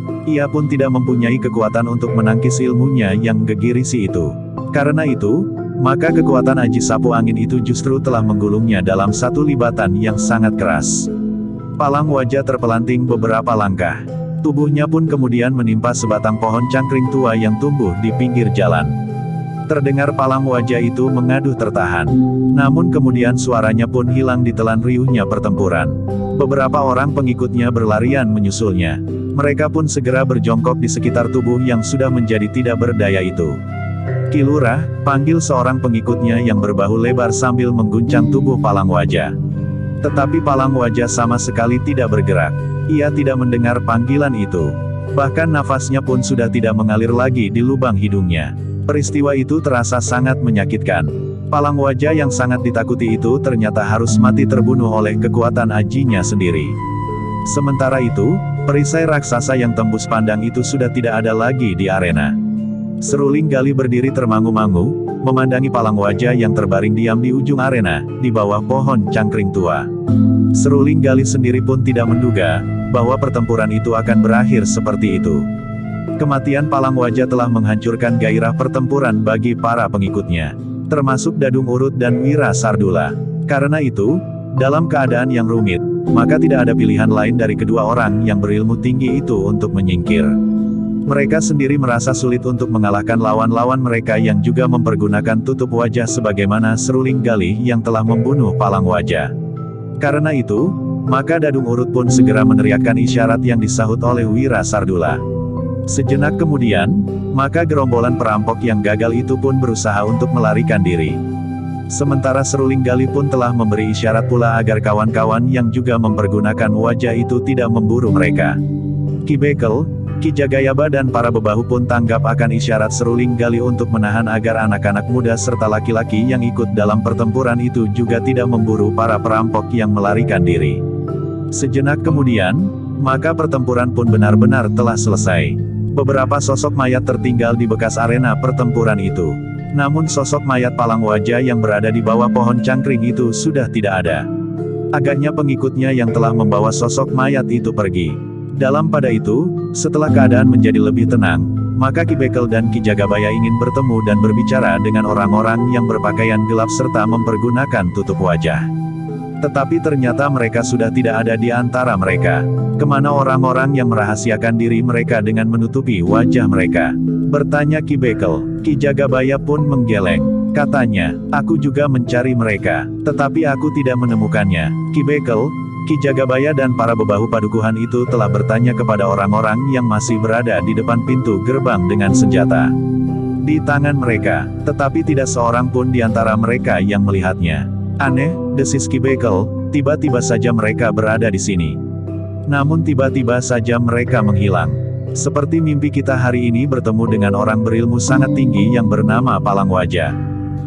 Ia pun tidak mempunyai kekuatan untuk menangkis ilmunya yang gegirisi itu. Karena itu, maka kekuatan Aji Sapu Angin itu justru telah menggulungnya dalam satu libatan yang sangat keras. Palang wajah terpelanting beberapa langkah. Tubuhnya pun kemudian menimpa sebatang pohon cangkring tua yang tumbuh di pinggir jalan. Terdengar palang wajah itu mengaduh tertahan. Namun kemudian suaranya pun hilang ditelan riuhnya pertempuran. Beberapa orang pengikutnya berlarian menyusulnya. Mereka pun segera berjongkok di sekitar tubuh yang sudah menjadi tidak berdaya itu. "Ki Lurah," panggil seorang pengikutnya yang berbahu lebar sambil mengguncang tubuh palang wajah. Tetapi palang wajah sama sekali tidak bergerak. Ia tidak mendengar panggilan itu. Bahkan nafasnya pun sudah tidak mengalir lagi di lubang hidungnya. Peristiwa itu terasa sangat menyakitkan. Palang wajah yang sangat ditakuti itu ternyata harus mati terbunuh oleh kekuatan ajinya sendiri. Sementara itu, perisai raksasa yang tembus pandang itu sudah tidak ada lagi di arena. Seruling Galih berdiri termangu-mangu, memandangi palang wajah yang terbaring diam di ujung arena, di bawah pohon cangkring tua. Seruling Galih sendiri pun tidak menduga, bahwa pertempuran itu akan berakhir seperti itu. Kematian palang wajah telah menghancurkan gairah pertempuran bagi para pengikutnya, termasuk Dadung Urut dan Wira Sardula. Karena itu, dalam keadaan yang rumit, maka tidak ada pilihan lain dari kedua orang yang berilmu tinggi itu untuk menyingkir. Mereka sendiri merasa sulit untuk mengalahkan lawan-lawan mereka yang juga mempergunakan tutup wajah sebagaimana seruling Galih yang telah membunuh palang wajah. Karena itu, maka Dadung Urut pun segera meneriakkan isyarat yang disahut oleh Wira Sardula. Sejenak kemudian, maka gerombolan perampok yang gagal itu pun berusaha untuk melarikan diri. Sementara seruling Galih pun telah memberi isyarat pula agar kawan-kawan yang juga mempergunakan wajah itu tidak memburu mereka. Ki Bekel, Ki Jagayaba dan para bebahu pun tanggap akan isyarat seruling Galih untuk menahan agar anak-anak muda serta laki-laki yang ikut dalam pertempuran itu juga tidak memburu para perampok yang melarikan diri. Sejenak kemudian, maka pertempuran pun benar-benar telah selesai. Beberapa sosok mayat tertinggal di bekas arena pertempuran itu. Namun sosok mayat palang wajah yang berada di bawah pohon cangkring itu sudah tidak ada. Agaknya pengikutnya yang telah membawa sosok mayat itu pergi. Dalam pada itu, setelah keadaan menjadi lebih tenang, maka Ki Bekel dan Ki Jagabaya ingin bertemu dan berbicara dengan orang-orang yang berpakaian gelap serta mempergunakan tutup wajah. Tetapi ternyata mereka sudah tidak ada di antara mereka. Kemana orang-orang yang merahasiakan diri mereka dengan menutupi wajah mereka? Bertanya Ki Bekel. Ki Jagabaya pun menggeleng. Katanya, "Aku juga mencari mereka, tetapi aku tidak menemukannya." Ki Bekel, Ki Jagabaya dan para bebahu padukuhan itu telah bertanya kepada orang-orang yang masih berada di depan pintu gerbang dengan senjata di tangan mereka, tetapi tidak seorang pun di antara mereka yang melihatnya. "Aneh," desis Ki Bekel, "tiba-tiba saja mereka berada di sini. Namun tiba-tiba saja mereka menghilang. Seperti mimpi kita hari ini bertemu dengan orang berilmu sangat tinggi yang bernama Palang Wajah."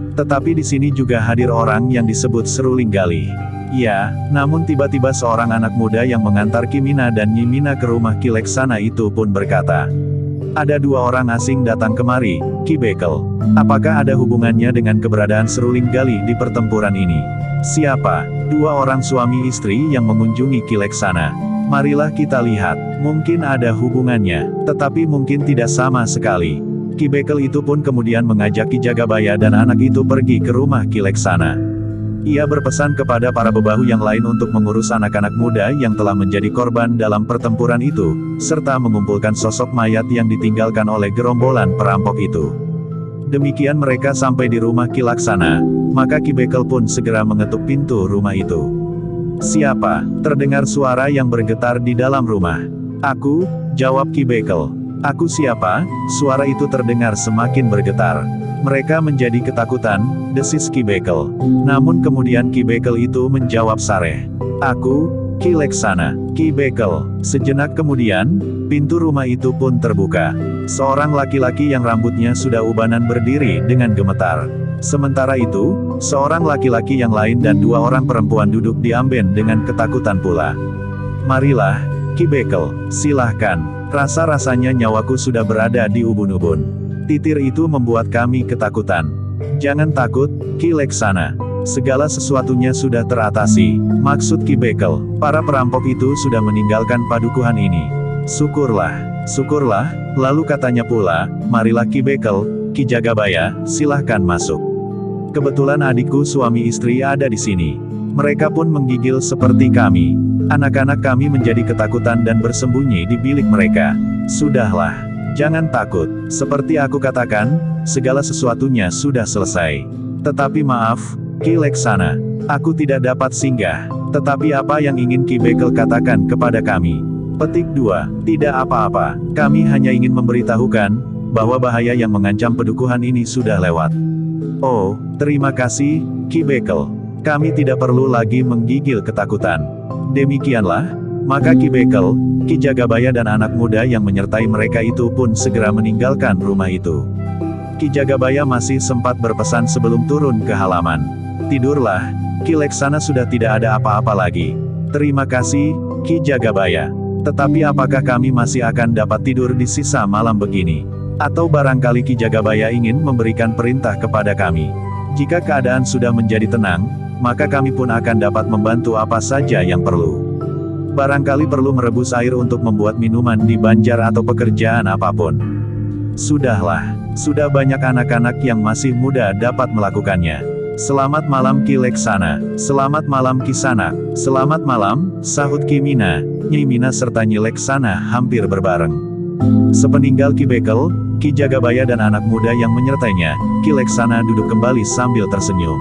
Tetapi di sini juga hadir orang yang disebut Seruling Galih. Ya, namun tiba-tiba seorang anak muda yang mengantar Kimina dan Nyimina ke rumah Kileksana itu pun berkata, "Ada dua orang asing datang kemari, Ki Bekel. Apakah ada hubungannya dengan keberadaan Seruling Galih di pertempuran ini?" "Siapa?" "Dua orang suami istri yang mengunjungi Kileksana. Marilah kita lihat, mungkin ada hubungannya, tetapi mungkin tidak sama sekali." Ki Bekel itu pun kemudian mengajak Ki Jagabaya dan anak itu pergi ke rumah Kileksana. Ia berpesan kepada para bebahu yang lain untuk mengurus anak-anak muda yang telah menjadi korban dalam pertempuran itu, serta mengumpulkan sosok mayat yang ditinggalkan oleh gerombolan perampok itu. Demikian mereka sampai di rumah Kilaksana, maka Ki Bekel pun segera mengetuk pintu rumah itu. "Siapa?" terdengar suara yang bergetar di dalam rumah. "Aku," jawab Ki Bekel. "Aku siapa?" Suara itu terdengar semakin bergetar. Mereka menjadi ketakutan, desis Ki Bekel. Namun kemudian Ki Bekel itu menjawab sareh, "Aku, Kileksana." "Ki Bekel." Sejenak kemudian, pintu rumah itu pun terbuka. Seorang laki-laki yang rambutnya sudah ubanan berdiri dengan gemetar. Sementara itu, seorang laki-laki yang lain dan dua orang perempuan duduk di amben dengan ketakutan pula. "Marilah, Ki Bekel, silahkan. Rasa-rasanya nyawaku sudah berada di ubun-ubun. Titir itu membuat kami ketakutan." "Jangan takut, Kileksana. Segala sesuatunya sudah teratasi." Maksud Ki Bekel, para perampok itu sudah meninggalkan padukuhan ini. "Syukurlah, syukurlah." Lalu katanya pula, "Marilah Ki Bekel, Ki Jagabaya, silahkan masuk. Kebetulan adikku suami istri ada di sini. Mereka pun menggigil seperti kami. Anak-anak kami menjadi ketakutan dan bersembunyi di bilik mereka." "Sudahlah. Jangan takut, seperti aku katakan, segala sesuatunya sudah selesai. Tetapi maaf, Kileksana, aku tidak dapat singgah. Tetapi apa yang ingin Ki Bekel katakan kepada kami?" Petik 2. Tidak apa-apa, kami hanya ingin memberitahukan, bahwa bahaya yang mengancam pedukuhan ini sudah lewat. "Oh, terima kasih, Ki Bekel. Kami tidak perlu lagi menggigil ketakutan." Demikianlah, maka Ki Bekel, Ki Jagabaya dan anak muda yang menyertai mereka itu pun segera meninggalkan rumah itu. Ki Jagabaya masih sempat berpesan sebelum turun ke halaman. "Tidurlah, Kileksana sudah tidak ada apa-apa lagi." "Terima kasih, Ki Jagabaya. Tetapi apakah kami masih akan dapat tidur di sisa malam begini? Atau barangkali Ki Jagabaya ingin memberikan perintah kepada kami? Jika keadaan sudah menjadi tenang, maka kami pun akan dapat membantu apa saja yang perlu. Barangkali perlu merebus air untuk membuat minuman di Banjar atau pekerjaan apapun." "Sudahlah, sudah banyak anak-anak yang masih muda dapat melakukannya." "Selamat malam Kileksana." "Selamat malam Kisanak." "Selamat malam," sahut Kimina, Nyimina serta Nyileksana hampir berbareng. Sepeninggal Ki Bekel, Ki Jagabaya dan anak muda yang menyertainya, Kileksana duduk kembali sambil tersenyum.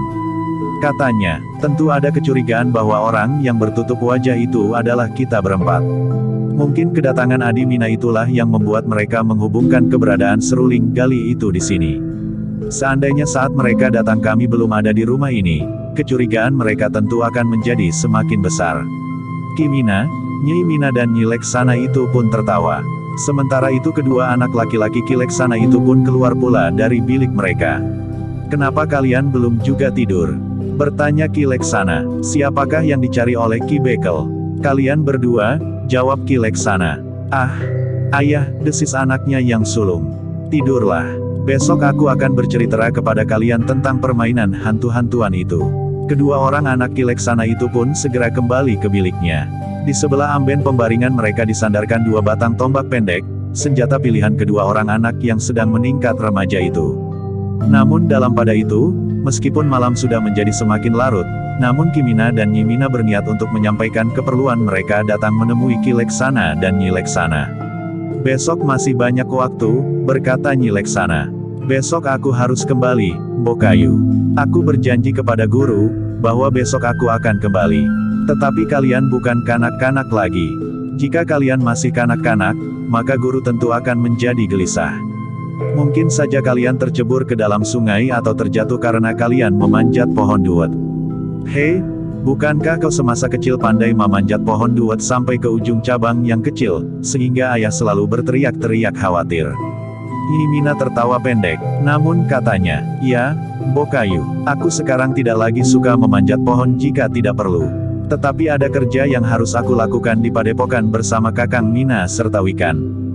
Katanya, "Tentu ada kecurigaan bahwa orang yang bertutup wajah itu adalah kita berempat. Mungkin kedatangan Adi Mina itulah yang membuat mereka menghubungkan keberadaan Seruling Galih itu di sini. Seandainya saat mereka datang kami belum ada di rumah ini, kecurigaan mereka tentu akan menjadi semakin besar." Kimina, Nyimina dan Nyileksana itu pun tertawa. Sementara itu kedua anak laki-laki Kileksana itu pun keluar pula dari bilik mereka. "Kenapa kalian belum juga tidur?" bertanya Kileksana. "Siapakah yang dicari oleh Ki Bekel?" "Kalian berdua," jawab Kileksana. "Ah, ayah," desis anaknya yang sulung. "Tidurlah. Besok aku akan bercerita kepada kalian tentang permainan hantu-hantuan itu." Kedua orang anak Kileksana itu pun segera kembali ke biliknya. Di sebelah amben pembaringan mereka disandarkan dua batang tombak pendek, senjata pilihan kedua orang anak yang sedang meningkat remaja itu. Namun dalam pada itu, meskipun malam sudah menjadi semakin larut, namun Kimina dan Nyimina berniat untuk menyampaikan keperluan mereka datang menemui Kileksana dan Nyileksana. "Besok masih banyak waktu," berkata Nyileksana. "Besok aku harus kembali, Mbokayu. Aku berjanji kepada guru, bahwa besok aku akan kembali. Tetapi kalian bukan kanak-kanak lagi. Jika kalian masih kanak-kanak, maka guru tentu akan menjadi gelisah. Mungkin saja kalian tercebur ke dalam sungai atau terjatuh karena kalian memanjat pohon duet. Hei, bukankah kau semasa kecil pandai memanjat pohon duet sampai ke ujung cabang yang kecil, sehingga ayah selalu berteriak-teriak khawatir? Nyi Mina tertawa pendek, namun katanya, "Ya, Bokayu, aku sekarang tidak lagi suka memanjat pohon jika tidak perlu. Tetapi ada kerja yang harus aku lakukan di padepokan bersama Kakang Mina serta Wikan."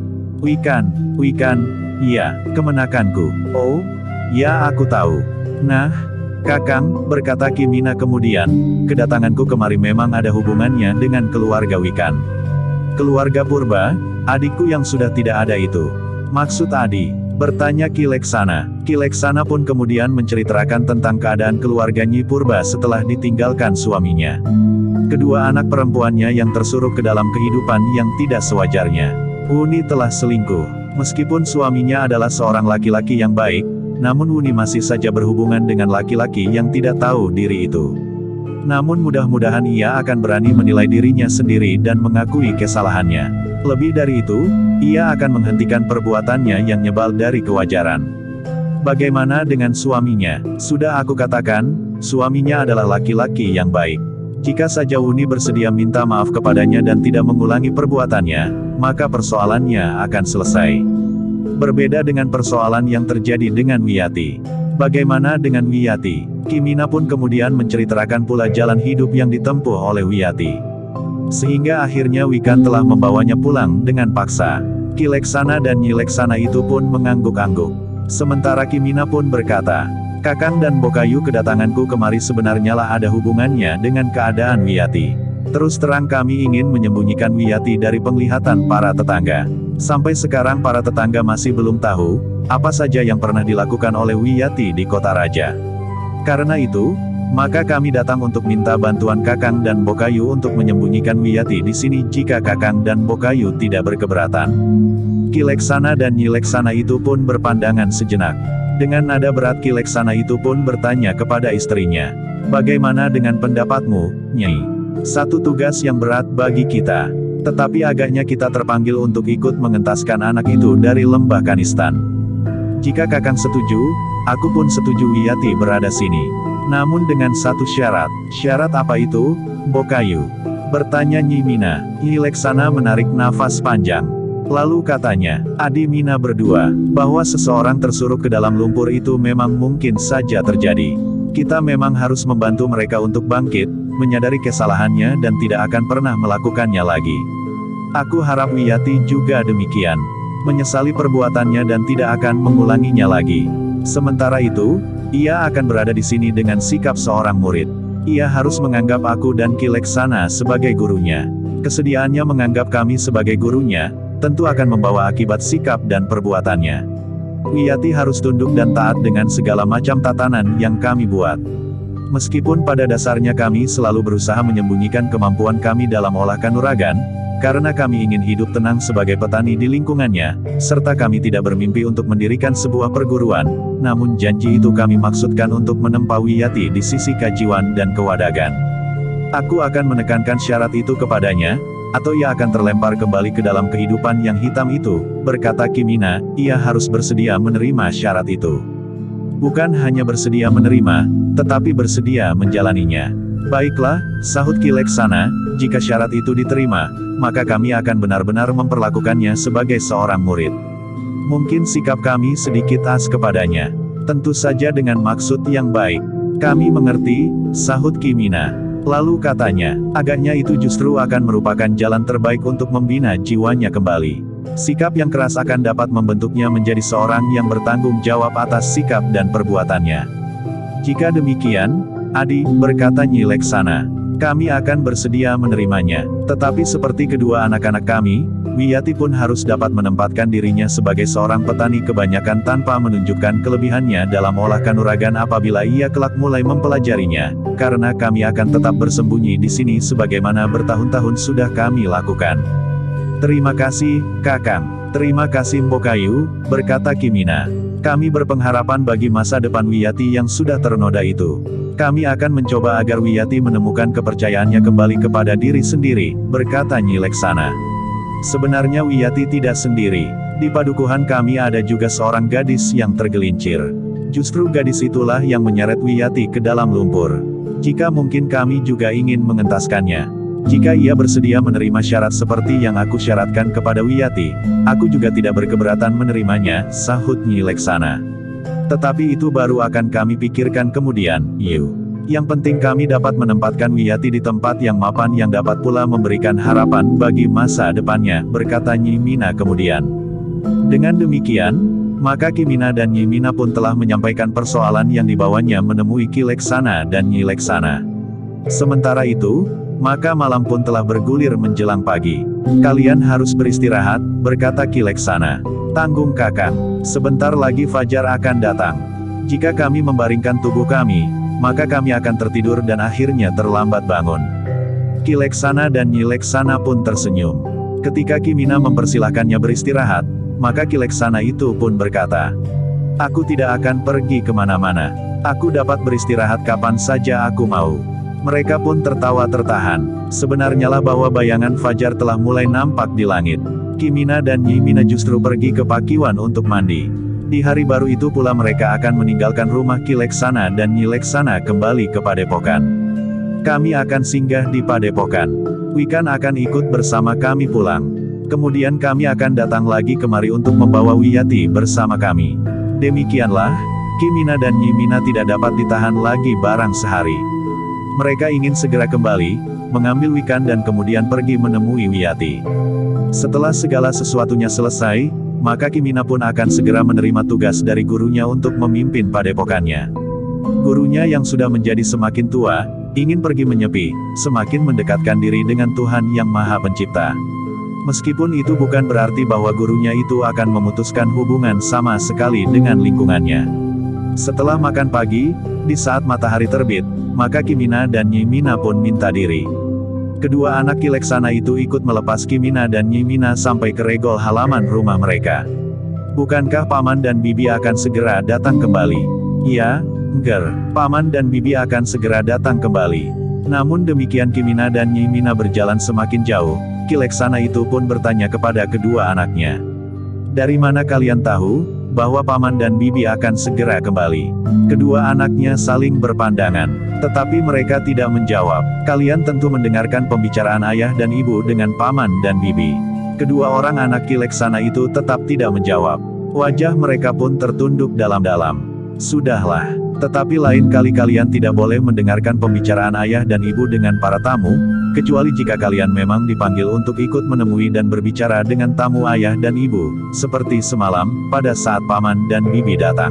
Wikan, iya, kemenakanku. Oh, ya aku tahu. Nah, Kakang, berkata Ki Mina kemudian, kedatanganku kemari memang ada hubungannya dengan keluarga Wikan. Keluarga Purba, adikku yang sudah tidak ada itu. Maksud Adi? Bertanya Ki Leksana. Ki Leksana pun kemudian menceritakan tentang keadaan keluarga Nyi Purba setelah ditinggalkan suaminya. Kedua anak perempuannya yang tersuruh ke dalam kehidupan yang tidak sewajarnya. Uni telah selingkuh. Meskipun suaminya adalah seorang laki-laki yang baik, namun Uni masih saja berhubungan dengan laki-laki yang tidak tahu diri itu. Namun mudah-mudahan ia akan berani menilai dirinya sendiri dan mengakui kesalahannya. Lebih dari itu, ia akan menghentikan perbuatannya yang nyebal dari kewajaran. Bagaimana dengan suaminya? Sudah aku katakan, suaminya adalah laki-laki yang baik. Jika saja Uni bersedia minta maaf kepadanya dan tidak mengulangi perbuatannya, maka persoalannya akan selesai. Berbeda dengan persoalan yang terjadi dengan Wiyati. Bagaimana dengan Wiyati? Ki Mina pun kemudian menceritakan pula jalan hidup yang ditempuh oleh Wiyati. Sehingga akhirnya Wikan telah membawanya pulang dengan paksa. Ki Leksana dan Nyi Leksana itu pun mengangguk-angguk. Sementara Ki Mina pun berkata, "Kakang dan Bokayu, kedatanganku kemari sebenarnya lah ada hubungannya dengan keadaan Wiyati. Terus terang kami ingin menyembunyikan Wiyati dari penglihatan para tetangga. Sampai sekarang para tetangga masih belum tahu, apa saja yang pernah dilakukan oleh Wiyati di kota raja. Karena itu, maka kami datang untuk minta bantuan Kakang dan Bokayu untuk menyembunyikan Wiyati di sini jika Kakang dan Bokayu tidak berkeberatan." Ki Leksana dan Nyi Leksana itu pun berpandangan sejenak. Dengan nada berat Ki Leksana itu pun bertanya kepada istrinya, "Bagaimana dengan pendapatmu, Nyai? Satu tugas yang berat bagi kita. Tetapi agaknya kita terpanggil untuk ikut mengentaskan anak itu dari lembah Kanistan. Jika Kakang setuju, aku pun setuju Wiyati berada sini. Namun dengan satu syarat." "Syarat apa itu, Bokayu?" bertanya Nyi Mina. Nyi Leksana menarik nafas panjang. Lalu katanya, "Adi Mina berdua, bahwa seseorang tersuruh ke dalam lumpur itu memang mungkin saja terjadi. Kita memang harus membantu mereka untuk bangkit, menyadari kesalahannya dan tidak akan pernah melakukannya lagi. Aku harap Wiyati juga demikian. Menyesali perbuatannya dan tidak akan mengulanginya lagi. Sementara itu, ia akan berada di sini dengan sikap seorang murid. Ia harus menganggap aku dan Ki Leksana sebagai gurunya. Kesediaannya menganggap kami sebagai gurunya, tentu akan membawa akibat sikap dan perbuatannya. Wiyati harus tunduk dan taat dengan segala macam tatanan yang kami buat. Meskipun pada dasarnya kami selalu berusaha menyembunyikan kemampuan kami dalam olah kanuragan, karena kami ingin hidup tenang sebagai petani di lingkungannya, serta kami tidak bermimpi untuk mendirikan sebuah perguruan, namun janji itu kami maksudkan untuk menempa Wiyati di sisi kajiwan dan kewadagan. Aku akan menekankan syarat itu kepadanya, atau ia akan terlempar kembali ke dalam kehidupan yang hitam itu," berkata Ki Mina. "Ia harus bersedia menerima syarat itu. Bukan hanya bersedia menerima, tetapi bersedia menjalaninya." "Baiklah," sahut Ki Leksana, "jika syarat itu diterima, maka kami akan benar-benar memperlakukannya sebagai seorang murid. Mungkin sikap kami sedikit as kepadanya. Tentu saja dengan maksud yang baik." "Kami mengerti," sahut Ki Mina. Lalu katanya, "Agaknya itu justru akan merupakan jalan terbaik untuk membina jiwanya kembali. Sikap yang keras akan dapat membentuknya menjadi seorang yang bertanggung jawab atas sikap dan perbuatannya." "Jika demikian, Adi," berkata Nyi Leksana, "kami akan bersedia menerimanya. Tetapi seperti kedua anak-anak kami, Wiyati pun harus dapat menempatkan dirinya sebagai seorang petani kebanyakan tanpa menunjukkan kelebihannya dalam olah kanuragan apabila ia kelak mulai mempelajarinya, karena kami akan tetap bersembunyi di sini sebagaimana bertahun-tahun sudah kami lakukan." "Terima kasih, Kakang. Terima kasih Bokayu," berkata Ki Mina. "Kami berpengharapan bagi masa depan Wiyati yang sudah ternoda itu. Kami akan mencoba agar Wiyati menemukan kepercayaannya kembali kepada diri sendiri," berkata Nyi Leksana. "Sebenarnya Wiyati tidak sendiri. Di padukuhan kami ada juga seorang gadis yang tergelincir. Justru gadis itulah yang menyeret Wiyati ke dalam lumpur. Jika mungkin kami juga ingin mengentaskannya. Jika ia bersedia menerima syarat seperti yang aku syaratkan kepada Wiyati, aku juga tidak berkeberatan menerimanya, sahut Nyi Leksana. Tetapi itu baru akan kami pikirkan kemudian, Yu. Yang penting kami dapat menempatkan Wiyati di tempat yang mapan yang dapat pula memberikan harapan bagi masa depannya, berkata Nyi Mina kemudian. Dengan demikian, maka Ki Mina dan Nyi Mina pun telah menyampaikan persoalan yang dibawanya menemui Ki Leksana dan Nyi Leksana. Sementara itu, maka malam pun telah bergulir menjelang pagi. Kalian harus beristirahat, berkata Ki Leksana. Tanggung Kakang, sebentar lagi fajar akan datang. Jika kami membaringkan tubuh kami, maka kami akan tertidur dan akhirnya terlambat bangun. Ki Leksana dan Nyi Leksana pun tersenyum. Ketika Ki Mina mempersilahkannya beristirahat, maka Ki Leksana itu pun berkata, "Aku tidak akan pergi kemana-mana. Aku dapat beristirahat kapan saja aku mau." Mereka pun tertawa tertahan. Sebenarnya lah bahwa bayangan fajar telah mulai nampak di langit. Ki Mina dan Nyi Mina justru pergi ke Pakiwan untuk mandi. Di hari baru itu pula mereka akan meninggalkan rumah Ki Leksana dan Nyi Leksana kembali ke Padepokan. Kami akan singgah di Padepokan. Wikan akan ikut bersama kami pulang. Kemudian kami akan datang lagi kemari untuk membawa Wiyati bersama kami. Demikianlah, Ki Mina dan Nyi Mina tidak dapat ditahan lagi barang sehari. Mereka ingin segera kembali, mengambil Wikan dan kemudian pergi menemui Wiyati. Setelah segala sesuatunya selesai, maka Ki Mina pun akan segera menerima tugas dari gurunya untuk memimpin padepokannya. Gurunya yang sudah menjadi semakin tua, ingin pergi menyepi, semakin mendekatkan diri dengan Tuhan Yang Maha Pencipta. Meskipun itu bukan berarti bahwa gurunya itu akan memutuskan hubungan sama sekali dengan lingkungannya. Setelah makan pagi, di saat matahari terbit, maka Ki Mina dan Nyi Mina pun minta diri. Kedua anak Ki Leksana itu ikut melepas Ki Mina dan Nyi Mina sampai ke regol halaman rumah mereka. Bukankah Paman dan Bibi akan segera datang kembali? Ya, Nger, Paman dan Bibi akan segera datang kembali. Namun demikian Ki Mina dan Nyi Mina berjalan semakin jauh, Ki Leksana itu pun bertanya kepada kedua anaknya. Dari mana kalian tahu bahwa Paman dan Bibi akan segera kembali? Kedua anaknya saling berpandangan, tetapi mereka tidak menjawab. Kalian tentu mendengarkan pembicaraan ayah dan ibu dengan Paman dan Bibi. Kedua orang anak Ki Leksana itu tetap tidak menjawab. Wajah mereka pun tertunduk dalam-dalam. Sudahlah, tetapi lain kali kalian tidak boleh mendengarkan pembicaraan ayah dan ibu dengan para tamu, kecuali jika kalian memang dipanggil untuk ikut menemui dan berbicara dengan tamu ayah dan ibu, seperti semalam, pada saat Paman dan Bibi datang.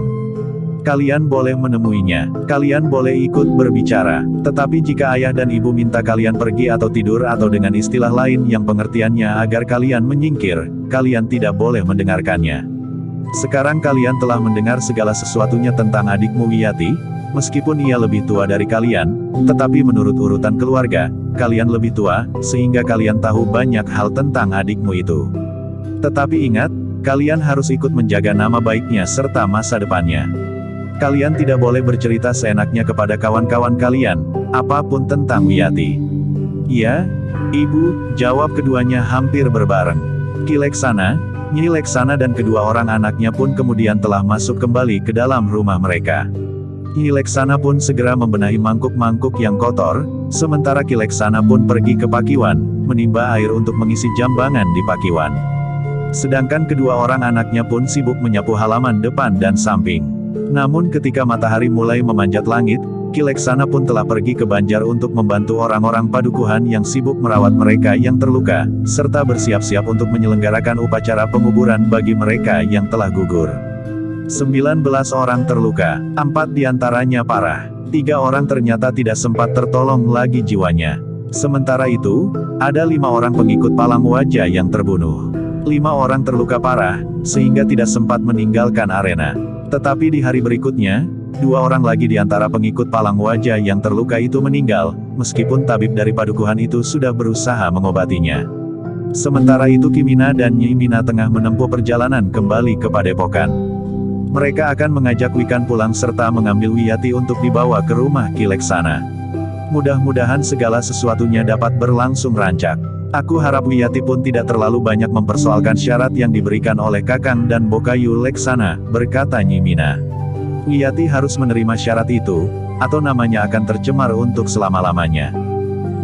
Kalian boleh menemuinya, kalian boleh ikut berbicara, tetapi jika ayah dan ibu minta kalian pergi atau tidur atau dengan istilah lain yang pengertiannya agar kalian menyingkir, kalian tidak boleh mendengarkannya. Sekarang kalian telah mendengar segala sesuatunya tentang adikmu Wiyati, meskipun ia lebih tua dari kalian, tetapi menurut urutan keluarga, kalian lebih tua, sehingga kalian tahu banyak hal tentang adikmu itu. Tetapi ingat, kalian harus ikut menjaga nama baiknya serta masa depannya. Kalian tidak boleh bercerita seenaknya kepada kawan-kawan kalian, apapun tentang Wiyati. Iya, Ibu, jawab keduanya hampir berbareng. Ki Leksana, Nyi Leksana dan kedua orang anaknya pun kemudian telah masuk kembali ke dalam rumah mereka. Nyi Leksana pun segera membenahi mangkuk-mangkuk yang kotor, sementara Ki Leksana pun pergi ke Pakiwan, menimba air untuk mengisi jambangan di Pakiwan. Sedangkan kedua orang anaknya pun sibuk menyapu halaman depan dan samping. Namun ketika matahari mulai memanjat langit, Ki Leksana pun telah pergi ke Banjar untuk membantu orang-orang padukuhan yang sibuk merawat mereka yang terluka, serta bersiap-siap untuk menyelenggarakan upacara penguburan bagi mereka yang telah gugur. 19 orang terluka, 4 diantaranya parah. 3 orang ternyata tidak sempat tertolong lagi jiwanya. Sementara itu, ada 5 orang pengikut Palang Wajah yang terbunuh. 5 orang terluka parah, sehingga tidak sempat meninggalkan arena. Tetapi di hari berikutnya, 2 orang lagi di antara pengikut Palang Wajah yang terluka itu meninggal, meskipun tabib dari padukuhan itu sudah berusaha mengobatinya. Sementara itu Ki Mina dan Nyi Mina tengah menempuh perjalanan kembali ke Padepokan. Mereka akan mengajak Wikan pulang serta mengambil Wiyati untuk dibawa ke rumah Ki Leksana. Mudah-mudahan segala sesuatunya dapat berlangsung rancak. Aku harap Wiyati pun tidak terlalu banyak mempersoalkan syarat yang diberikan oleh Kakang dan Bokayu Leksana, berkata Nyi Mina. Wiyati harus menerima syarat itu, atau namanya akan tercemar untuk selama-lamanya.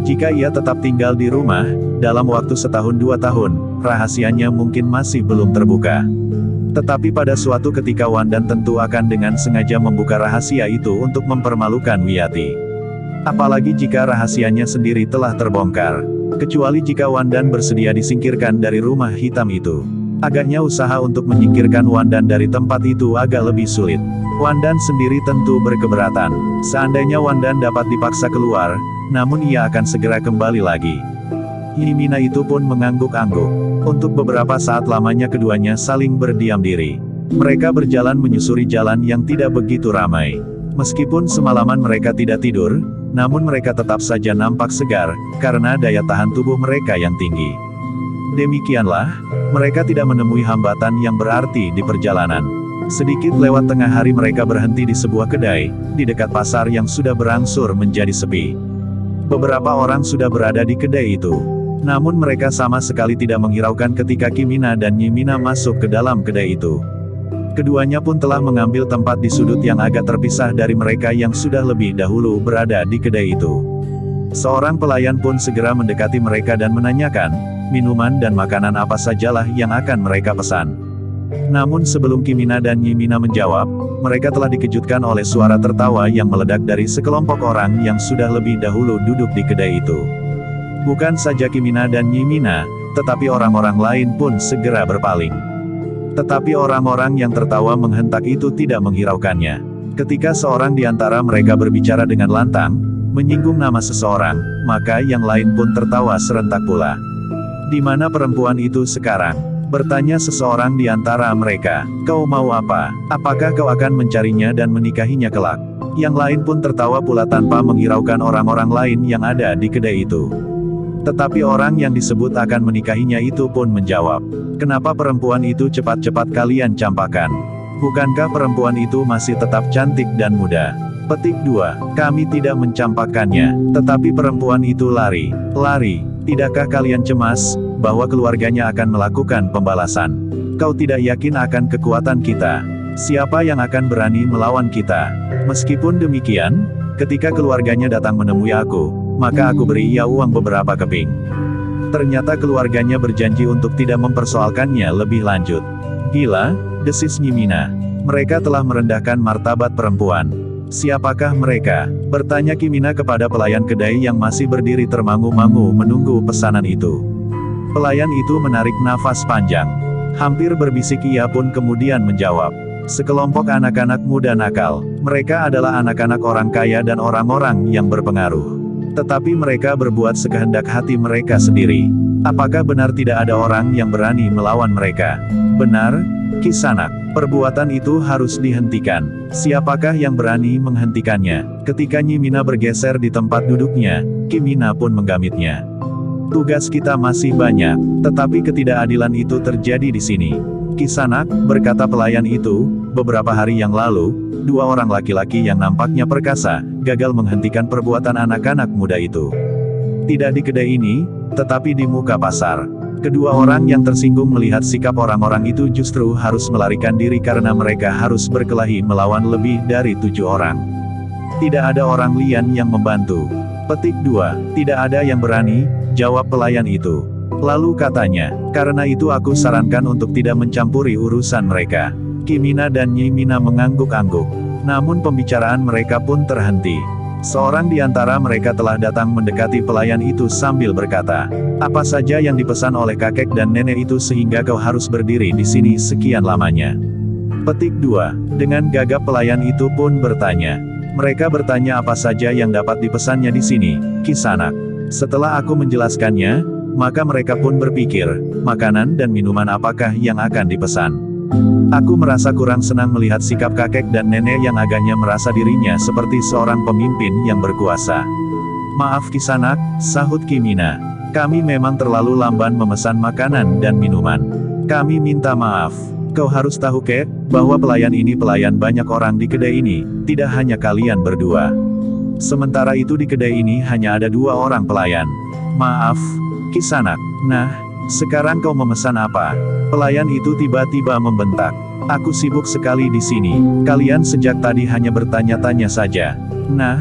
Jika ia tetap tinggal di rumah, dalam waktu 1-2 tahun, rahasianya mungkin masih belum terbuka. Tetapi pada suatu ketika Wandan tentu akan dengan sengaja membuka rahasia itu untuk mempermalukan Wiyati. Apalagi jika rahasianya sendiri telah terbongkar. Kecuali jika Wandan bersedia disingkirkan dari rumah hitam itu. Agaknya usaha untuk menyingkirkan Wandan dari tempat itu agak lebih sulit. Wandan sendiri tentu berkeberatan. Seandainya Wandan dapat dipaksa keluar, namun ia akan segera kembali lagi. Yimina itu pun mengangguk-angguk. Untuk beberapa saat lamanya keduanya saling berdiam diri. Mereka berjalan menyusuri jalan yang tidak begitu ramai. Meskipun semalaman mereka tidak tidur, namun mereka tetap saja nampak segar, karena daya tahan tubuh mereka yang tinggi. Demikianlah, mereka tidak menemui hambatan yang berarti di perjalanan. Sedikit lewat tengah hari mereka berhenti di sebuah kedai, di dekat pasar yang sudah berangsur menjadi sepi. Beberapa orang sudah berada di kedai itu. Namun mereka sama sekali tidak menghiraukan ketika Kimina dan Yimina masuk ke dalam kedai itu. Keduanya pun telah mengambil tempat di sudut yang agak terpisah dari mereka yang sudah lebih dahulu berada di kedai itu. Seorang pelayan pun segera mendekati mereka dan menanyakan, minuman dan makanan apa sajalah yang akan mereka pesan. Namun sebelum Kimina dan Yimina menjawab, mereka telah dikejutkan oleh suara tertawa yang meledak dari sekelompok orang yang sudah lebih dahulu duduk di kedai itu. Bukan saja Kimina dan Yimina, tetapi orang-orang lain pun segera berpaling. Tetapi orang-orang yang tertawa menghentak itu tidak menghiraukannya. Ketika seorang di antara mereka berbicara dengan lantang, menyinggung nama seseorang, maka yang lain pun tertawa serentak pula. Di mana perempuan itu sekarang? Bertanya seseorang di antara mereka, kau mau apa? Apakah kau akan mencarinya dan menikahinya kelak? Yang lain pun tertawa pula tanpa menghiraukan orang-orang lain yang ada di kedai itu. Tetapi orang yang disebut akan menikahinya itu pun menjawab, kenapa perempuan itu cepat-cepat kalian campakkan? Bukankah perempuan itu masih tetap cantik dan muda? Petik 2, kami tidak mencampakkannya, tetapi perempuan itu lari. Tidakkah kalian cemas bahwa keluarganya akan melakukan pembalasan? Kau tidak yakin akan kekuatan kita? Siapa yang akan berani melawan kita? Meskipun demikian, ketika keluarganya datang menemui aku, maka aku beri ia uang beberapa keping. Ternyata keluarganya berjanji untuk tidak mempersoalkannya lebih lanjut. Gila, desis Yimina. Mereka telah merendahkan martabat perempuan. Siapakah mereka? Bertanya Kimina kepada pelayan kedai yang masih berdiri termangu-mangu menunggu pesanan itu. Pelayan itu menarik nafas panjang. Hampir berbisik ia pun kemudian menjawab. Sekelompok anak-anak muda nakal. Mereka adalah anak-anak orang kaya dan orang-orang yang berpengaruh. Tetapi mereka berbuat sekehendak hati mereka sendiri. Apakah benar tidak ada orang yang berani melawan mereka? Benar, Kisanak. Perbuatan itu harus dihentikan. Siapakah yang berani menghentikannya? Ketika Yimina bergeser di tempat duduknya, Kimina pun menggamitnya. Tugas kita masih banyak, tetapi ketidakadilan itu terjadi di sini. Kisanak, berkata pelayan itu, beberapa hari yang lalu, 2 orang laki-laki yang nampaknya perkasa, gagal menghentikan perbuatan anak-anak muda itu. Tidak di kedai ini, tetapi di muka pasar. Kedua orang yang tersinggung melihat sikap orang-orang itu justru harus melarikan diri karena mereka harus berkelahi melawan lebih dari 7 orang. Tidak ada orang lian yang membantu. Petik 2, tidak ada yang berani, jawab pelayan itu. Lalu katanya, karena itu aku sarankan untuk tidak mencampuri urusan mereka. Kimina dan Yimina mengangguk-angguk. Namun pembicaraan mereka pun terhenti. Seorang di antara mereka telah datang mendekati pelayan itu sambil berkata, apa saja yang dipesan oleh kakek dan nenek itu sehingga kau harus berdiri di sini sekian lamanya? Petik 2, dengan gagap pelayan itu pun bertanya. Mereka bertanya apa saja yang dapat dipesannya di sini, Kisanak. Setelah aku menjelaskannya, maka mereka pun berpikir, makanan dan minuman apakah yang akan dipesan. Aku merasa kurang senang melihat sikap kakek dan nenek yang agaknya merasa dirinya seperti seorang pemimpin yang berkuasa. Maaf Kisanak, sahut Kimina. Kami memang terlalu lamban memesan makanan dan minuman. Kami minta maaf. Kau harus tahu kek, bahwa pelayan ini pelayan banyak orang di kedai ini, tidak hanya kalian berdua. Sementara itu di kedai ini hanya ada 2 orang pelayan. Maaf, Kisanak. Nah, sekarang kau memesan apa? Pelayan itu tiba-tiba membentak. Aku sibuk sekali di sini. Kalian sejak tadi hanya bertanya-tanya saja. Nah,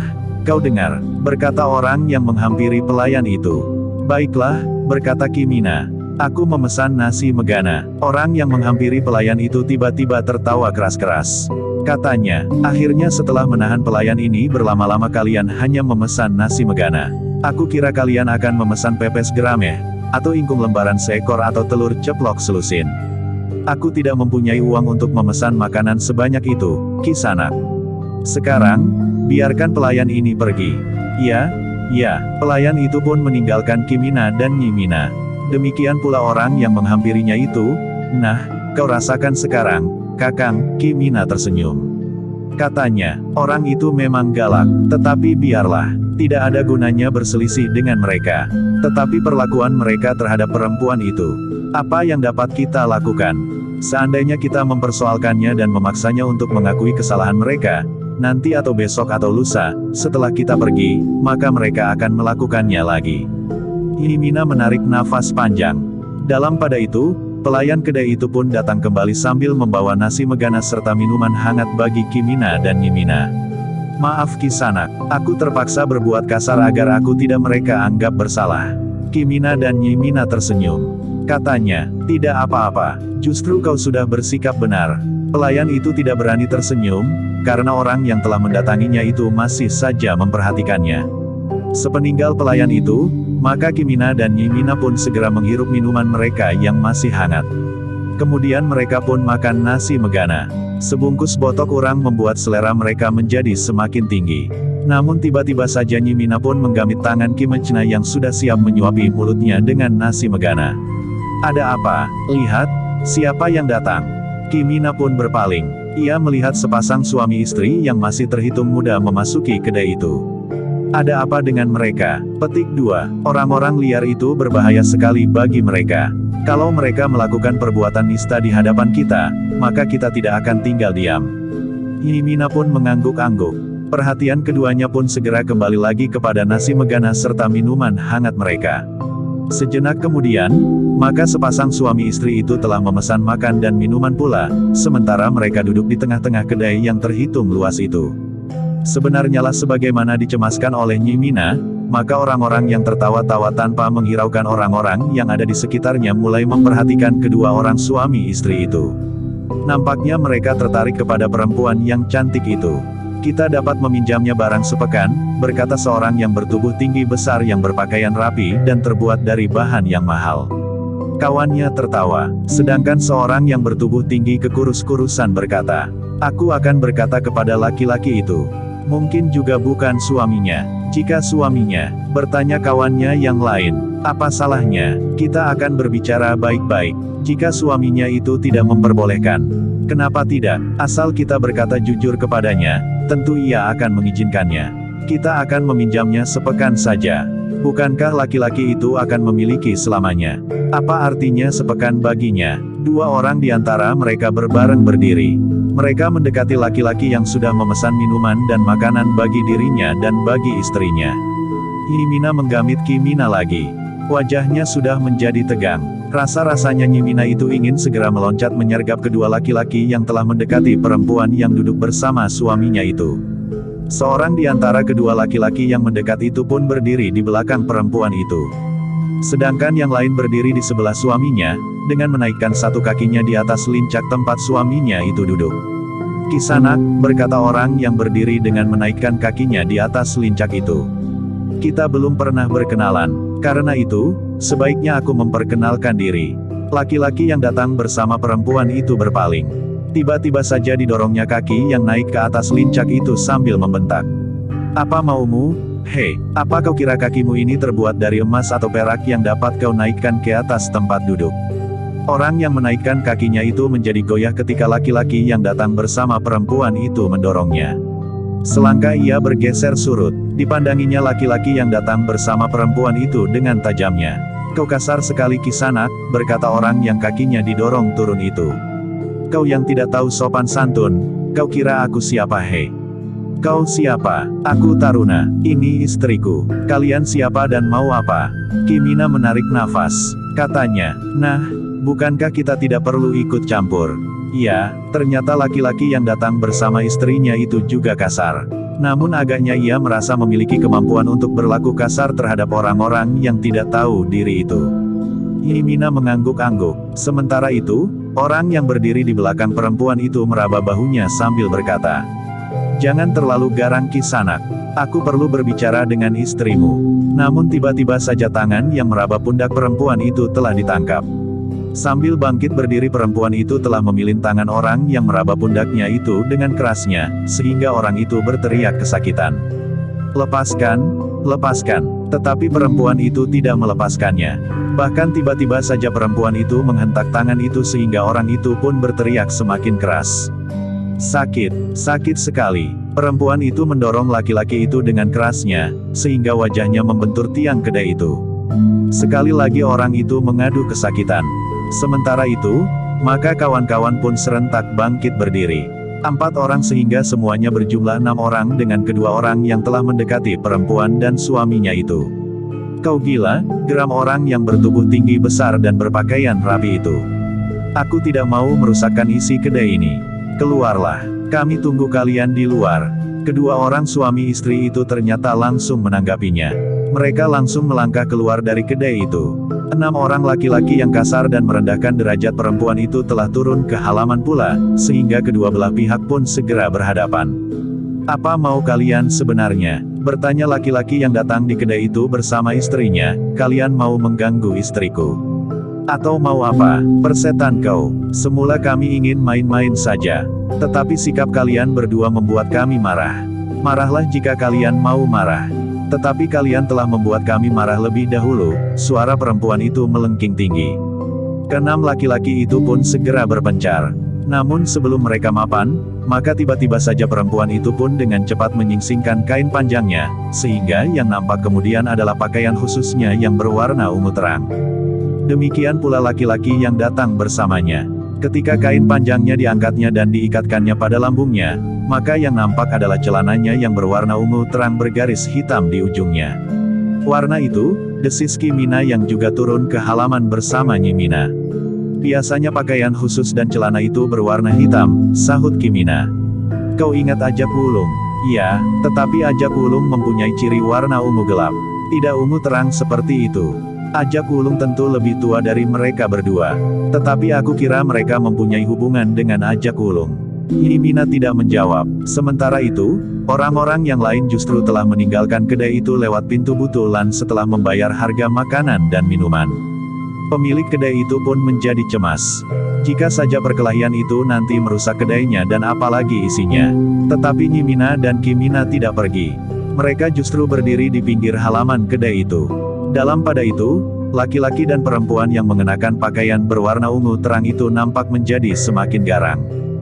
Kau dengar, berkata orang yang menghampiri pelayan itu. Baiklah, berkata Kimina. Aku memesan nasi megana. Orang yang menghampiri pelayan itu tiba-tiba tertawa keras-keras. Katanya, akhirnya setelah menahan pelayan ini berlama-lama kalian hanya memesan nasi megana. Aku kira kalian akan memesan pepes gerameh, atau ingkung lembaran seekor atau telur ceplok selusin. Aku tidak mempunyai uang untuk memesan makanan sebanyak itu, Kisanak. Sekarang, biarkan pelayan ini pergi. Ya, pelayan itu pun meninggalkan Kimina dan Nyimina. Demikian pula orang yang menghampirinya itu. Nah, kau rasakan sekarang, Kakang, Kimina tersenyum. Katanya, orang itu memang galak, tetapi biarlah, tidak ada gunanya berselisih dengan mereka. Tetapi perlakuan mereka terhadap perempuan itu, apa yang dapat kita lakukan? Seandainya kita mempersoalkannya dan memaksanya untuk mengakui kesalahan mereka, nanti atau besok atau lusa, setelah kita pergi, maka mereka akan melakukannya lagi. Nyimina menarik nafas panjang. Dalam pada itu, pelayan kedai itu pun datang kembali sambil membawa nasi megana serta minuman hangat bagi Kimina dan Nyimina. Maaf Kisanak, aku terpaksa berbuat kasar agar aku tidak mereka anggap bersalah. Kimina dan Nyimina tersenyum. Katanya, tidak apa-apa, justru kau sudah bersikap benar. Pelayan itu tidak berani tersenyum, karena orang yang telah mendatanginya itu masih saja memperhatikannya. Sepeninggal pelayan itu, maka Kimina dan Nyimina pun segera menghirup minuman mereka yang masih hangat. Kemudian mereka pun makan nasi megana. Sebungkus botok urang membuat selera mereka menjadi semakin tinggi. Namun tiba-tiba saja Nyimina pun menggamit tangan Kimechna yang sudah siap menyuapi mulutnya dengan nasi megana. Ada apa? Lihat, siapa yang datang? Kimina pun berpaling. Ia melihat sepasang suami istri yang masih terhitung muda memasuki kedai itu. Ada apa dengan mereka? Petik 2. Orang-orang liar itu berbahaya sekali bagi mereka. Kalau mereka melakukan perbuatan nista di hadapan kita, maka kita tidak akan tinggal diam. Nyimina pun mengangguk-angguk. Perhatian keduanya pun segera kembali lagi kepada nasi megana serta minuman hangat mereka. Sejenak kemudian, maka sepasang suami istri itu telah memesan makan dan minuman pula, sementara mereka duduk di tengah-tengah kedai yang terhitung luas itu. Sebenarnya lah sebagaimana dicemaskan oleh Nyimina, maka orang-orang yang tertawa-tawa tanpa menghiraukan orang-orang yang ada di sekitarnya mulai memperhatikan kedua orang suami istri itu. Nampaknya mereka tertarik kepada perempuan yang cantik itu. Kita dapat meminjamnya barang sepekan, berkata seorang yang bertubuh tinggi besar yang berpakaian rapi dan terbuat dari bahan yang mahal. Kawannya tertawa, sedangkan seorang yang bertubuh tinggi kekurus-kurusan berkata, aku akan berkata kepada laki-laki itu. Mungkin juga bukan suaminya. Jika suaminya, bertanya kawannya yang lain, apa salahnya? Kita akan berbicara baik-baik. Jika suaminya itu tidak memperbolehkan, kenapa tidak? Asal kita berkata jujur kepadanya, tentu ia akan mengizinkannya. Kita akan meminjamnya sepekan saja. Bukankah laki-laki itu akan memiliki selamanya? Apa artinya sepekan baginya? Dua orang di antara mereka berbareng berdiri. Mereka mendekati laki-laki yang sudah memesan minuman dan makanan bagi dirinya dan bagi istrinya. Nyimina menggamit Kimina lagi. Wajahnya sudah menjadi tegang. Rasa-rasanya Nyimina itu ingin segera meloncat menyergap kedua laki-laki yang telah mendekati perempuan yang duduk bersama suaminya itu. Seorang di antara kedua laki-laki yang mendekat itu pun berdiri di belakang perempuan itu. Sedangkan yang lain berdiri di sebelah suaminya, dengan menaikkan satu kakinya di atas lincak tempat suaminya itu duduk. Kisanak, berkata orang yang berdiri dengan menaikkan kakinya di atas lincak itu. Kita belum pernah berkenalan, karena itu, sebaiknya aku memperkenalkan diri. Laki-laki yang datang bersama perempuan itu berpaling. Tiba-tiba saja didorongnya kaki yang naik ke atas lincak itu sambil membentak. Apa maumu? Hei, apa kau kira kakimu ini terbuat dari emas atau perak yang dapat kau naikkan ke atas tempat duduk? Orang yang menaikkan kakinya itu menjadi goyah ketika laki-laki yang datang bersama perempuan itu mendorongnya. Selangkah ia bergeser surut, dipandanginya laki-laki yang datang bersama perempuan itu dengan tajamnya. Kau kasar sekali Kisanak, berkata orang yang kakinya didorong turun itu. Kau yang tidak tahu sopan santun, kau kira aku siapa hei? Kau siapa? Aku Taruna, ini istriku. Kalian siapa dan mau apa? Kimina menarik nafas. Katanya, nah, bukankah kita tidak perlu ikut campur? Iya, ternyata laki-laki yang datang bersama istrinya itu juga kasar. Namun agaknya ia merasa memiliki kemampuan untuk berlaku kasar terhadap orang-orang yang tidak tahu diri itu. Yimina mengangguk-angguk. Sementara itu, orang yang berdiri di belakang perempuan itu meraba bahunya sambil berkata, "Jangan terlalu garang Kisanak. Aku perlu berbicara dengan istrimu." Namun tiba-tiba saja tangan yang meraba pundak perempuan itu telah ditangkap. Sambil bangkit berdiri perempuan itu telah memilin tangan orang yang meraba pundaknya itu dengan kerasnya, sehingga orang itu berteriak kesakitan. "Lepaskan, lepaskan." Tetapi perempuan itu tidak melepaskannya. Bahkan tiba-tiba saja perempuan itu menghentak tangan itu sehingga orang itu pun berteriak semakin keras. "Sakit, sakit sekali." Perempuan itu mendorong laki-laki itu dengan kerasnya, sehingga wajahnya membentur tiang kedai itu. Sekali lagi orang itu mengadu kesakitan. Sementara itu, maka kawan-kawan pun serentak bangkit berdiri. 4 orang sehingga semuanya berjumlah 6 orang dengan kedua orang yang telah mendekati perempuan dan suaminya itu. "Kau gila?" geram orang yang bertubuh tinggi besar dan berpakaian rapi itu. "Aku tidak mau merusakkan isi kedai ini. Keluarlah, kami tunggu kalian di luar." Kedua orang suami istri itu ternyata langsung menanggapinya. Mereka langsung melangkah keluar dari kedai itu. 6 orang laki-laki yang kasar dan merendahkan derajat perempuan itu telah turun ke halaman pula, sehingga kedua belah pihak pun segera berhadapan. "Apa mau kalian sebenarnya?" bertanya laki-laki yang datang di kedai itu bersama istrinya. "Kalian mau mengganggu istriku? Atau mau apa? Persetan kau. Semula kami ingin main-main saja. Tetapi sikap kalian berdua membuat kami marah. Marahlah jika kalian mau marah. Tetapi kalian telah membuat kami marah lebih dahulu." Suara perempuan itu melengking tinggi. Keenam laki-laki itu pun segera berpencar. Namun sebelum mereka mapan, maka tiba-tiba saja perempuan itu pun dengan cepat menyingsingkan kain panjangnya, sehingga yang nampak kemudian adalah pakaian khususnya yang berwarna ungu terang. Demikian pula laki-laki yang datang bersamanya. Ketika kain panjangnya diangkatnya dan diikatkannya pada lambungnya, maka yang nampak adalah celananya yang berwarna ungu terang bergaris hitam di ujungnya. "Warna itu," desis Kimina yang juga turun ke halaman bersama Yimina. "Biasanya pakaian khusus dan celana itu berwarna hitam," sahut Kimina. "Kau ingat Ajak Wulung?" "Iya, tetapi Ajak Wulung mempunyai ciri warna ungu gelap. Tidak ungu terang seperti itu. Ajak Wulung tentu lebih tua dari mereka berdua. Tetapi aku kira mereka mempunyai hubungan dengan Ajak Wulung." Yimina tidak menjawab. Sementara itu, orang-orang yang lain justru telah meninggalkan kedai itu lewat pintu butulan setelah membayar harga makanan dan minuman. Pemilik kedai itu pun menjadi cemas. Jika saja perkelahian itu nanti merusak kedainya dan apalagi isinya. Tetapi Yimina dan Kimina tidak pergi. Mereka justru berdiri di pinggir halaman kedai itu. Dalam pada itu, laki-laki dan perempuan yang mengenakan pakaian berwarna ungu terang itu nampak menjadi semakin garang.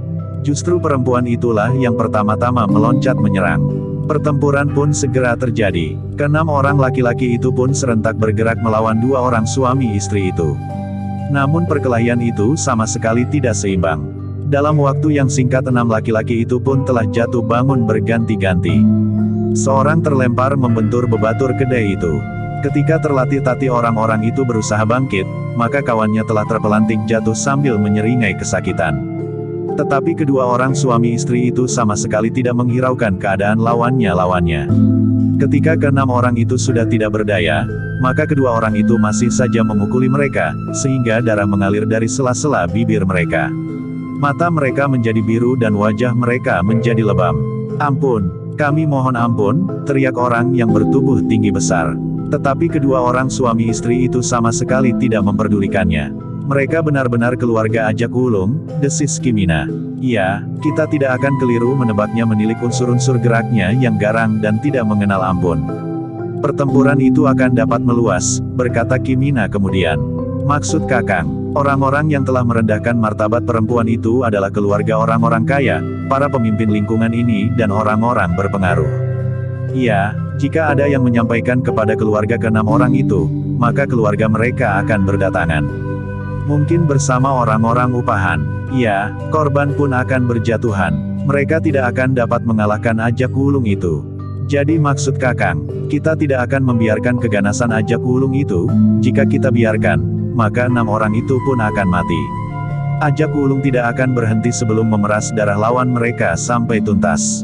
Justru perempuan itulah yang pertama-tama meloncat menyerang. Pertempuran pun segera terjadi. Keenam orang laki-laki itu pun serentak bergerak melawan 2 orang suami istri itu. Namun perkelahian itu sama sekali tidak seimbang. Dalam waktu yang singkat 6 laki-laki itu pun telah jatuh bangun berganti-ganti. Seorang terlempar membentur bebatur kedai itu. Ketika terlatih-tatih orang-orang itu berusaha bangkit, maka kawannya telah terpelanting jatuh sambil menyeringai kesakitan. Tetapi kedua orang suami istri itu sama sekali tidak menghiraukan keadaan lawannya. Ketika keenam orang itu sudah tidak berdaya, maka kedua orang itu masih saja memukuli mereka, sehingga darah mengalir dari sela-sela bibir mereka. Mata mereka menjadi biru dan wajah mereka menjadi lebam. "Ampun, kami mohon ampun," teriak orang yang bertubuh tinggi besar. Tetapi kedua orang suami istri itu sama sekali tidak memperdulikannya. "Mereka benar-benar keluarga Ajak Wulung," desis Kimina. "Iya, kita tidak akan keliru menebaknya menilik unsur-unsur geraknya yang garang dan tidak mengenal ampun. Pertempuran itu akan dapat meluas," berkata Kimina kemudian. "Maksud Kakang, orang-orang yang telah merendahkan martabat perempuan itu adalah keluarga orang-orang kaya, para pemimpin lingkungan ini dan orang-orang berpengaruh." "Iya, jika ada yang menyampaikan kepada keluarga keenam orang itu, maka keluarga mereka akan berdatangan. Mungkin bersama orang-orang upahan. Iya, korban pun akan berjatuhan. Mereka tidak akan dapat mengalahkan Ajak Wulung itu. Jadi maksud Kakang, kita tidak akan membiarkan keganasan Ajak Wulung itu. Jika kita biarkan, maka 6 orang itu pun akan mati." Ajak Wulung tidak akan berhenti sebelum memeras darah lawan mereka sampai tuntas.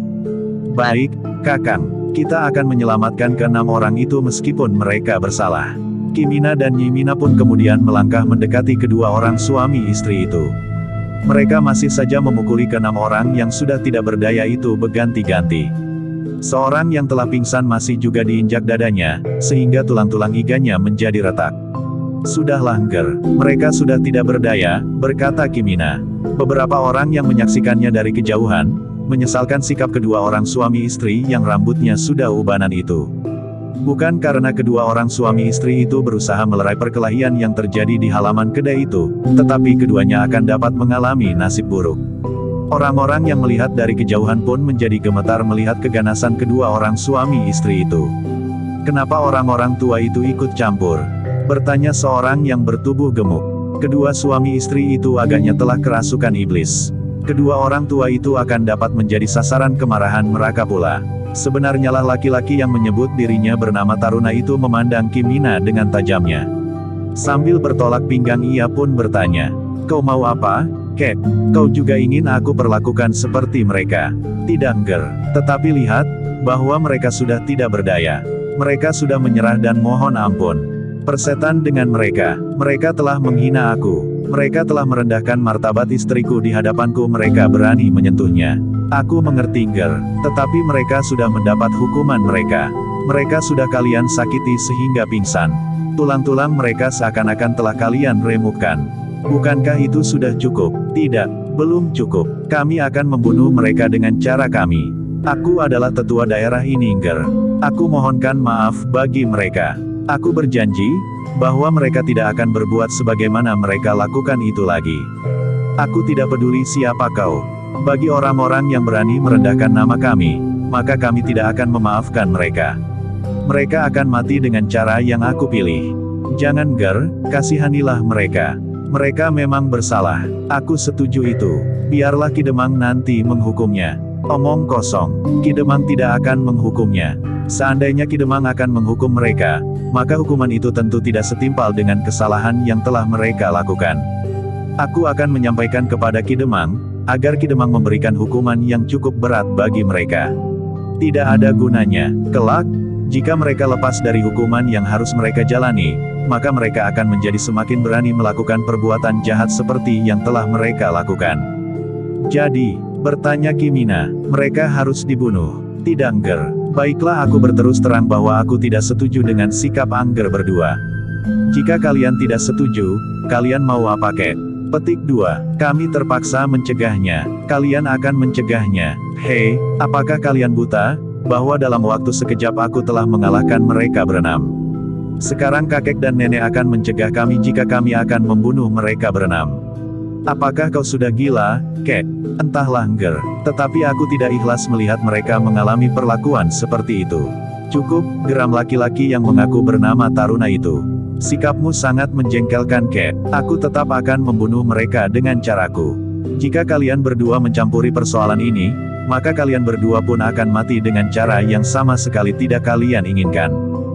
Baik, Kakang. Kita akan menyelamatkan ke-6 orang itu meskipun mereka bersalah. Kimina dan Nyimina pun kemudian melangkah mendekati kedua orang suami istri itu. Mereka masih saja memukuli ke-6 orang yang sudah tidak berdaya itu berganti-ganti. Seorang yang telah pingsan masih juga diinjak dadanya, sehingga tulang-tulang iganya menjadi retak. Sudahlah Ngger, mereka sudah tidak berdaya, berkata Kimina. Beberapa orang yang menyaksikannya dari kejauhan, menyesalkan sikap kedua orang suami istri yang rambutnya sudah ubanan itu. Bukan karena kedua orang suami istri itu berusaha melerai perkelahian yang terjadi di halaman kedai itu, tetapi keduanya akan dapat mengalami nasib buruk. Orang-orang yang melihat dari kejauhan pun menjadi gemetar melihat keganasan kedua orang suami istri itu. Kenapa orang-orang tua itu ikut campur? Bertanya seorang yang bertubuh gemuk. Kedua suami istri itu agaknya telah kerasukan iblis. Kedua orang tua itu akan dapat menjadi sasaran kemarahan mereka pula. Sebenarnya lah laki-laki yang menyebut dirinya bernama Taruna itu memandang Kimina dengan tajamnya. Sambil bertolak pinggang ia pun bertanya, "Kau mau apa, Kek? Kau juga ingin aku perlakukan seperti mereka?" "Tidak Ngger, tetapi lihat, bahwa mereka sudah tidak berdaya. Mereka sudah menyerah dan mohon ampun. Persetan dengan mereka, mereka telah menghina aku. Mereka telah merendahkan martabat istriku di hadapanku, mereka berani menyentuhnya. Aku mengerti Ngger, tetapi mereka sudah mendapat hukuman mereka. Mereka sudah kalian sakiti sehingga pingsan. Tulang-tulang mereka seakan-akan telah kalian remukkan. Bukankah itu sudah cukup?" "Tidak, belum cukup. Kami akan membunuh mereka dengan cara kami. Aku adalah tetua daerah ini Ngger. Aku mohonkan maaf bagi mereka. Aku berjanji, bahwa mereka tidak akan berbuat sebagaimana mereka lakukan itu lagi. Aku tidak peduli siapa kau. Bagi orang-orang yang berani merendahkan nama kami, maka kami tidak akan memaafkan mereka. Mereka akan mati dengan cara yang aku pilih. Jangan Ngger, kasihanilah mereka. Mereka memang bersalah. Aku setuju itu. Biarlah Ki Demang nanti menghukumnya." "Omong kosong. Ki Demang tidak akan menghukumnya. Seandainya Ki Demang akan menghukum mereka, maka hukuman itu tentu tidak setimpal dengan kesalahan yang telah mereka lakukan. Aku akan menyampaikan kepada Ki Demang, agar Ki Demang memberikan hukuman yang cukup berat bagi mereka. Tidak ada gunanya, kelak, jika mereka lepas dari hukuman yang harus mereka jalani, maka mereka akan menjadi semakin berani melakukan perbuatan jahat seperti yang telah mereka lakukan." "Jadi," bertanya Kimina, "mereka harus dibunuh?" "Tidak Ngger. Baiklah, aku berterus terang bahwa aku tidak setuju dengan sikap Angger berdua. Jika kalian tidak setuju, kalian mau apa Kek?" Petik 2. "Kami terpaksa mencegahnya." "Kalian akan mencegahnya? Hei, apakah kalian buta? Bahwa dalam waktu sekejap aku telah mengalahkan mereka berenam. Sekarang kakek dan nenek akan mencegah kami jika kami akan membunuh mereka berenam. Apakah kau sudah gila, Kek?" "Entahlah Ngger, tetapi aku tidak ikhlas melihat mereka mengalami perlakuan seperti itu." "Cukup," geram laki-laki yang mengaku bernama Taruna itu. "Sikapmu sangat menjengkelkan Kek. Aku tetap akan membunuh mereka dengan caraku. Jika kalian berdua mencampuri persoalan ini, maka kalian berdua pun akan mati dengan cara yang sama sekali tidak kalian inginkan."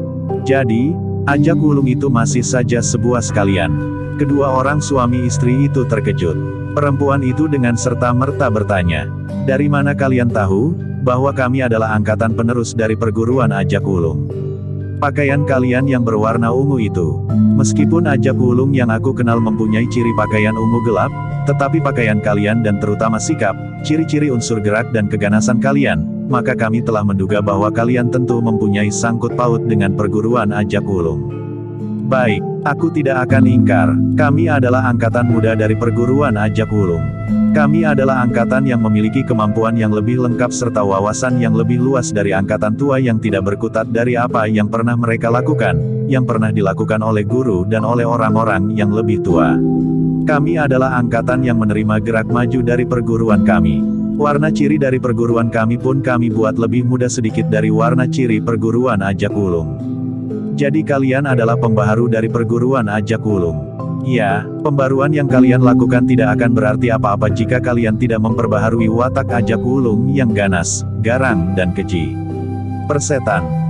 Jadi, ajak Wulung itu masih saja sebuah sekalian. Kedua orang suami istri itu terkejut. Perempuan itu dengan serta-merta bertanya, "Dari mana kalian tahu, bahwa kami adalah angkatan penerus dari perguruan Ajak Wulung?" "Pakaian kalian yang berwarna ungu itu. Meskipun Ajak Wulung yang aku kenal mempunyai ciri pakaian ungu gelap, tetapi pakaian kalian dan terutama sikap, ciri-ciri unsur gerak dan keganasan kalian, maka kami telah menduga bahwa kalian tentu mempunyai sangkut paut dengan perguruan Ajak Wulung." "Baik, aku tidak akan ingkar, kami adalah angkatan muda dari perguruan Ajak Wulung. Kami adalah angkatan yang memiliki kemampuan yang lebih lengkap serta wawasan yang lebih luas dari angkatan tua yang tidak berkutat dari apa yang pernah mereka lakukan, yang pernah dilakukan oleh guru dan oleh orang-orang yang lebih tua. Kami adalah angkatan yang menerima gerak maju dari perguruan kami. Warna ciri dari perguruan kami pun kami buat lebih muda sedikit dari warna ciri perguruan Ajak Wulung. Jadi kalian adalah pembaharu dari perguruan Ajak Wulung. Ya, pembaruan yang kalian lakukan tidak akan berarti apa-apa jika kalian tidak memperbaharui watak Ajak Wulung yang ganas, garang dan keji." "Persetan,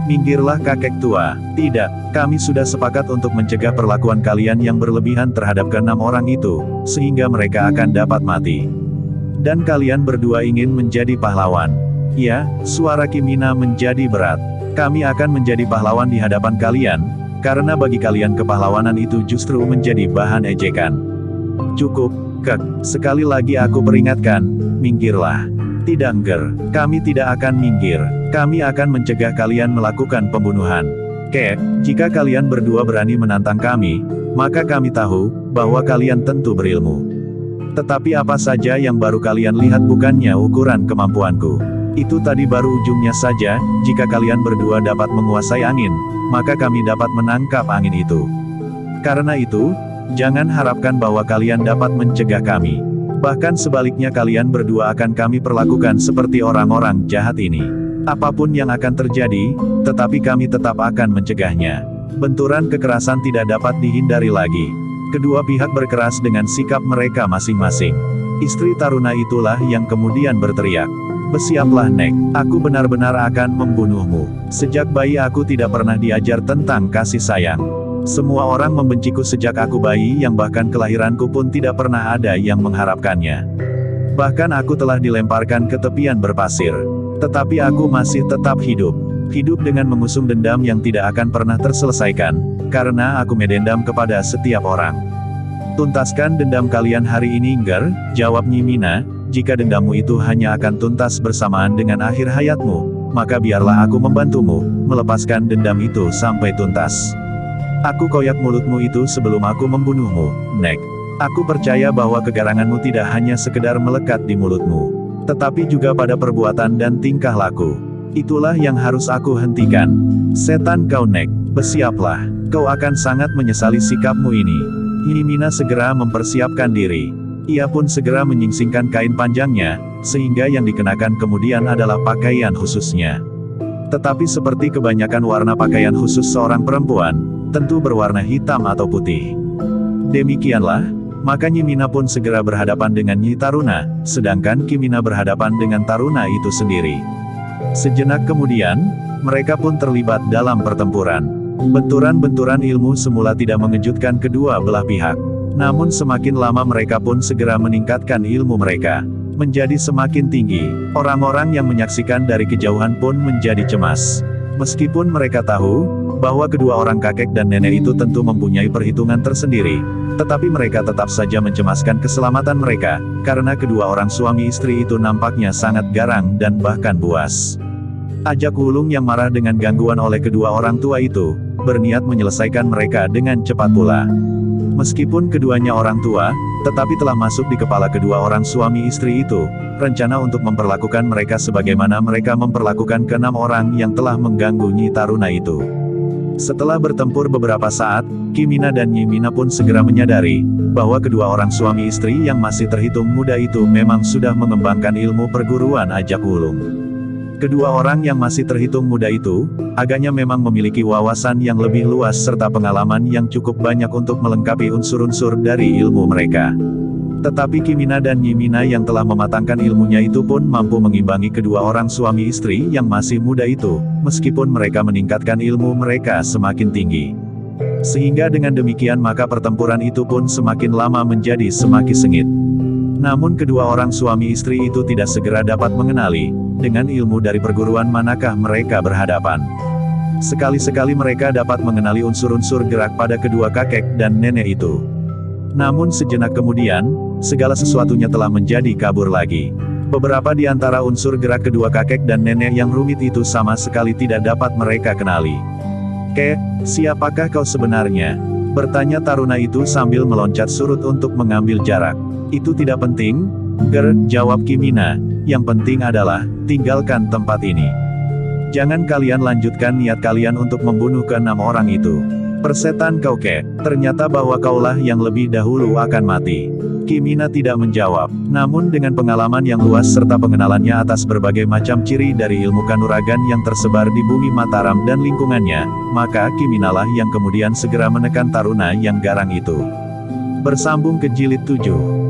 Minggirlah kakek tua. Tidak, kami sudah sepakat untuk mencegah perlakuan kalian yang berlebihan terhadap keenam orang itu, sehingga mereka akan dapat mati. Dan kalian berdua ingin menjadi pahlawan. Ya, suara Kimina menjadi berat. Kami akan menjadi pahlawan di hadapan kalian, karena bagi kalian kepahlawanan itu justru menjadi bahan ejekan. Cukup, Kek. Sekali lagi aku peringatkan, minggirlah. Tidak, Nger. Kami tidak akan minggir. Kami akan mencegah kalian melakukan pembunuhan. Kek, jika kalian berdua berani menantang kami, maka kami tahu, bahwa kalian tentu berilmu. Tetapi apa saja yang baru kalian lihat bukannya ukuran kemampuanku. Itu tadi baru ujungnya saja, jika kalian berdua dapat menguasai angin, maka kami dapat menangkap angin itu. Karena itu, jangan harapkan bahwa kalian dapat mencegah kami. Bahkan sebaliknya kalian berdua akan kami perlakukan seperti orang-orang jahat ini. Apapun yang akan terjadi, tetapi kami tetap akan mencegahnya. Benturan kekerasan tidak dapat dihindari lagi. Kedua pihak berkeras dengan sikap mereka masing-masing. Istri taruna itulah yang kemudian berteriak. Bersiaplah, Nek. Aku benar-benar akan membunuhmu. Sejak bayi aku tidak pernah diajar tentang kasih sayang. Semua orang membenciku sejak aku bayi yang bahkan kelahiranku pun tidak pernah ada yang mengharapkannya. Bahkan aku telah dilemparkan ke tepian berpasir. Tetapi aku masih tetap hidup. Hidup dengan mengusung dendam yang tidak akan pernah terselesaikan, karena aku medendam kepada setiap orang. Tuntaskan dendam kalian hari ini, Nger, jawab Nyi Mina. Jika dendammu itu hanya akan tuntas bersamaan dengan akhir hayatmu, maka biarlah aku membantumu, melepaskan dendam itu sampai tuntas. Aku koyak mulutmu itu sebelum aku membunuhmu, Nek. Aku percaya bahwa kegaranganmu tidak hanya sekedar melekat di mulutmu, tetapi juga pada perbuatan dan tingkah laku. Itulah yang harus aku hentikan. Setan kau, Nek. Bersiaplah. Kau akan sangat menyesali sikapmu ini. Nyi Mina segera mempersiapkan diri. Ia pun segera menyingsingkan kain panjangnya, sehingga yang dikenakan kemudian adalah pakaian khususnya. Tetapi seperti kebanyakan warna pakaian khusus seorang perempuan, tentu berwarna hitam atau putih. Demikianlah, maka Nyi Mina pun segera berhadapan dengan Nyi Taruna, sedangkan Kimina berhadapan dengan Taruna itu sendiri. Sejenak kemudian, mereka pun terlibat dalam pertempuran. Benturan-benturan ilmu semula tidak mengejutkan kedua belah pihak. Namun semakin lama mereka pun segera meningkatkan ilmu mereka. Menjadi semakin tinggi. Orang-orang yang menyaksikan dari kejauhan pun menjadi cemas. Meskipun mereka tahu, bahwa kedua orang kakek dan nenek itu tentu mempunyai perhitungan tersendiri, tetapi mereka tetap saja mencemaskan keselamatan mereka, karena kedua orang suami istri itu nampaknya sangat garang dan bahkan buas. Ajak Wulung yang marah dengan gangguan oleh kedua orang tua itu, berniat menyelesaikan mereka dengan cepat pula. Meskipun keduanya orang tua, tetapi telah masuk di kepala kedua orang suami istri itu, rencana untuk memperlakukan mereka sebagaimana mereka memperlakukan keenam orang yang telah mengganggu Nyi Taruna itu. Setelah bertempur beberapa saat, Kimina dan Nyi Mina pun segera menyadari, bahwa kedua orang suami istri yang masih terhitung muda itu memang sudah mengembangkan ilmu perguruan Ajak Wulung. Kedua orang yang masih terhitung muda itu, agaknya memang memiliki wawasan yang lebih luas serta pengalaman yang cukup banyak untuk melengkapi unsur-unsur dari ilmu mereka. Tetapi Kimina dan Nyi Mina yang telah mematangkan ilmunya itu pun mampu mengimbangi kedua orang suami istri yang masih muda itu, meskipun mereka meningkatkan ilmu mereka semakin tinggi. Sehingga dengan demikian maka pertempuran itu pun semakin lama menjadi semakin sengit. Namun kedua orang suami istri itu tidak segera dapat mengenali, dengan ilmu dari perguruan manakah mereka berhadapan. Sekali-sekali mereka dapat mengenali unsur-unsur gerak pada kedua kakek dan nenek itu. Namun sejenak kemudian, segala sesuatunya telah menjadi kabur lagi. Beberapa di antara unsur gerak kedua kakek dan nenek yang rumit itu sama sekali tidak dapat mereka kenali. "Kek, siapakah kau sebenarnya?" bertanya Taruna itu sambil meloncat surut untuk mengambil jarak. "Itu tidak penting, Ger," jawab Kimina. "Yang penting adalah, tinggalkan tempat ini. Jangan kalian lanjutkan niat kalian untuk membunuh keenam orang itu. Persetan kau, Kek, ternyata bahwa kaulah yang lebih dahulu akan mati." Kimina tidak menjawab, namun dengan pengalaman yang luas serta pengenalannya atas berbagai macam ciri dari ilmu kanuragan yang tersebar di bumi Mataram dan lingkungannya, maka Kiminalah yang kemudian segera menekan Taruna yang garang itu. Bersambung ke jilid 7.